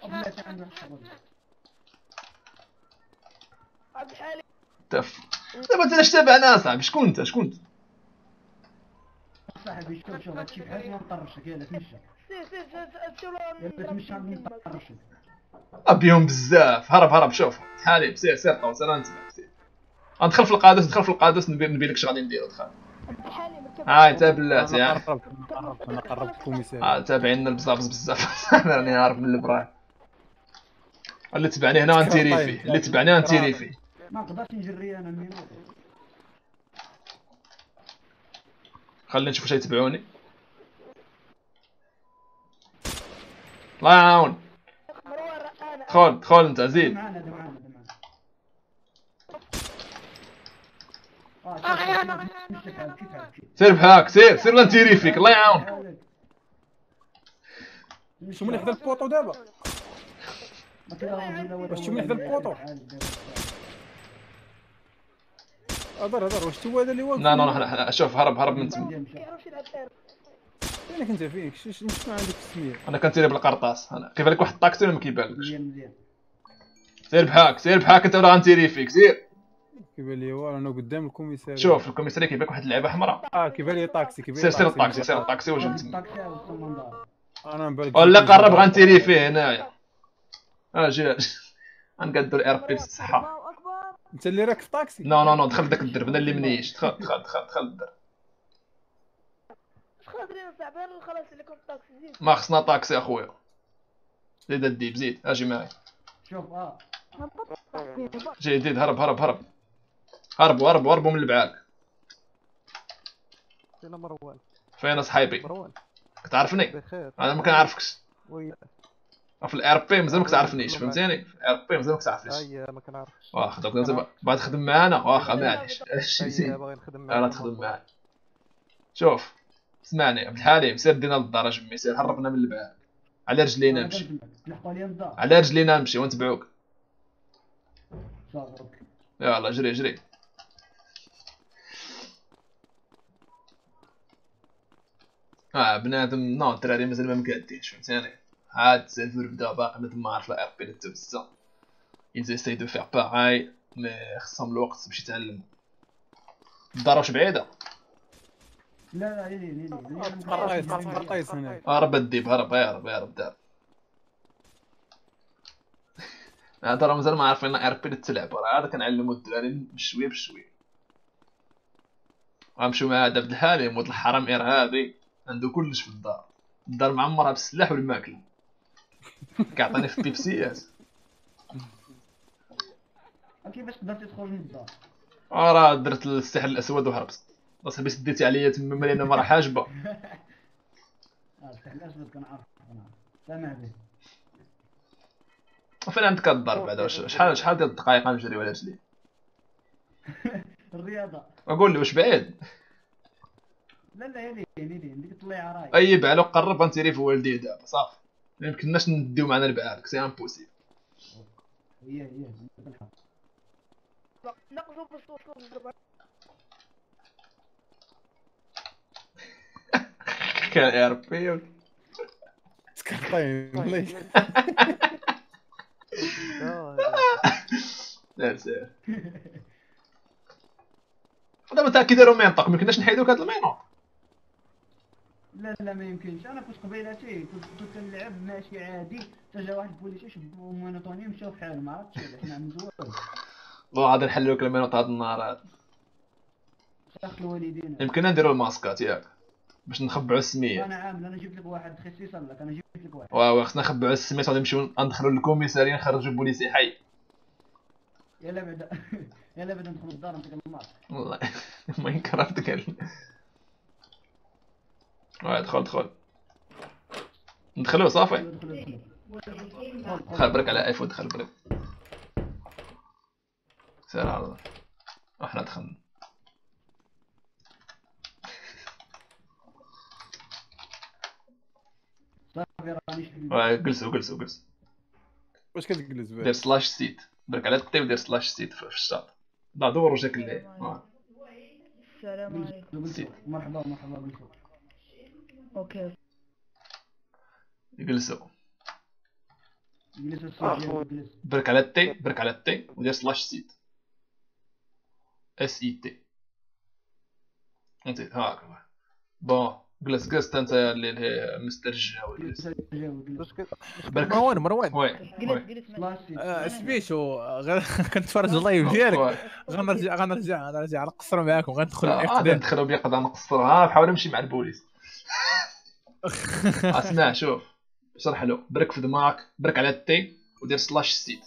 عبد الحليم تف دابا انت علاش تابعنا اصاحبي؟ شكون انت؟ صاحبي شوف هادشي بحال ما نطرشك. يلا تمشى تمشى نطرشك بيهم بزاف. هرب شوف حالي. سير طوس. انا نتبع. سير ندخل في القادوس نبين لك اش غادي نديرو. دخل هاي انت بلاتي. انا قربت الكوميساري. تابعينا بزاف. انا راني عارف من البراي. اللي تبعني هنا انتيري فيه. ما نقدرش نجري انا منين. خلينا نشوف واش يتبعوني. الله يعاون. دخل انت زيد. سير بحاك. سير لا نتيري فيك. الله يعاون. شو من حدا البوطو دابا؟ واش شو من حدا البوطو؟ هضر واش هو هذا اللي واقف؟ لا شوف هرب من تما. فينك انت فيك شنو عندك في السميه؟ انا كنتيري بالقرطاس. انا كيبان لك واحد الطاكسي ولا ما كيبانلكش؟ سير بحاك انت ولا غنتيري فيك. سير. كيبان لي والو انا قدام الكوميساري. شوف الكوميساري كيبان لك واحد اللعبه حمراء. كيبان لي طاكسي. سير الطاكسي واجي تما. انا نبالك ولا قرب غنتيري فيه هنايا. اجي غنقادو الار بي بالصحه. انت اللي راك في طاكسي؟ نو دخل داك الدرب. انا اللي منيش. دخل الدرب. ما خصنا طاكسي اخويا. زيد الديب زيد. اجي معايا. شوف جيد. هربوا من البعاك. فين صحيبي؟ كتعرفني؟ انا ما كنعرفكش. في الار بي مازال ما كتعرفنيش. فهمتيني؟ في الار بي مازال ما كتعرفنيش. ما كنعرفش. واخا دابا باغي تخدم معانا. واخا معليش. باغي نخدم معاك. انا تخدم معاك. شوف اسمعني عبد الحليم. سير دينا للدار جمي. سير هربنا من البعاك. على رجلينا نمشي. ونتبعوك. يلا جري. بنادم نو الدراري مازال ما مقادينش. فهمتيني؟ عاد السيرفر بدا باقي بنادم ما عرف لا ار بي لا حتى بزاف. ils essayent de faire pareil مي خصهم الوقت باش يتعلموا. الدار واش بعيده؟ لا قرطيس هنا. هرب الديب. هرب دار. هذا راه مازال ما عارفين ار بي تلعب. راه هذا كنعلمو الدراري بشويه. غنمشيو مع عبد الحليم ولد الحرام ارهابي. عنده كلش في الدار معمرها بالسلاح والماكله كيعطيني في البيبسيات. كيفاش قدرتي تخرج من الدار؟ راه درت السحر الاسود وهربت. اصاحبي سديتي عليا تما ملينا ما راه حاجبه. السحر الاسود كنعرف سامع به. فين عندك الدار بعدا؟ شحال ديال الدقائق غنجري على رجلي؟ الرياضه. اقول لي واش بعيد؟ لا هي لين ديك الطليعه راهي. اي بعلو قرب غنتيري في والديه دابا صافي. ما يمكنناش نديو معنا البعالك سي امبوسيبل. هي نقصوا في الصوت. كان ار بي سكرطين ليش لا سير دابا تا كي داروا مينطق ما كناش نحيدوك هاد المينوط. لا ما يمكنش. انا كنت قبيلاتي كنت كنلعب ماشي عادي حتى جا واحد البوليسي شبو مونوطوني مشاو بحالهم ما عرفتش علاش ما عندوش بون غادي نحلو لك المينوط هاد النهار هاد. شاخ الوالدين يمكن نديرو الماسكات ياك باش نخبعوا السميه. انا عامل انا جبت لك واحد خصيص لك انا جبت لك واحد. واه خصنا نخبعوا السميات غادي نمشيو ندخلوا للكوميساريه نخرجوا بوليسي حي. يلا بعدا يلا بعدا ندخلوا للدار نعطيك الماسك. والله ما ينكرهتك. دخل ندخلوا صافي. دخل برك على ايفون دخل برك سير على الله. احنا دخلنا صافي راني جلسوا واش كتجلس دير سلاش سيت برك على التي ودير سلاش سيت في الشاط. لا دور وجهك الليل. السلام عليكم. مرحبا جلسوا. اوكي جلسوا جلس برك على التي ودير سلاش سيت اس اي تي. انت هاكا بون جلس انت اللي هي مستر جاوي. برك مروان جلس سميتو كنتفرج اللايف ديالك. غنرجع نقصر معاكم غندخل غادي ندخلوا بيقظه نقصرها بحاول نمشي مع البوليس. اسمع شوف شرح له برك في دماغك برك على التي ودير سلاش سيت.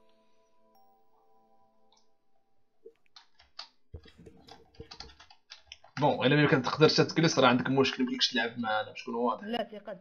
بون الا ما يمكن تقدرش تجلس راه عندك مشكل ميمكنلكش تلعب معنا باش نكون واضح. لا ثقة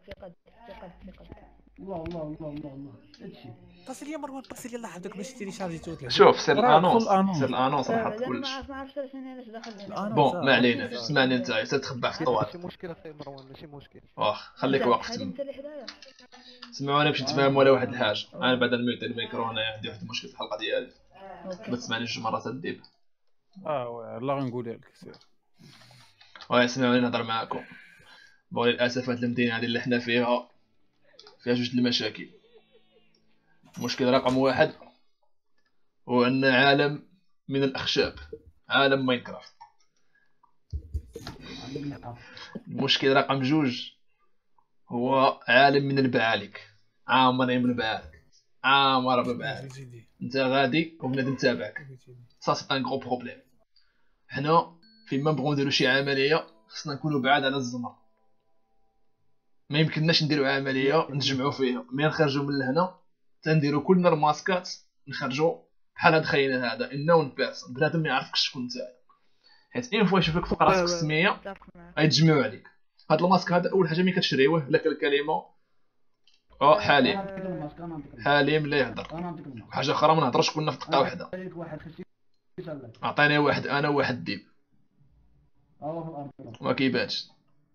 الله هادشي اتصل لي مروان اتصل لي الله يحفظك باش تيليشارجيتو. شوف سير الانونس راه حط كلشي. ما عرفتش علاش دخل. بون ما علينا اسمعني انت تتخبى في الطوال. ماشي مشكل اخي مروان ماشي مشكل. واخ خليك واقف تما. سمعوني باش نتفاهموا على واحد الحاجه. انا بعد نميت الميكرو هنايا عندي واحد المشكل في الحلقه ديالي ما تسمعنيش جوج مرات الديب. والله غنقولها لك سير. اسمعوني نهضر معاكم. بون للاسف هاد المدينه هادي اللي حنا فيها جوج المشاكل. المشكل رقم واحد هو ان عالم من الاخشاب عالم ماينكرافت. المشكل رقم جوج هو عالم من البعالك عامرين بالبعالك عامر بالبعالك. انت غادي وبنادم تابعك سا سي ان غرو بروبليم. حنا فين ما نبغيو نديرو شي عمليه خصنا نكونوا بعاد على الزمر. ما يمكنناش نديرو عمليه نجمعوا فيها ملي نخرجوا من هنا تنديرو كلنا الماسكات نخرجوا بحال هاد خينا هذا انون بيرسون بنادم ما يعرفكش شكون نتايا حيت اين فوا يشوفك فوق راسك السميه غيتجمعوا عليك. هاد الماسك هذا اول حاجه ملي كتشريوه لك الكلمه حليم لا يهضر. حاجه اخرى ما نهضرش كنا في دقه واحده. عطيني واحد انا وواحد ديب ما كيبانش.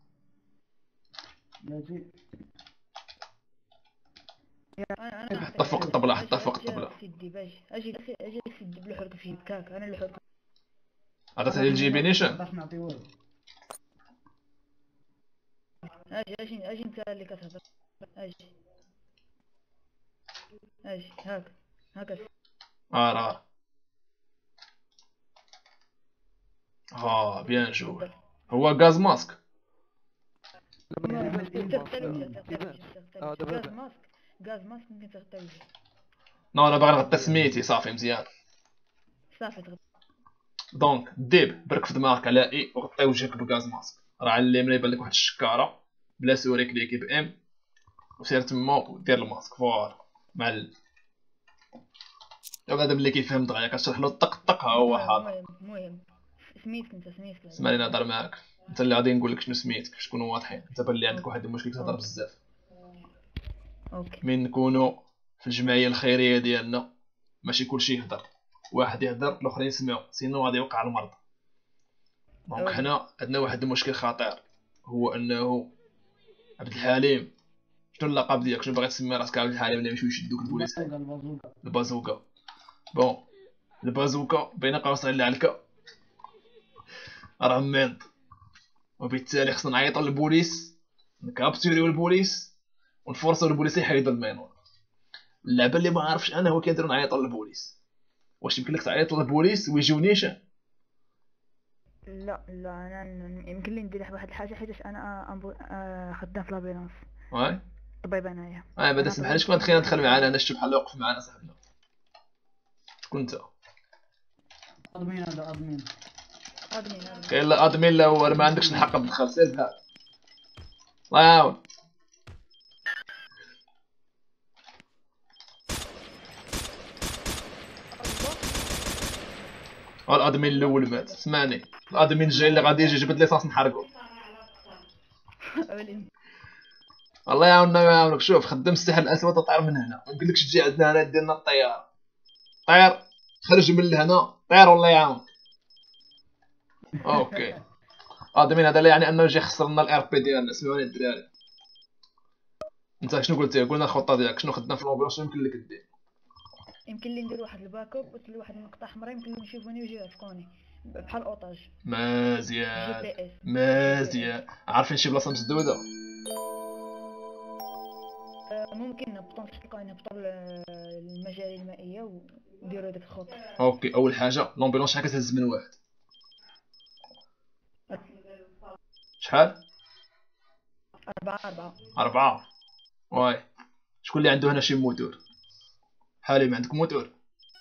حطها فوق الطبله اجي في الدب الحرك في الكاك انا اللي حرك. عطاتها لي الجي بينيشن. اجي انت اللي كتهضر. اجي هاكا راه بيان جو. هو غاز ماسك. غاز ماسك ممكن تغطي. نو انا باغي نغطي سميتي صافي مزيان صافي تغطي. دونك ديب برك في دماغك على اي وغطي وجهك بغاز ماسك. راه على اليمين يبان لك واحد الشكاره بلا سوري كليكي بام وسير تما ودير الماسك فوالا معلم. هذا اللي كيفهم دغيا كتشرح له طق طق ها هو حاضر. المهم سميتك انت سميتك اسمعني نهضر معاك انت اللي غادي نقول لك شنو سميتك باش نكونوا واضحين. انت بان لي عندك واحد المشكل كتهضر بزاف. اوكي من نكونوا في الجمعيه الخيريه ديالنا ماشي كلشي يهضر، واحد يهضر الاخرين يسمعوا سينو غادي يوقع المرض. دونك حنا عندنا واحد المشكل خطير هو انه عبد الحليم. شنو اللقب ديالك؟ شنو باغي تسمي راسك عبد الحليم ولا يمشيو يشدوك البوليس؟ البازوكا. بون البازوكا بين قوسين اللي عليك راه مينط، وبالتالي خصنا نعيطوا للبوليس نكابتوريو البوليس ونفورسو البوليس يحيدوا المينور. اللعبه اللي ما عارفش انا هو كيديروا نعيطوا للبوليس. واش يمكن لك تعيط للبوليس ويجيو نيشان؟ لا انا يمكن لي ندير واحد الحاجه حيتاش انا خدام في لابيلونس. واي طبيب انايا. بعدا سمح لي شكون تخيل ندخل معانا انا شفت بحال وقف معانا صاحبنا. شكون انت؟ ادمين هذا ادمين. كاين لا ادمين لا هو ما عندكش الحق تدخل سير بحال. الله يعاون. الادمين الاول مات. سمعني الادمين الجاي اللي غادي يجي جبد ليسانس نحرقو. الله يعاوننا ويعاونك. شوف خدم السلاح الاسود وطير من هنا، ما نقولكش تجي عندنا هنا دير لنا الطياره. طير خرج من لهنا طير والله يعاون. اوكي ادمين هذا لا يعني انه يجي يخسر لنا الار بي ديالنا. سمعوني الدراري انت شنو قلتي؟ قلنا الخطه ديالك شنو خدنا في الامبيلونس شنو يمكن لك دير؟ يمكن لي ندير واحد الباك اب قلت لواحد النقطه حمراء يمكن لهم يشوفوني ويجيو يعتقوني بحال اوطاج. مزيان مزيان. عارفين شي بلاصه مسدوده؟ ممكن نهبطوا نحطوا المجاري المائيه ونديروا ديك الخطه. اوكي اول حاجه لومبيلونس شحال كتهز من واحد؟ شحال؟ 4. واي شكون اللي عنده هنا شي موتور؟ حالي ما عندك موتور؟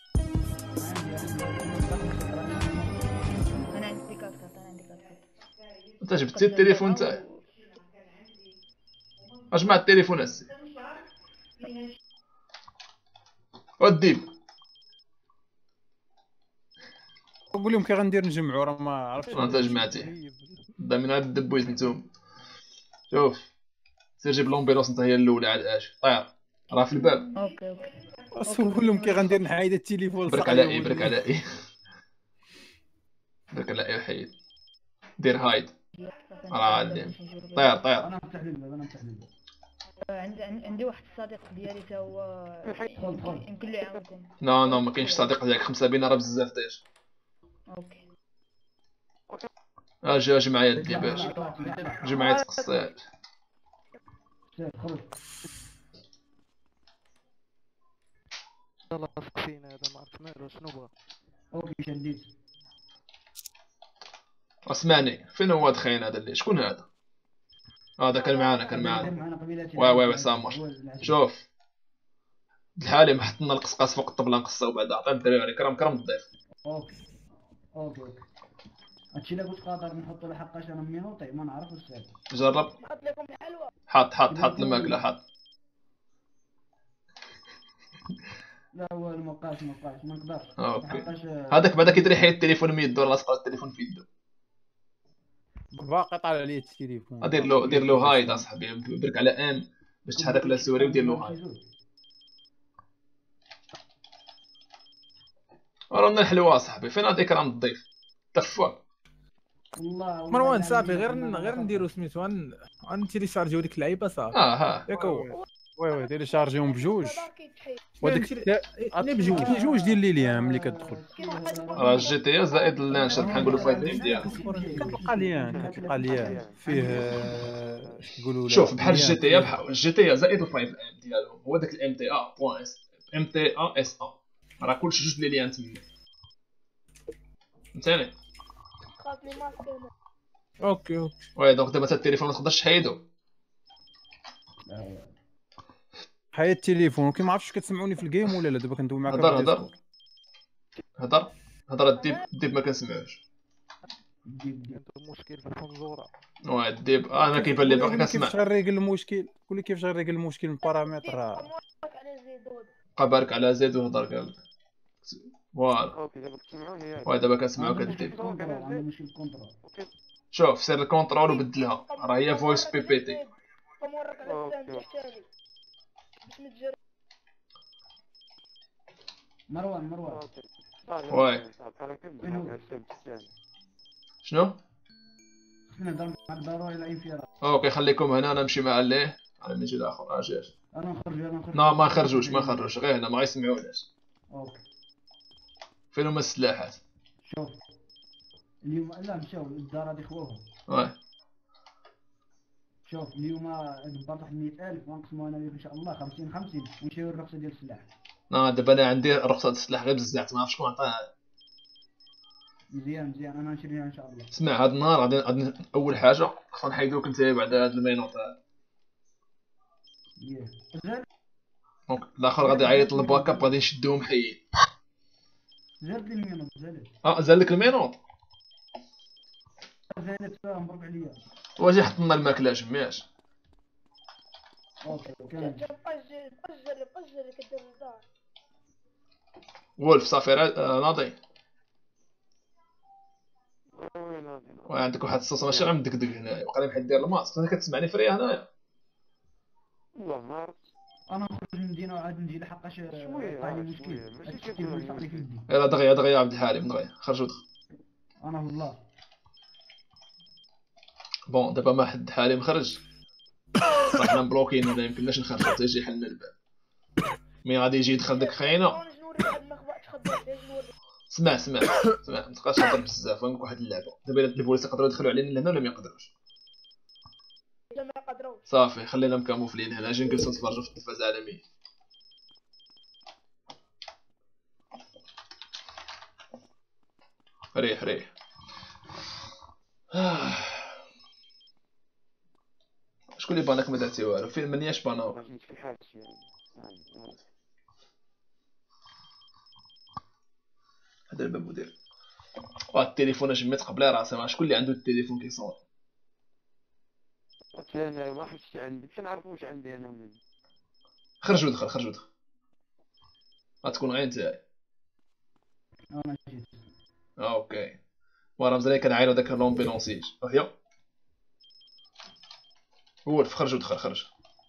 انا عندي كاسكات. انت جبتي التليفون تاعي؟ اجمع التليفون هسه وديب. قول لهم كي غندير نجمعو راه ما عرفتش. انت جمعتي ضامن هاد الدبويز نتوما. شوف سير جيب لومبيلونس انت هي الاولى عاد اش طير راه في الباب. اوكي قول لهم كي غندير نحيد التليفون. برك على اي برك على اي برك على اي وحيد دير هايد راه غادي طير. انا نفتح لي الباب انا نفتح لي الباب. عندي واحد الصديق ديالي تا هو يمكن لي يعاونكم. نو ما كاينش صديق ديالك 5 بينا راه بزاف دير. اوكي اجي معايا الديب اجي معايا تقص. خرج يلاه سقسينا هذا ما عرفت مالو شنو بغا. اوكي شديت. اسمعني فين هو دخين هذا اللي شكون هذا؟ هذا كان معانا واي سامر. شوف الحالي حطنا القصقاص فوق الطبله نقصاو بعدا عطي الدراري كرم الضيف. اوكي هادشي اللي قلت قادر نحطو لحقاش انا مينوطي ما نعرف واش ساهل. جرب حط الماكله حط. لا هو المقاس ما نقدرش. اوكي هذاك بعدا كيدير يحيد التليفون من يدو راه لاصق التليفون في يدو باقي طالع عليه التليفون. دير له هايد اصاحبي برك على ام باش تحرك لا سوري ودير له هايد. رانا الحلوه اصاحبي فين هاد اكرام الضيف تفا. مروان صافي غير نديرو سميتو غنتيليشارجيو ديك اللعيبه صافي. ياك هو وي تيليشارجيهم بجوج وديك بجوج ديال ليليام اللي كتدخل راه جي تي زائد اللانشر بحال نقولوا فايت نيم ديالها كتلقى ليان فيه اش نقولوا. شوف بحال جي تي بحال جي تي زائد الفايف ام ديالهم هو داك الام تي ا بوان اس ام تي ا اس ا راه كلشي جوج لي ليان تما فهمتيني. اوكي وي دونك دابا التليفون ما تقدرش تحيدو. حيد التليفون كي ما عرفتش كتسمعوني في الجيم ولا لا. دابا كندوي معاك. هضر الديب ما كنسمعوش. الديب المشكل في الفنجوره. الديب انا كيبان لي باقي كنسمع. كيفاش غنريقل المشكل؟ قولي كيفاش غنريقل المشكل من بارامتر. بارك على زيد وهضر قال فوالا. دابا كنسمعوك الديب. شوف سير الكونترول وبدلها راه هي فويس بي بي تي. مروان واي شنو؟ اوكي خليكم هنا انا نمشي مع الليه على نجي الاخر. اجي انا نخرج لا ما نخرجوش غير هنا ما غيسمعوناش. اوكي فين هما السلاحات؟ شوف اليوم لا مشاو للدار هادي خوهم. شوف اليوم دبرت واحد 100,000 ونقسمو انا وياك ان شاء الله 50-50 ونشريو الرخصه ديال السلاح. دابا انا عندي رخصه السلاح غير بزاف ما عرفتش شكون عطاها. مزيان انا نشريها ان شاء الله. اسمع هاد النهار غادي اول حاجه خصنا نحيدوك انت بعد هاد المينوط هذا. دونك الاخر غادي يعيط للباك اب غادي نشدوهم حيين. زاد لي المينوط زاد لك المينوط. زادت فيها مبروك عليا. واجي حط لنا الماكله جميعش. اوكي قجر كدير الدار. وولف صافي ناضي. عندك واحد الصوص ماشي غير مدقدق هنايا وقال لي بحال دير الماسك. انت كتسمعني فريه هنايا؟ والله ما عرفت. انا نخرج من المدينه وعاد نجي لحقاش طايح مشكل. يلا دغيا عبد الحليم دغيا خرج ودخل. انا والله بون دابا ما حد حالي مخرج صح حنا مبلوكين هنا يمكنناش نخرجو حتى يجي يحلنا الباب. مي غادي يجي يدخل داك خاينه. اسمع ما تبقاش تهضر بزاف. غنقول واحد اللعبه دابا البوليس يقدروا يدخلوا علينا لهنا ولا ما يقدروش؟ ما يقدروش. صافي خلينا مكاموفلين هنا اجي نجلسوا نتفرجوا في التلفاز العالمي. ريح شكون اللي بانك ما درتي والو؟ فين منياش باناو؟ هذا الباب مدير. التليفون جميت قبل راسي. شكون اللي عنده التليفون كيصور؟ انا ما عرفتش عندي باش نعرف واش عندي انا ولا. خرج ودخل غتكون غير نتايا. انا جيت. اوكي ورا مزال كنعايرو داك لومبيلونسيج. هي وولف خرج ودخل.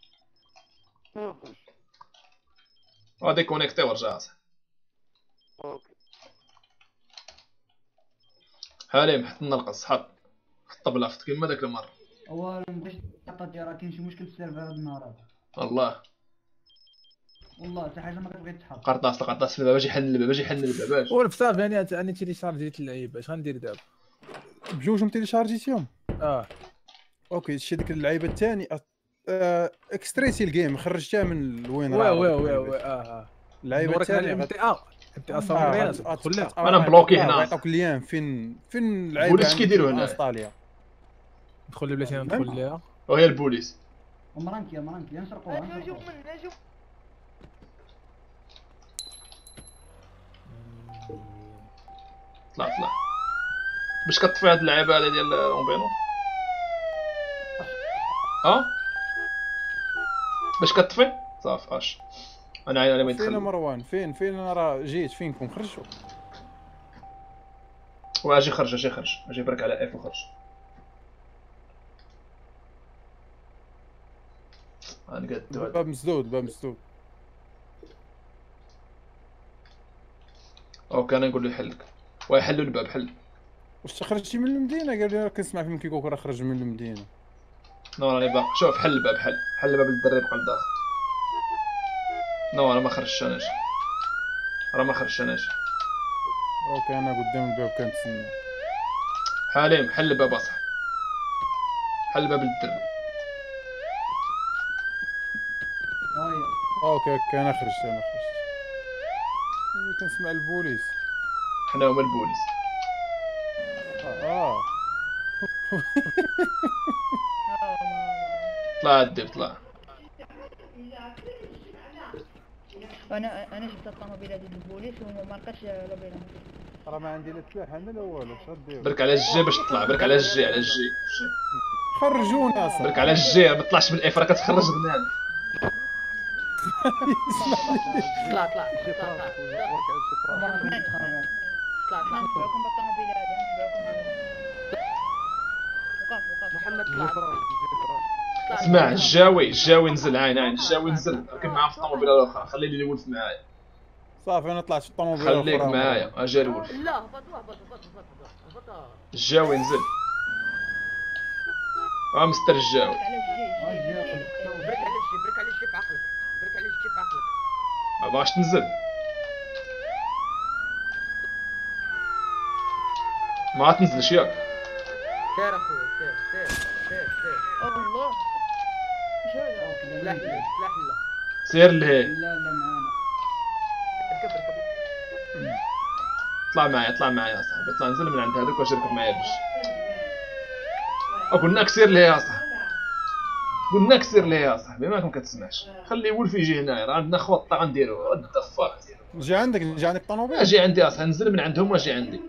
غادي كونيكتي ورجع اصاحبي. اوكي حليم حط لنا القص. حط الطبله فت كيما داك المره. اولا باش تعطي راه كاين شي مشكل في السيرفر هاد النهار هذا. والله حتى حاجه ما كتبغي تحط. قرطاس في الباب باش يحل الباب. ولف صافي انا تيليشارجيت اللعيبه. اش غندير دابا؟ بجوجهم تيليشارجيتيهم. اوكي شتي ديك اللعيبه الثاني اكستريتي الجيم خرجتها من وين راه. وي اللعيبه الثانيه انت اصلا تدخل انا بلوكي هنا. عطاك اللين فين اللعيبه. البوليس كيديروا هنا؟ ندخل بلاتي ندخل ليها وهي البوليس. مرانكي نسرقوها. طلع باش كطفي هاد اللعيبه هادي ديال لومبينو. باش كطفي صافي انا عاين على ما يدخل. فين مروان؟ فين انا راه جيت فينكم خرجوا. واجي خرج اجي برك على اف وخرج. انا قد باب مسدود. اوكي انا نقول له يحلك ويحلوا الباب. حل. واش خرجتي من المدينه؟ قال لي راه كنسمع فيهم كيقولوا راه خرج من المدينه. راني باقي. شوف حل الباب. حل الباب للدري بقى لداخل. انا ما خرجتش اناش. اوكي انا قدام الباب كنتسنى. حليم حل الباب اصاحبي. حل الباب للدري. اوكي انا خرجت. كنسمع البوليس. حنا هما البوليس. طلع الدب طلع. انا جبت الطوموبيله ديال البوليس وما لقيتش لوبيله. راه ما عندي لا سلاح انا لا والو. اش غدير؟ برك على الجي باش تطلع، برك على الجي، على الجي. خرجونا اصاحبي. برك على الجي، ما تطلعش بالاف، راه كتخرج بنادم. طلع طلع طلع نتبعكم بالطوموبيل هذه، وقف محمد طلع. اسمع الجاوي نزل، عين الجاوي نزل، ركب معاه في الطوموبيله الاخرى، خلي اللي يولف معايا. صافي انا طلعت في الطوموبيله الاخرى. خليك معايا، اجي الولف. لا هبط. الجاوي نزل. مستر الجاوي. برك على الجي في عقلك. ما باغاش تنزل. ما تنزلش ياك. سير اخويا سير. الله اش هذا؟ سلاح لا. سير لهيه. لا معانا. ركب. طلع معايا يا صاحبي، اطلع نزل من عند هذوك واش ركب معايا باش. قلنا لك سير لهيه يا صاحبي. مالكم كتسمعش. خلي ولف يجي هنايا، راه عندنا خطه غنديرو. الدفار نجي عندك الطوموبيل. اجي عندي اصاحبي، نزل من عندهم واجي عندي.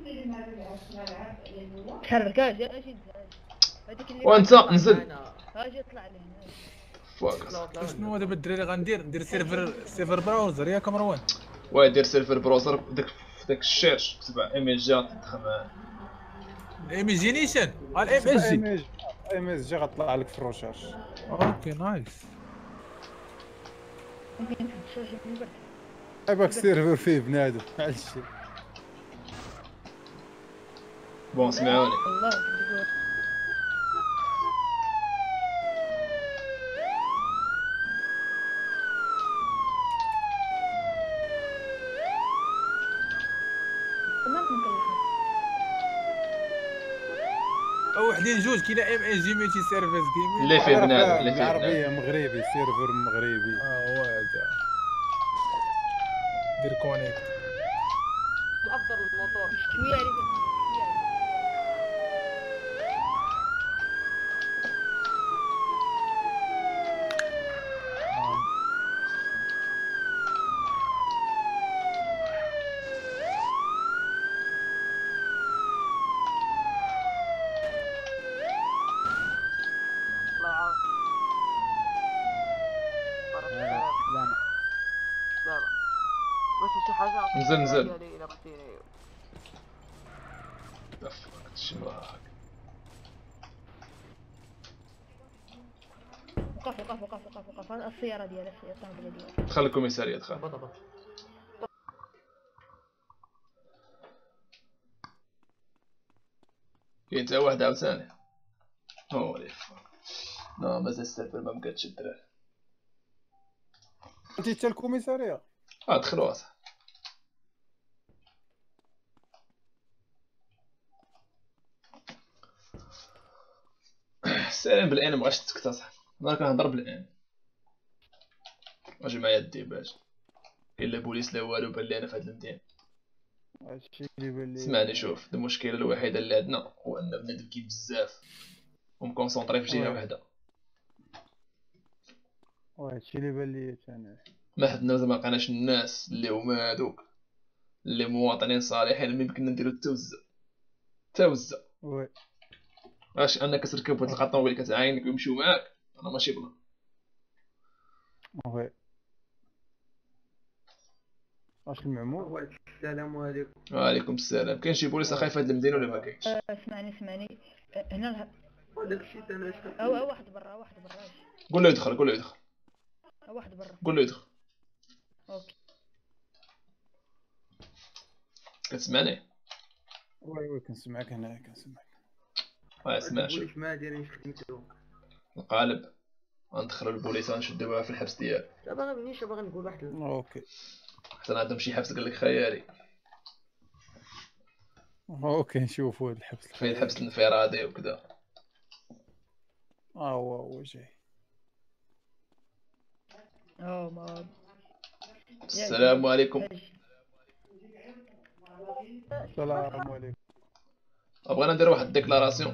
تحرك اجي وانت نزل. اجي اطلع لهنا. شنو دابا الدراري غندير؟ ندير سيرفر براوزر ياك مروان. دير سيرفر براوزر داك الشيرش، كتب ايميجات تدخل معاه. الايميجينيشن ام اس جي غطلع لك في الروشاش. اوكي نايس. ممكن تشوف من برك. عيبك سيرفر فيه بنادم معلش. بون سمعوني. الله او وحدين جوج كاين ام اس جي ميتي سيرفيس جيمين اللي فيه بنادم، اللي فيه العربيه مغربي، سيرفر مغربي. هو هذا. دير كونيكت. الافضل الموتور شويه نزل. وقف السيارة ديالك الطوموبيله ديالك. دخل الكوميسارية، دخل. كاين تا واحد عاوتاني. هولي لا مازال السيرفر ما مقادش الدراري. انت حتى الكوميسارية؟ دخلوا اصاحبي. سالم بالان، مبغاش تسكت اصاحبي. انا كنهضر بالان. اجي معايا الديباج. كاين لا بوليس لا والو، بان لي انا في هاد المدينة. هادشي اللي بان لي. اسمعني شوف، المشكلة الوحيدة اللي عندنا هو ان بنادم كي بزاف ومكونسونطري في جهة وحدة. هادشي اللي بان لي انا. ما حدنا ما لقيناش الناس اللي هما هادوك اللي مواطنين صالحين اللي يمكن نديرو التوزة. وي. واش انك تركب وتلقى الطوموبيل كتعاينك ويمشيو معاك، انا ماشي بلان. وي. واش المعمول؟ السلام عليكم. وعليكم السلام. كاين شي بوليس خايف هاد المدينة ولا ما كاينش؟ اسمعني هنا داكشي انا شفت. واحد برا قول له يدخل. واحد برا. قول له يدخل. اوكي. كتسمعني؟ وي كنسمعك هنايا كنسمعك. اسمع شوف. البوليس ما دايرين خدمتهم. القالب غندخلو البوليس غنشدوها في الحبس ديالو. لا باغي نقول واحد. اوكي. حتى عندهم شي حبس قال لك خيالي. اوكي نشوفوا هاد الحبس. فين الحبس الانفرادي وكذا. هو جاي. ما السلام عليكم. السلام عليكم. بغينا نديرو واحد الديكلاراسيون.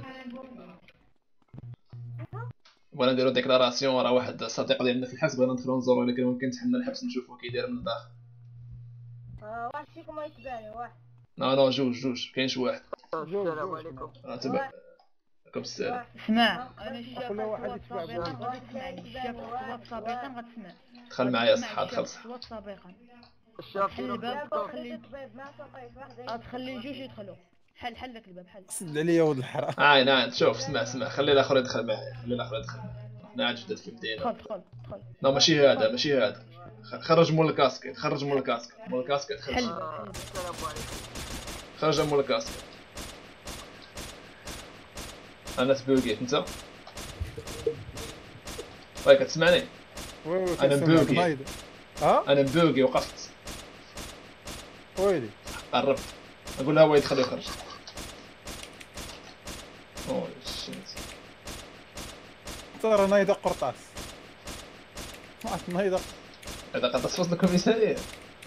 راه واحد صديق ديالنا في الحبس، بغينا ندخلو نزورو، ولكن ممكن تحنا الحبس نشوفو كي داير من الداخل. واحد فيكم يتبعني واحد. نو جوج كاينش واحد. السلام عليكم. تبع عليكم السلام. اسمع انا الشاب الصوت سابقا غادي تسمعني. الشاب الصوت سابقا غتسمع. دخل معايا صح دخل صح. الصوت سابقا. الشاب حل الباب تخلي جوج يدخلوا. حل ذاك الباب حل. سد عليا ولد الحرام. نعم شوف اسمع خلي الاخر يدخل معايا حنا عاد جدد في بدينا. دخل. لا ماشي هذا خرج مول الكاسكيت مول الكاسكيت حل السلام عليكم. خرج مول الكاسكيت. انا تبوقيت انت راك تسمعني؟ انا مبوقي انا مبوقي وقفت ويلي قربت اقول لها هو يدخل ويخرج. اوه شيت ترى نايضه قرطاس نايضه هذا قد تصفص الكوميسارية.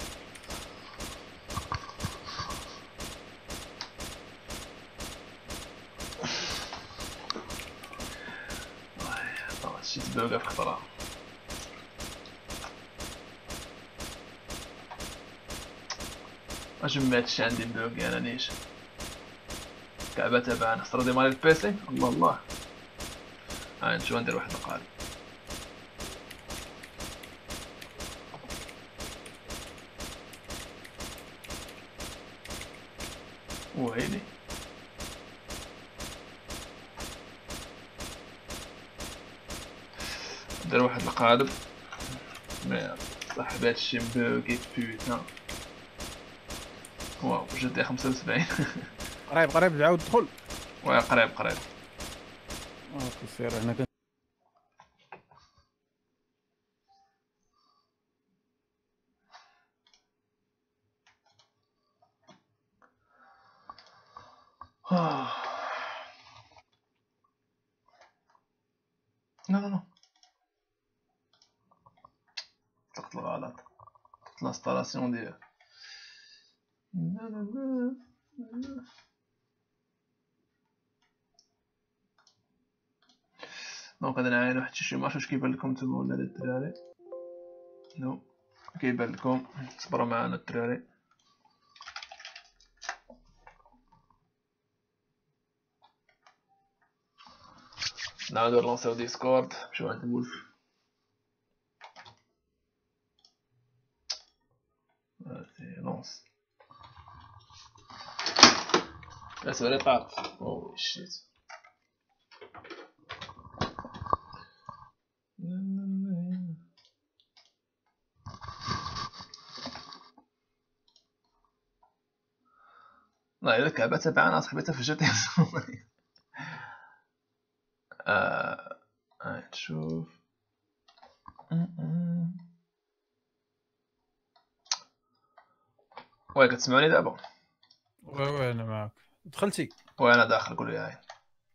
شي تبوقة في خطرها. ما جمعتش عندي مبوقي انا نيش كعبة تبعنا استردي مالي البيسي. الله نشوف ندير واحد القالب. ويلي ندير واحد القالب. صاحبات الشي مبوقي بوتا. واو جدي 75. قريب عاود دخل. واه قريب اوكي سير هنا لا طلقت الغلط طلقت الانستالاسيون ديال دونك غادي نعاين واحد شي مارش. واش كيبان لكم نتوما ولا الدراري؟ نو كيبان لكم. صبروا معانا الدراري. نعاودو نلونسيو ديسكورد نمشيو عند الولف. لونس لا سوري طارت. اوه شيت لا الا كعبة تبعنا صاحبي تفجرت. نشوف وي كتسمعوني دابا؟ وي انا معاك. دخلتي؟ وي انا داخل قول لي هاي.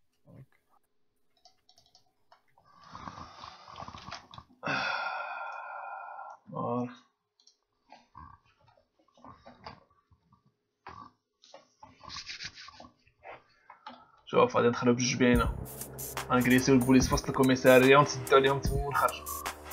شوف غادي ندخلو بجوج بينا غنكريسيو البوليس في وسط الكوميساريه ونسدو عليهم تما ونخرجو.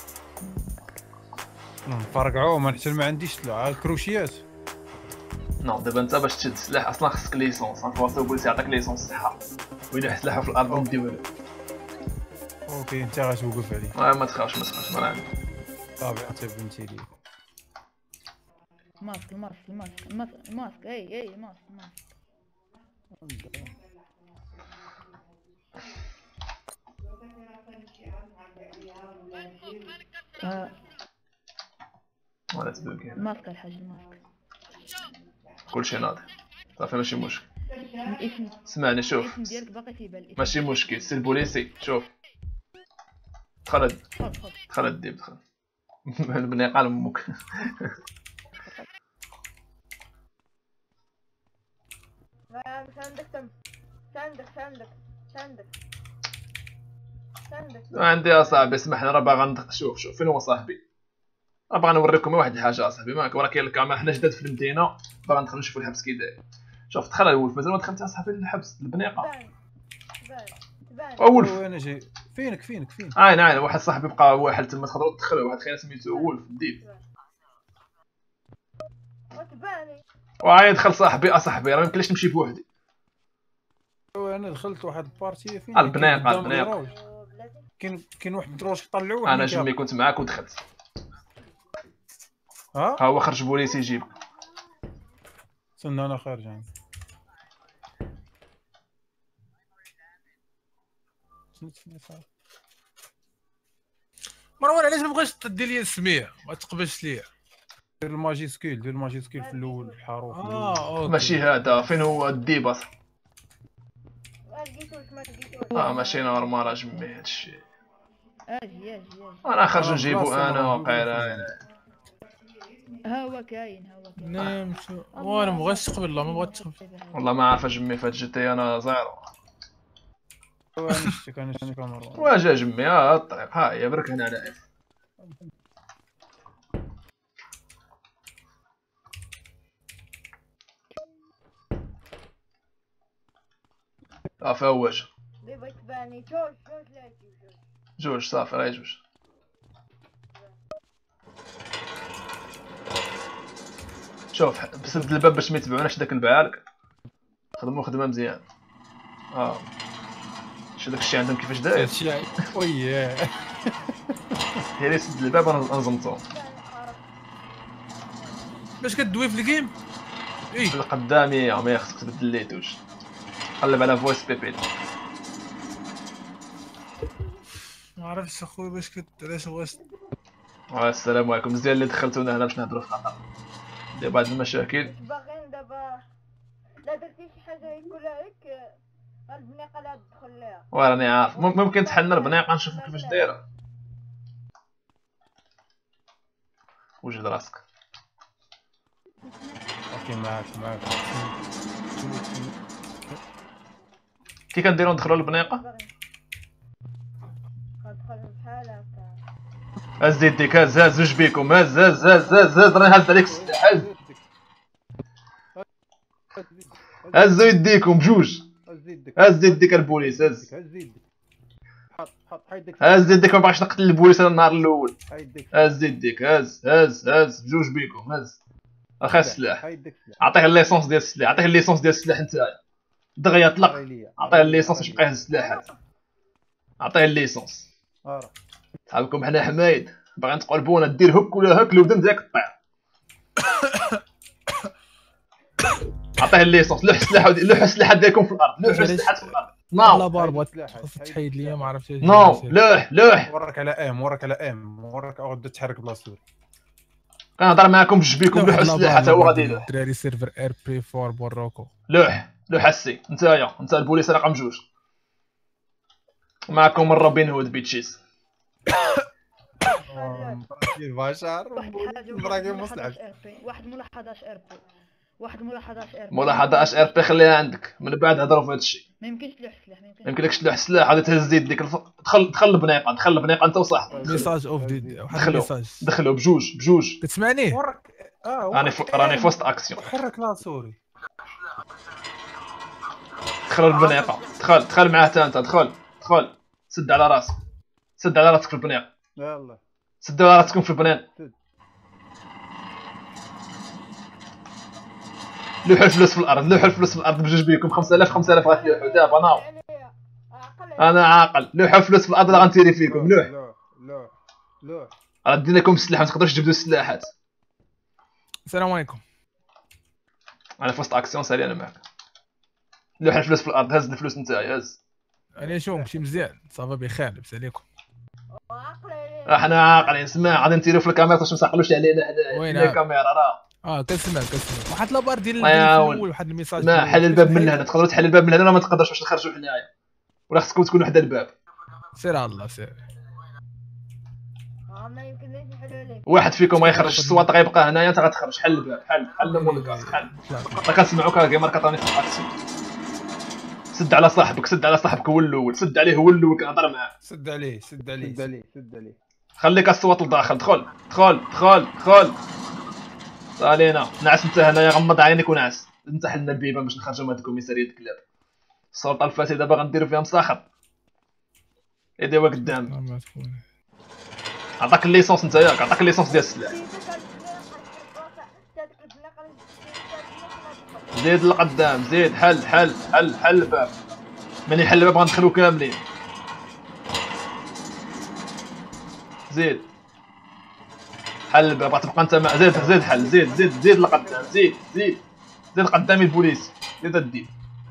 نفرقعوهم انا حتى ما عنديش الكروشيات. نو دابا انت باش تشد السلاح اصلا خصك ليسونس. نفوصلو البوليس يعطيك ليسونس صحه ويلا سلاحه في الارض نديوها له. اوكي انت غتوقف عليه. ما تخافش ما عندي طبيعي حتى بنتي لي. ماسك اي ماسك. ولا تبوكي الماسك الحاج الماسك كلشي ناضي صافي ماشي مشكل. الاسم اسمعني شوف الاسم ديالك باقي في بالي. ماشي مشكل سي البوليسي. شوف دخل الديب دخل بني قال امك. عندي يا صاحبي اسمحنا راه باغا شوف فين هو صاحبي. راه باغا نوريكم واحد الحاجه اصاحبي ماك راه كاين الكاميرا حنا جداد في المدينه باغا ندخلو نشوفو الحبس كي داير. شوف دخل الولف مازال ما دخلتي اصاحبي للحبس البنيقه. ولف انا جاي فين نعم واحد صاحبي بقى واحد تما تقدروا تدخلوا واحد خينا سميتو ولف الديب. وعايد دخل صاحبي اصاحبي راه ميمكنليش نمشي بوحدي. انا دخلت واحد البارتي فين البنيق كاين واحد الدروج طلعوه. انا جمي كنت معاك ودخلت. ها هو خرج بوليس يجيب. استنى انا خارج يعني. مروان علاش ما بغاش تدي لي السميه ما تقبلش ليا؟ دير الماجيسكيل في الاول الحروف. ماشي هذا فين هو الديباس. ماشي نورمال اجمي هادشي. اجي انا خرج نجيبو انا وقيلا. ها هو كاين نمشي وانا مبغاش تقبل. والله ما بغيت تقبل. والله ما عارف اجمي في هاد جيتي انا زيرو. انا كاميرا واجا جمي ها الطريق ها هي برك هنا لاعب. صافي هو واجا جوج صافي راهي جوج. شوف بسد الباب باش ما يتبعوناش داك البعالك. خدموا خدمه مزيان. شو داك الشيء عندهم كيفاش داير. وياه هي اللي سد الباب انا نزمتو. باش كدوي في الجيم القدامي ما خصك تبدل ليتوش. قلب على فويس بيبي. ما عرفتش اخويا باش علاش بغيت. السلام عليكم. مزيان اللي دخلتونا هنا باش نهضروا في خطر ديال بعض المشاكل. باغيين دابا لا درتي شي حاجه يقول لك البنيقه لا تدخل ليها. وراني عارف ممكن تحلنا البنيقه نشوفوا كيفاش دايره. وجد راسك. اوكي معاك كي كنديرو ندخلو للبنيقه. هز يديك هز زوج بيكم هز راني هز عليك السلاح. هزو يديكم بجوج. هز يديك البوليس هز يديك. ما باغيش نقتل البوليس انا النهار الاول. هز يديك هز بجوج بيكم هز. اخا السلاح عطيه الليسونس ديال السلاح. عطيه الليسونس ديال السلاح نتايا دغيا طلق. عطيه الليسونس باش يبقى يهز السلاحات. عطيه الليسونس. صحابكم حنا حمايد باغي نتقلبونا دير هك ولا هك الودن ديالك طير. عطيه الليسونس. لوح السلاحات ديالكم في الارض. لوح السلاحات في الارض. لا بغات تحيد ليا ما عرفتش. لوح وراك على ام وراك غدا تحرك بلاصتو. كنهضر معاكم بجوج بيكم. لوح السلاحات هو غادي يلوح. دراري سيرفر ار بي 4 بوروكو. لوح السي انت البوليس رقم 2 معكم الروبين هود بيتشيز. بشار واحد ملاحظة ملاحظة اش ار بي خليها عندك من بعد هضروا في هذا الشيء. ما يمكنش تلوح السلاح. ما يمكنلكش تلوح السلاح. غادي تهز يديك دخل البنيقه انت وصاحبك. ميساج اوف دي واحد الميساج. دخلوا بجوج. كتسمعني؟ راني في وسط اكسيون. حرك لا سوري. دخلوا البنيقه. دخل معاه حتى انت. دخل سد على راسك في البنيقه. يلا سدوا على راسكم في البنان. لوحوا الفلوس في الارض بجوج بيكم. 5000 غتلوحوا دابا ناو. انا عاقل. لوحوا الفلوس في الارض غنتيري فيكم. لوح راه دينا لكم السلاح ما تقدروش تجبدوا السلاحات. السلام عليكم. انا في وسط اكسيون سالي انا معاك. لوح الفلوس في الارض. هز الفلوس نتايا هز. انا شوف ماشي مزيان صافا بخير. لبس عليكم. احنا عاقلين. اسمع غادي نتيرو في الكاميرا باش ما يسقلوش علينا حنا الكاميرا راه. كنسمع واحد لابار ديال الاول. واحد الميساج. ما حل الباب من هنا. تقدروا تحل الباب من هنا. ما تقدرش باش نخرجوا حنايا. ولا خصكم تكونوا حدا الباب. سير على الله سير. ما يمكنليش نحلو لك. واحد فيكم غيخرج الصوات غيبقى هنايا. انت غتخرج. حل الباب. حل مولكاس حل. كنسمعوك كيما كطاني في الاكسيون. سد على صاحبك هو الاول. سد عليه هو الاول كنهضر معاه. سد عليه خليك الصوت لداخل. دخل صالينا. نعس انت هنايا. غمض عينيك ونعس. انت حلنا البيبان باش نخرجوا من هاد الكوميساريه الكلاب. السلطه الفاسده دابا غنديروا فيها مساخر. ايديوا قدام. عطاك الليسونس نتا ياك. عطاك الليسونس ديال السلاح. زيد لقدام زيد. حل حل حل حل الباب. من يحل الباب غندخلو كاملين. زيد حل الباب غتبقى انت زيد زيد حل زيد زيد زيد لقدام زيد زيد زيد قدامي البوليس. زيد الديب.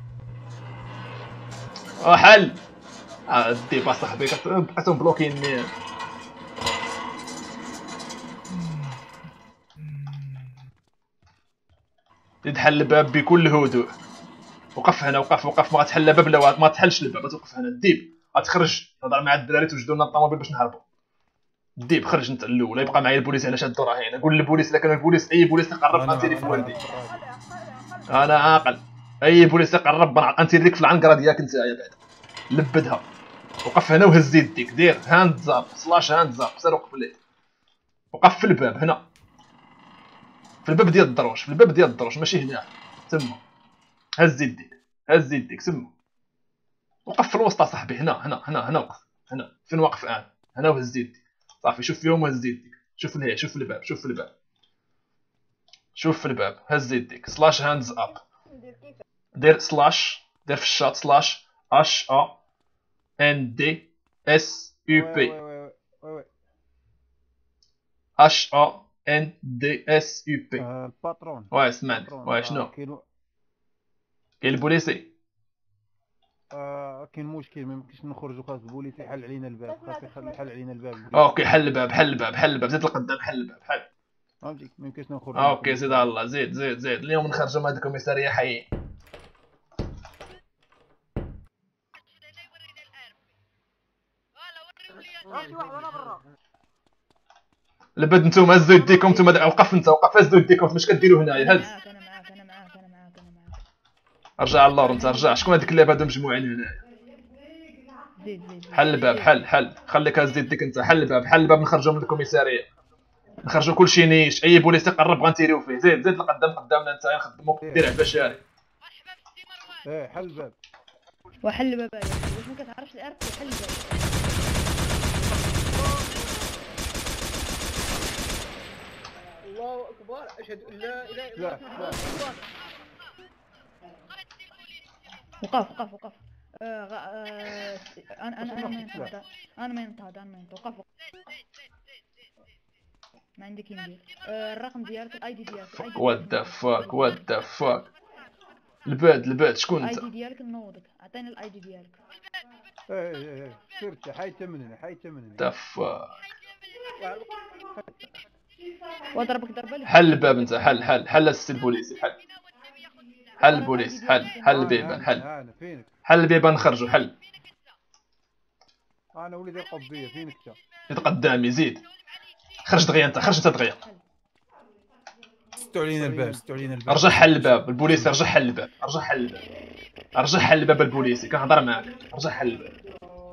حل الديب اصاحبي بقيتهم بلوكيني. زيد حل الباب بكل هدوء. وقف هنا وقف ما غتحل الباب لا ما تحلش الباب. غتوقف هنا الديب غتخرج تهضر مع الدراري توجدوا لنا الطوموبيل باش نهربوا. الديب خرج انت الاول. يبقى معايا البوليس هنا شاد راه هنا. قول للبوليس الا كان البوليس اي بوليس يقرب غنتيري في والدي. انا عاقل. اي بوليس يقرب غنتيريك في العنقره ديالك نتايا بعدا. لبدها. وقف هنا وهز يديك. دير هاند زاب سلاش هاند زاب. سير وقف ليه. وقف في الباب هنا. في الباب ديال الدروش. في الباب ديال الدروش ماشي هنا. تما. هز يديك. هز يديك تما. وقف في الوسط صاحبي. هنا وقف. هنا فين واقف انا. هنا وهز يديك. صافي شوف فيهم وهز يديك. شوف لهيه. شوف الباب. شوف الباب. شوف في الباب. هز يديك. سلاش هاندز اب. دير سلاش. دير في الشات سلاش اش ا ان دي اس يو بي. اش ا ان دي اس يو بي. الباترون. واه سمعت. واه شنو؟ كاين البوليسي. كاين مشكل ما يمكنش نخرجوا. خاص البوليس يحل علينا الباب. خاص يحل علينا الباب. اوكي حل الباب حل الباب حل الباب. زيد لقدام حل الباب حل. فهمتيك ما يمكنش نخرج. اوكي زيد على الله. زيد زيد زيد. اليوم نخرجوا من هذه الكوميساريه حيين. لبد نتوما هزوا يديكم. نتوما وقف انت وقف. هزوا يديكم فاش كديروا هنايا. هز. رجع اللور انت رجع. شكون هذيك اللعبه هادو مجموعين هنايا. حل الباب حل خليك هز يديك انت. حل الباب نخرجوا من الكوميساريه. نخرجوا كلشي نيش. اي بوليس يقرب غنتيريو فيه. زيد لقدام قدامنا انت نخدموك دير عباشاري. حل الباب. وحل الباب. واش ما كتعرفش الارض حل الباب. الله اكبر. اشهد ان لا اله الا الله. وقف. انا ما ينتهض. وقف. ما عندك ندير. الرقم ديالك الاي دي ديالك. وات ذا فاك. الباد شكون انت؟ الاي دي ديالك نوضك. عطيني الاي دي ديالك. سيرت حي ثمننا. ذا فاك. وضربك ضربه. حل الباب انت. حل السي البوليسي. حل البوليس. حل البيبان. حل البيبان نخرجوا. حل. انا وليدي قبيه. فينك انت؟ زيد قدامي. زيد خرج دغيا انت. خرج انت دغيا. ستو علينا الباب. رجع حل الباب. البوليس رجع حل الباب. رجع حل الباب البوليسي. كنهضر معاك. رجع حل الباب.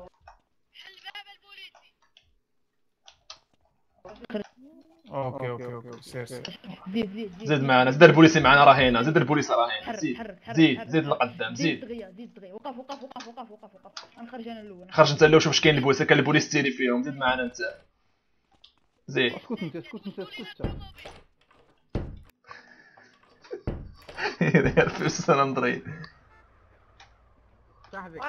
اوكي سير. زيد معنا. زيد البوليسي معنا راه هنا. زيد البوليس راه هنا. زيد لقدام. زيد دغيا. وقف. غنخرج انا الاول. خرج انت الاول. شوف واش كاين البوليس. كان البوليس تيري فيهم. زيد معنا انت. زيد. اسكت انت. داير في السنة نضري. صاحبي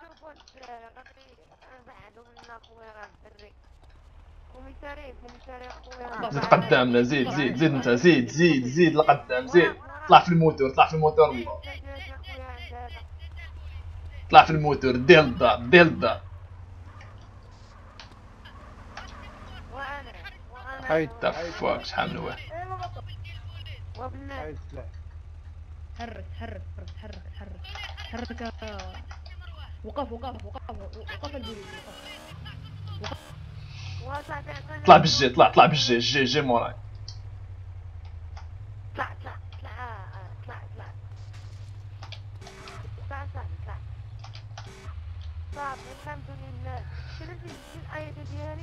زيد قدامنا. زيد انت. زيد لقدام. زيد طلع في الموتور. الله طلع في الموتور. ديه للدار. حيد تفاك. شحال من واحد. حرك. وقف البوليس. طلع بالجي. طلع بالجي. جي موراي. طلع صافي الحمد لله. شنو الآية ديالي؟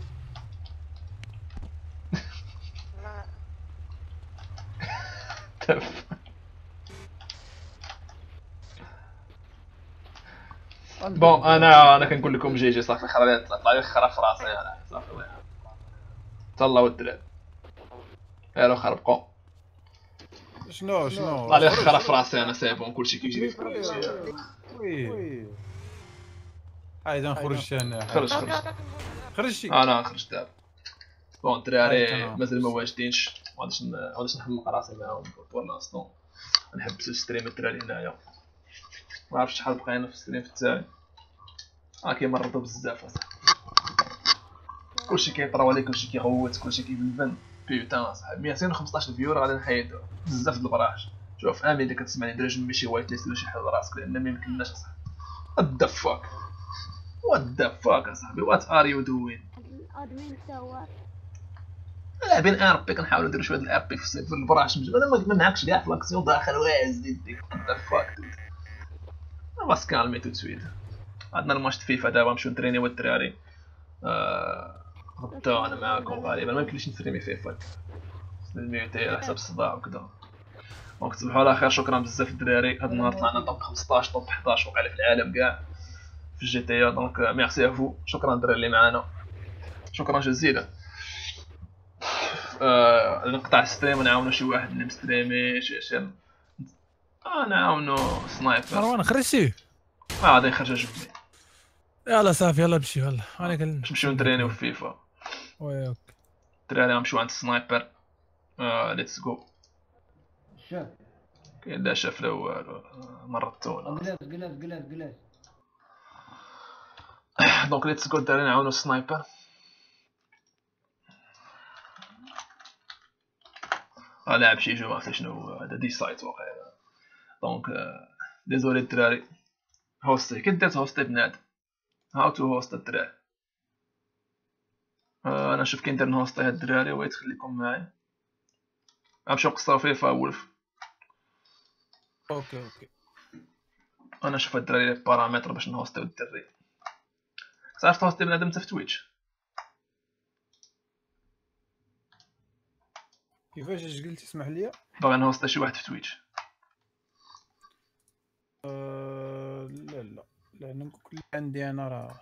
بون انا كنقول لكم جي صافي. خرا طلع لي خرا في راسي انا. صافي تهلاو الدراري. يلا خربقوا. شنو غادي نخرا في راسي انا سيبون كلشي كيجري في كلشي. وي عايز نخرج انا. خرجتي. انا خرجت دابا. بون الدراري مازال ما واجدينش، مغاديش نحمق راسي معاهم بور لانستون. نحبسو الستريم الدراري هنايا، ما عرفتش شحال بقينا في الستريم في التالي. كيمرضو بزاف اصاحبي، كلشي كيطراولي، كلشي كيغوت، كلشي كيبلبن. بيوتان اصاحبي 215 فيور غادي نحيدو بزاف د البراج. شوف امين اللي كتسمعني درا جنبي شي وايت ليست ولا شي حاجه راسك، لان ما يمكنناش اصاحبي. وات ذا فاك اصاحبي، وات ار يو دوين؟ الادمين سوا لاعبين ار بي، كنحاولوا نديرو شويه الار بي في البراج. انا ما معاكش كاع في لاكسيون داخل واعز ديك. وات ذا فاك بس كالمي تو سويت. عندنا الماتش فيفا دابا، نمشيو نترينيو الدراري. غدا انا معاكم غالبا، ما يمكنليش نستريمي فيفا الميوتي على حساب الصداع وكذا. دونك تصبحوا على خير، شكرا بزاف الدراري. هاد النهار طلعنا توب 15 توب 11 وقع في العالم كاع في الجي تي. دونك ميرسي افو، شكرا الدراري اللي معانا، شكرا جزيلا. نقطع الستريم ونعاونو شي واحد اللي مستريمي شي نعاونو سنايبر. مروان خرجتي؟ غادي نخرج جنبي. يلا صافي يلا مشي. يلا انا نمشيو نترينيو في فيفا. وي اوكي الدراري غنمشيو عند السنايبر. ليتس جو. شاف كاين لا شاف لا والو، مرضتونا. جلاس دونك ليتس جو الدراري نعاونو السنايبر. لاعب شي جو، ما عرفت شنو هذا، دي سايت واقيلا. دونك ديزولي الدراري. هوستي كي درت هوستي بنادم، هاو تو هوست الدراري. انا نشوف كي ندير نهوستي هاد الدراري، ويت خليكم معايا. غنمشيو نقصرو فيفا وولف. اوكي انا نشوف هاد الدراري لي بارامتر باش نهوستيو الدري. تعرف تهوستي بنادم انت في تويتش؟ كيفاش اش قلتي؟ اسمح لي. باغي نهوستي شي واحد في تويتش. لا لان كل عندي انا راه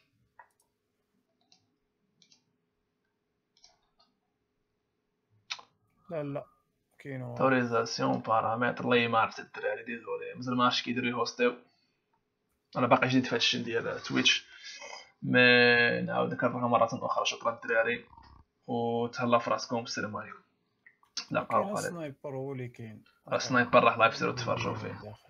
لا كاين اوتوريزاسيون بارامتر. والله ما عرفت الدراري، ديزولي مازال ما عرفتش كيديروا يهوستيو. انا باقي جديد في هادشي ديال تويتش، مي نعاود نكررها مرة اخرى. شكرا الدراري وتهلاو في راسكم. السلام عليكم. لا كاين سنايبر هو اللي كاين. سنايبر راه لايف، سيرو تفرجوا فيه.